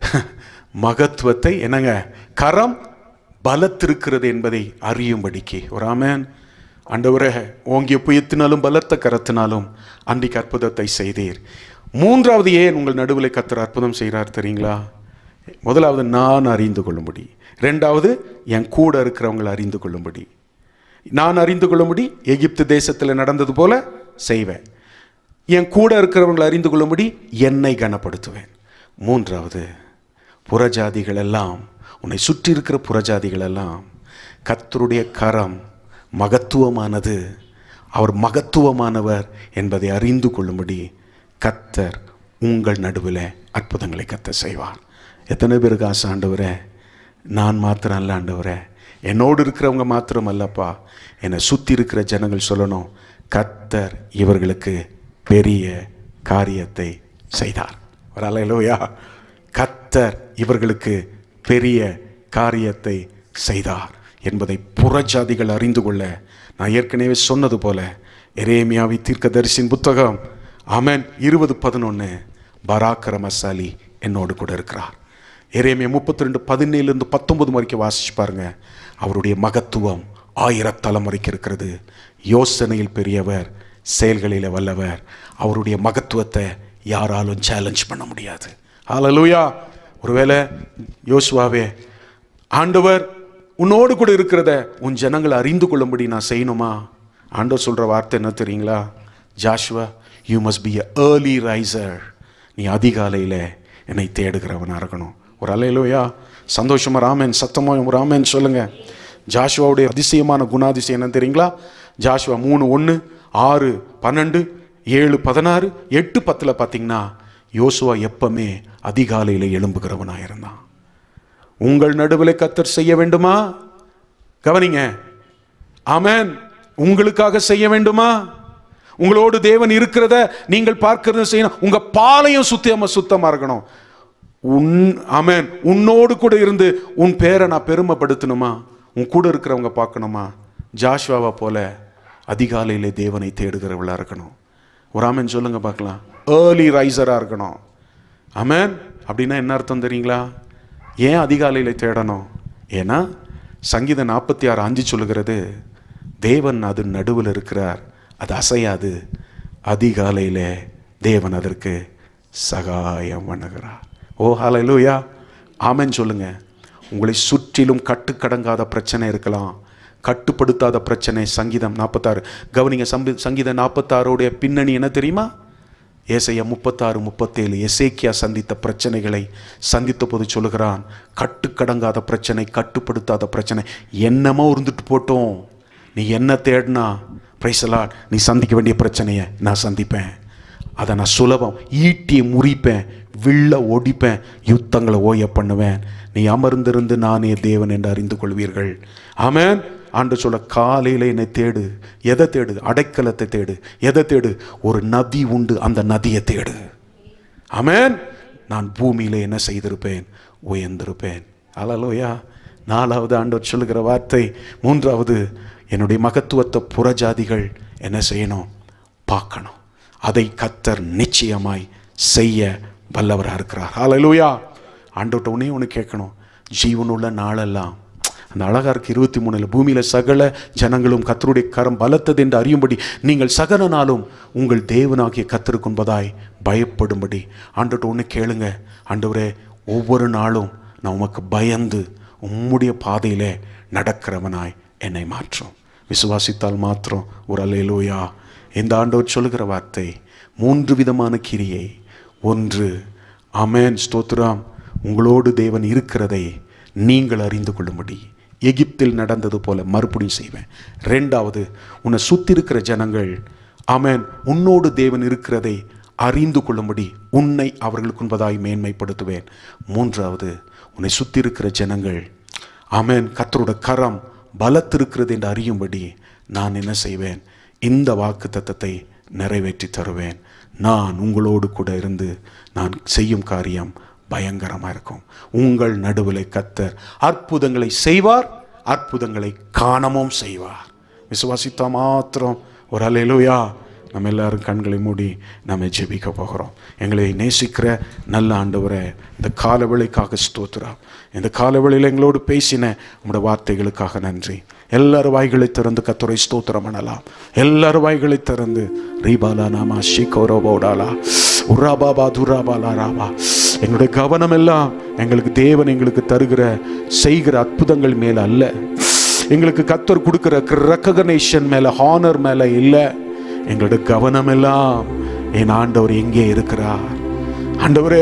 S1: மகத்துவத்தை என்னங்க கரம் பலத்திருக்கிறது என்பதை அறியும்படிக்கு. ஒரு ஆமென். ஆண்டவரே, ஓங்கிய புயத்தினாலும் பலத்த கரத்தினாலும் அன்றைக்கு அற்புதத்தை செய்தீர். மூன்றாவது ஏன் உங்கள் நடுவில் கர்த்தர் அற்புதம் செய்கிறார் தெரியுங்களா? முதலாவது நான் அறிந்து கொள்ளும்படி, ரெண்டாவது என் கூட இருக்கிறவங்களை அறிந்து கொள்ளும்படி. நான் அறிந்து கொள்ளும்படி எகிப்து தேசத்தில் நடந்தது போல செய்வேன், என் கூட இருக்கிறவங்களை அறிந்து கொள்ளும்படி என்னை கனப்படுத்துவேன். மூன்றாவது, புறஜாதிகள் எல்லாம், உன்னை சுற்றி இருக்கிற புறஜாதிகள் எல்லாம் கர்த்தருடைய கரம் மகத்துவமானது, அவர் மகத்துவமானவர் என்பதை அறிந்து கொள்ளும்படி கர்த்தர் உங்கள் நடுவில் அற்புதங்களை கர்த்தர் செய்வார். எத்தனை பேருக்கு ஆசை, ஆண்டவரே நான் மாத்திரம் அல்ல, ஆண்டவரே என்னோடு இருக்கிறவங்க மாத்திரம் அல்லப்பா, என்னை சுற்றி இருக்கிற ஜனங்கள் சொல்லணும், கர்த்தர் இவர்களுக்கு பெரிய காரியத்தை செய்தார். ஹல்லேலூயா. கர்த்தர் இவர்களுக்கு பெரிய காரியத்தை செய்தார் என்பதை புறஜாதிகள் அறிந்து கொள்ள, நான் ஏற்கனவே சொன்னது போல எரேமியாவின் தீர்க்கதரிசியின் புத்தகம் ஆமென் 20:11, பராக்கிரமசாலி என்னோடு கூட இருக்கிறார். எரேமியா 32:17-19 வரைக்கும் வாசிச்சு பாருங்க. அவருடைய மகத்துவம் 1000 தலைமுறைக்கு இருக்கிறது. யோசனையில் பெரியவர், செயல்களில் வல்லவர். அவருடைய மகத்துவத்தை யாராலும் சேலஞ்ச் பண்ண முடியாது. ஹல்லேலூயா. ஒருவேளை யோசுவாவே, ஆண்டவர் உன்னோடு கூட இருக்கிறத உன் ஜனங்களை அறிந்து கொள்ளும்படி நான் செய்யணுமா? ஆண்டவர் சொல்கிற வார்த்தை என்ன தெரியுங்களா? Joshua, you must be a early riser. நீ அதிகாலையில் என்னை தேடுகிறவனாக இருக்கணும். ஒரு ஹல்லேலூயா. சந்தோஷமாக ராமன் சத்தமாக ஒரு ராமன் சொல்லுங்க. ஜாஷுவாவுடைய அதிசயமான குணாதிசயம் என்ன தெரியுங்களா? ஜாஷுவா 3:1, 6:12, 7:16, 8:10 பார்த்தீங்கன்னா யோசுவா எப்பவுமே அதிகாலையில் எழும்புகிறவனாக இருந்தான். உங்கள் நடுவில் கர்த்தர் செய்ய வேண்டுமா? கவனிங்க. ஆமென். உங்களுக்காக செய்ய வேண்டுமா? உங்களோடு தேவன் இருக்கிறத நீங்கள் பார்க்கிறத செய்யணும். உங்க பாளையம் சுத்தமா இருக்கணும். ஆமென். உன்னோடு கூட இருந்து உன் பேரை நான் பெருமைப்படுத்தணுமா? உன் கூட இருக்கிறவங்க பார்க்கணுமா? ஜாஷுவாவை போல அதிகாலையிலே தேவனை தேடுகிறவளா இருக்கணும். ஒரு ஆமென் சொல்லுங்க பார்க்கலாம். ஏர்லி ரைசராக இருக்கணும். ஆமென். அப்படின்னா என்ன அர்த்தம் தெரியுங்களா? ஏன் அதிகாலையில் தேடணும்? ஏன்னா சங்கீதம் 46:5 சொல்லுகிறது, தேவன் அது நடுவில் இருக்கிறார், அது அசையாது, அதிகாலையில் தேவன் அதற்கு சகாயம் பண்ணுகிறார். ஓ ஹல்லேலூயா. ஆமென் சொல்லுங்க. உங்களை சுற்றிலும் கட்டுக்கடங்காத பிரச்சனை இருக்கலாம், கட்டுப்படுத்தாத பிரச்சனை. சங்கீதம் 46 கவனிங்க. சங்கீதம் 46 பின்னணி என்ன தெரியுமா? ஏசாயா 36:37 எசேக்கியா சந்தித்த பிரச்சனைகளை சந்தித்த போது சொல்லுகிறான், கட்டுக்கடங்காத பிரச்சனை, கட்டுப்படுத்தாத பிரச்சனை என்னமோ இருந்துட்டு போட்டோம், நீ என்ன தேடினா பிரைஸ் தி லார்ட், நீ சந்திக்க வேண்டிய பிரச்சனையை நான் சந்திப்பேன், அதை நான் சுலபம், ஈட்டியை முறிப்பேன், வில்ல ஒடிப்பேன், யுத்தங்களை ஓய பண்ணுவேன். நீ அமர்ந்திருந்து நானே தேவன் என்று அறிந்து கொள்வீர்கள். ஆமென். ஆண்டவர் சொல்ல, காலையில் என்னை தேடு. எதை தேடு? அடைக்கலத்தை தேடு. எதை தேடு? ஒரு நதி உண்டு, அந்த நதியை தேடு. ஆமென். நான் பூமியிலே என்ன செய்திருப்பேன்? உயர்ந்திருப்பேன். அல்லேலூயா. நாலாவது ஆண்டவர் சொல்லுகிற வார்த்தை, மூன்றாவது, என்னுடைய மகத்துவத்தை புறஜாதிகள் என்ன செய்யணும்? பார்க்கணும். அதை கர்த்தர் நிச்சயமாய் செய்ய வல்லவராக இருக்கிறார். அல்லேலூயா. ஆண்டவர்கிட்ட ஒண்ணே ஒன்று கேட்கணும். ஜீவனுள்ள நாளெல்லாம், அந்த அழகா இருக்கு 23, பூமியில சகல ஜனங்களும் கர்த்தருடைய கரம் பலத்தது என்று அறியும்படி நீங்கள் சகல நாளும் உங்கள் தேவனாகிய கர்த்தருக்கு என்பதாய் பயப்படும்படி. ஆண்டவர்கிட்ட ஒன்று கேளுங்க. ஆண்டவரே, ஒவ்வொரு நாளும் நான் உமக்கு பயந்து உம்முடைய பாதையிலே நடக்கிறவனாய் என்னை மாற்றும். விசுவாசித்தால் மாத்திரம் ஒரு அல்லேலூயா. இந்த ஆண்டவர் சொல்லுகிற வார்த்தை, 3 விதமான கிரியை. ஒன்று, ஆமென், ஸ்தோத்திரம், உங்களோடு தேவன் இருக்கிறதை நீங்கள் அறிந்து கொள்ளும்படி. எகிப்தில் நடந்தது போல மறுபடியும் செய்வேன். 2வது, உன்னை சுற்றி இருக்கிற ஜனங்கள், ஆமென், உன்னோடு தேவன் இருக்கிறதை அறிந்து கொள்ளும்படி உன்னை அவர்களுக்கு உண்பதாய் மேன்மைப்படுத்துவேன். 3வது, உன்னை சுற்றி இருக்கிற ஜனங்கள், ஆமென், கர்த்தரோட கரம் பலத்திருக்கிறது என்று அறியும்படி நான் என்ன செய்வேன்? இந்த வாக்கு தத்தத்தை நிறைவேற்றி தருவேன். நான் உங்களோடு கூட இருந்து நான் செய்யும் காரியம் பயங்கரமாக இருக்கும். உங்கள் நடுவில் கர்த்தர் அற்புதங்களை செய்வார், அற்புதங்களை காணவும் செய்வார். விசுவாசித்தா மாத்திரம் ஒரு அல்லேலூயா. நம்ம எல்லாரும் கண்களை மூடி நம்ம ஜெபிக்க போகிறோம். எங்களை நேசிக்கிற நல்ல ஆண்டவரே, இந்த காலவேளைக்காக ஸ்தோத்திரம். இந்த காலவேளையில் எங்களோடு பேசின உங்களுடைய வார்த்தைகளுக்காக நன்றி. எல்லாரும் வாய்களை திறந்து கர்த்தரை ஸ்தோத்திரம் பண்ணலாம். எல்லாரும் வாய்களை திறந்து ரீபாலா நாமா ஷிகோரோபோடாலா உராபாபா துராபாலா ராபா. எங்களுடைய கவனம் எல்லாம் எங்களுக்கு தேவன் எங்களுக்கு தருகிற செய்கிற அற்புதங்கள் மேல அல்ல, எங்களுக்கு கர்த்தர் கொடுக்கிற ரெகக்னேஷன் மேல, ஹானர் மேல இல்லை. எங்களுடைய கவனம் எல்லாம் என் ஆண்டவர் எங்கே இருக்கிறார்? ஆண்டவரே,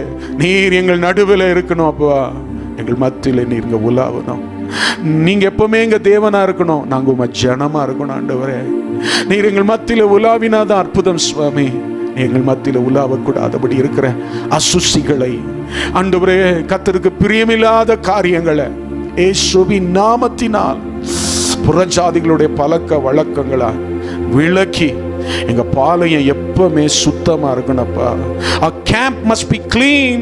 S1: நீர் எங்கள் நடுவில் இருக்கணும். அப்பா, எங்கள் மத்தியில் நீங்க உலாவணும். நீங்க எப்பவுமே எங்க தேவனா இருக்கணும், நாங்க உங்க ஜனமா இருக்கணும். ஆண்டவரே, நீர் எங்கள் மத்தியில் உலாவினாதான் அற்புதம். சுவாமி, எங்கள் மத்தியில் உலாவக்கூடாதபடி இருக்கிற அசுசிகளை, ஆண்டவரே, கர்த்தருக்கு பிரியமில்லாத காரியங்களை இயேசுவின் நாமத்தினால் புறஜாதிகளுடைய பழக்க வழக்கங்களா விளக்கி எங்க பாளையம் எப்பவுமே சுத்தமா இருக்கணும்ப்பா. A camp must be clean.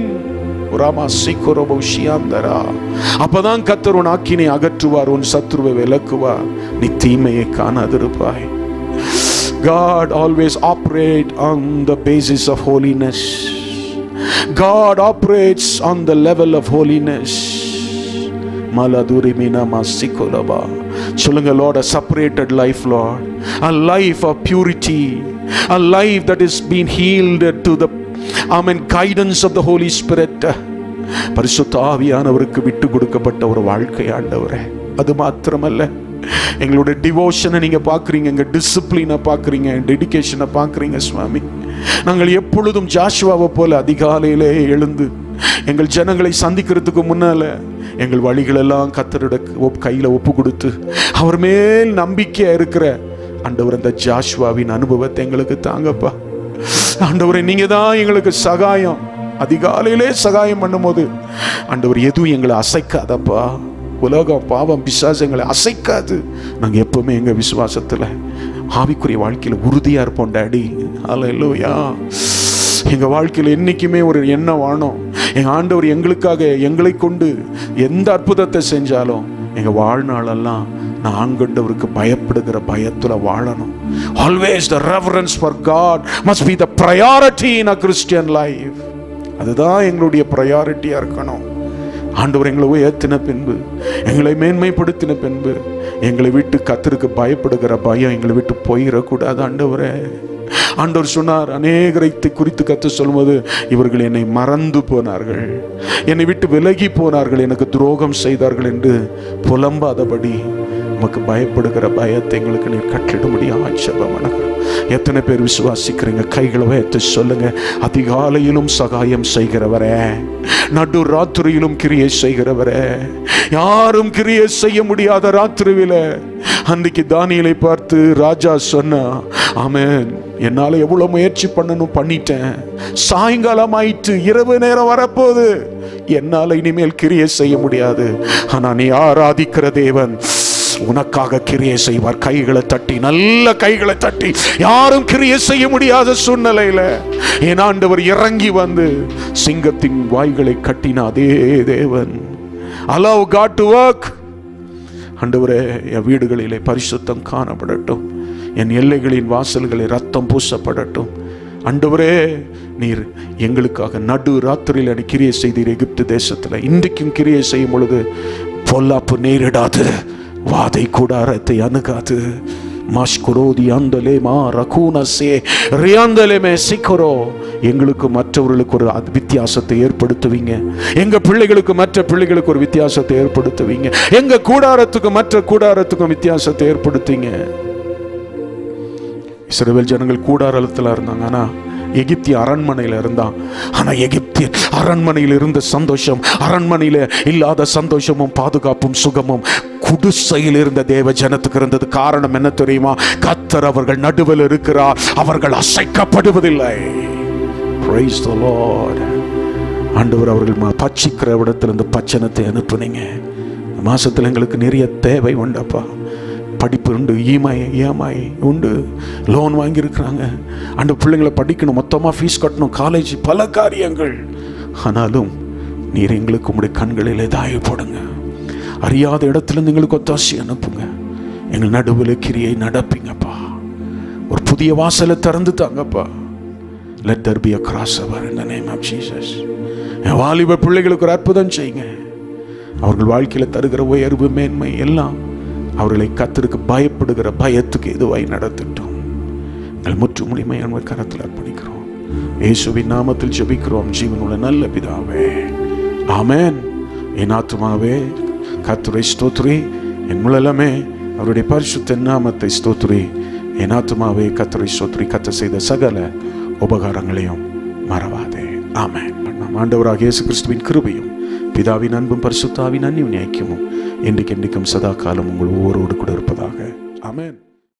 S1: அப்பதான் கர்த்தர் உன் ஆக்கினை அகற்றுவார், உன் சத்துருவை விலக்குவார், நீ தீமையை காணாதிருப்பாய். God always operate on the basis of holiness. God operates on the level of holiness. Maladurimi masikolaba. சொல்லுங்க, Lord, a separated life, Lord, a life of purity, a life that is being healed to the guidance of the Holy Spirit. பரிசுத்த ஆவியானவருக்கு விட்டு கொடுக்கப்பட்ட ஒரு வாழ்க்கை ஆண்டவரே. அது மாத்திரமல்ல, எங்களுடைய டிவோஷனை நீங்க பாக்குறீங்க, எங்க டிசிப்ளினை பாக்குறீங்க, டெடிகேஷனை பாக்குறீங்க. சுவாமி, நாங்கள் எப்பொழுதும் ஜாஷுவாவை போல அதிகாலையிலே எழுந்து எங்கள் ஜனங்களை சந்திக்கிறதுக்கு முன்னால எங்கள் வழிகளெல்லாம் கர்த்தரோட கையில ஒப்பு கொடுத்து அவர் மேல் நம்பிக்கையா இருக்கிற ஆண்டவர், அந்த ஜாஷுவாவின் அனுபவத்தை எங்களுக்கு தாங்கப்பா. ஆண்டவரே, நீங்க தான் எங்களுக்கு சகாயம். அதிகாலையிலே சகாயம் பண்ணும்போது ஆண்டவர் எதுவும் எங்களை அசைக்காதப்பா. உலகம், பாவம், பிசாசு எங்களை அசைக்காது. நாங்க எப்பவுமே எங்க விசுவாசத்துல ஆவிக்குரிய வாழ்க்கையில உறுதியா இருப்போம் டாடி. அல்லேலூயா. எங்க வாழ்க்கையில என்னைக்குமே ஒரு எண்ணம் வாணும், எங்க ஆண்டவர் எங்களுக்காக எங்களை கொண்டு எந்த அற்புதத்தை செஞ்சாலும் எங்க வாழ்நாளெல்லாம் நான் ஆண்டவருக்கு பயப்படுகிற பயத்துல வாழணும். Always the reverence for God must be the priority in a Christian life. அதுதான் எங்களுடைய ப்ரையாரிட்டியா இருக்கணும். ஆண்டவர் எங்களை உயர்த்தின பின்பு, எங்களை மேன்மைப்படுத்தின பின்பு, எங்களை விட்டு கர்த்தருக்கு பயப்படுகிற பயம் எங்களை விட்டு போயிடக்கூடாது. ஆண்டவரே, ஆண்டவர் சொன்னார், அநேகரை குறித்து கர்த்தர் சொல்லும்போது, இவர்கள் என்னை மறந்து போனார்கள், என்னை விட்டு விலகி போனார்கள், எனக்கு துரோகம் செய்தார்கள் என்று புலம்பாதபடி உமக்கு பயப்படுகிற பயத்தை எங்களுக்கு நீர் கட்டிட முடியும். ஆட்சேபம் எத்தனை பேர் விசுவாசிக்கிறீங்க? கைகளை வைத்து சொல்லுங்க. அதிகாலையிலும் சகாயம் செய்கிறவரே, நடு ராத்திரியிலும் கிரியை செய்கிறவரே, யாரும் கிரியை செய்ய முடியாத ராத்திரியில அன்றைக்கு தானியேலை பார்த்து ராஜா சொன்னா, ஆமென், என்னால எவ்வளவு முயற்சி பண்ணணும், பண்ணிட்டேன், சாயங்காலம் ஆயிட்டு, இரவு நேரம் வரப்போகுது, என்னால இனிமேல் கிரியை செய்ய முடியாது, ஆனா நீ ஆராதிக்கிற தேவன் உனக்காக கிரியை செய்வார். கைகளை தட்டி, நல்ல கைகளை தட்டி. யாரும் கிரியை செய்ய முடியாத சூழ்நிலையில என் ஆண்டவர் இறங்கி வந்து சிங்கத்தின் வாய்களை கட்டின அதே தேவன். Allow God to work. ஆண்டவரே, என் வீடுகளிலே பரிசுத்தம் காணப்படட்டும், என் எல்லைகளின் வாசல்களில் ரத்தம் பூசப்படட்டும். ஆண்டவரே, நீர் எங்களுக்காக நடு ராத்திரியில் நீ கிரியை செய்தீர் எகிப்து தேசத்துல. இன்றைக்கும் கிரியை செய்யும் பொழுது பொல்லாப்பு நேரிடாது, வாதை கூடாரத்தை அணுகாது. மாஷ்குரோதி அந்தலே மா ரகூனசே ரியாந்தலே மே சிக்கரோ. எங்களுக்கு மற்றவர்களுக்கு ஒரு வித்தியாசத்தை ஏற்படுத்துவீங்க. எங்க பிள்ளைகளுக்கு மற்ற பிள்ளைகளுக்கு ஒரு வித்தியாசத்தை ஏற்படுத்துவீங்க. எங்க கூடாரத்துக்கு மற்ற கூடாரத்துக்கும் வித்தியாசத்தை ஏற்படுத்தீங்க. இஸ்ரவேல் ஜனங்கள் கூடாரத்தில் இருந்தாங்க, ஆனா எகிப்திய அரண்மனையில் இருந்தான். ஆனா எகிப்திய அரண்மனையில் இருந்த சந்தோஷம், அரண்மனையில இல்லாத சந்தோஷமும் பாதுகாப்பும் சுகமும் குடிசையில் இருந்த தேவ ஜனத்துக்கு இருந்தது. காரணம் என்ன தெரியுமா? கர்த்தர் அவர்கள் நடுவில் இருக்கிறார், அவர்கள் அசைக்கப்படுவதில்லை. Praise the Lord. ஆண்டவர் அவர்கள் பச்சிக்கிற இடத்திலிருந்து பச்சனத்தை அனுப்புனீங்க. மாசத்துல எங்களுக்கு நிறைய தேவை உண்டப்பா. படிப்பு உண்டு, இஎம்ஐ உண்டு, லோன் வாங்கியிருக்கிறாங்க, அந்த பிள்ளைங்களை படிக்கணும், மொத்தமாக ஃபீஸ் கட்டணும், காலேஜ், பல காரியங்கள். ஆனாலும் நீர் எங்களுக்கு உங்களுடைய கண்களிலே தாயை போடுங்க. அறியாத இடத்துலேருந்து எங்களுக்கு ஒத்தாசி அனுப்புங்க. எங்கள் நடுவில் கிரியை நடப்பீங்கப்பா. ஒரு புதிய வாசலை திறந்து தாங்கப்பா. Let there be a crossover in the name of Jesus. என் வாலிப பிள்ளைகளுக்கு ஒரு அற்புதம் செய்யுங்க. அவர்கள் வாழ்க்கையில் தருகிற உயர்வு மேன்மை எல்லாம் அவர்களை கர்த்தருக்கு பயப்படுகிற பயத்துக்கு எதுவாய் நடத்தட்டும். எங்கள் முற்று முழுமையான கரத்தில் அர்ப்பணிக்கிறோம். இயேசுவின் நாமத்தில் ஜெபிக்கிறோம் ஜீவனுள்ள நல்ல பிதாவே, ஆமென். என் ஆத்துமாவே கர்த்தரை ஸ்தோத்திரி, என் முழலமே அவருடைய பரிசுத்த நாமத்தை ஸ்தோத்திரி. என் ஆத்துமாவே கர்த்தரை ஸ்தோத்திரி, கர்த்தர் செய்த சகல உபகாரங்களையும் மறவாதே. ஆமென். நம் ஆண்டவராகிய இயேசு கிறிஸ்துவின் கிருபையும் பிதாவின் அன்பும் பரிசுத்த ஆவியின் அந்நிய ஐக்கியமும் என்றைக்கும் சதா காலம் உங்கள் ஒவ்வொருவரோடு கூட இருப்பதாக. ஆமென்.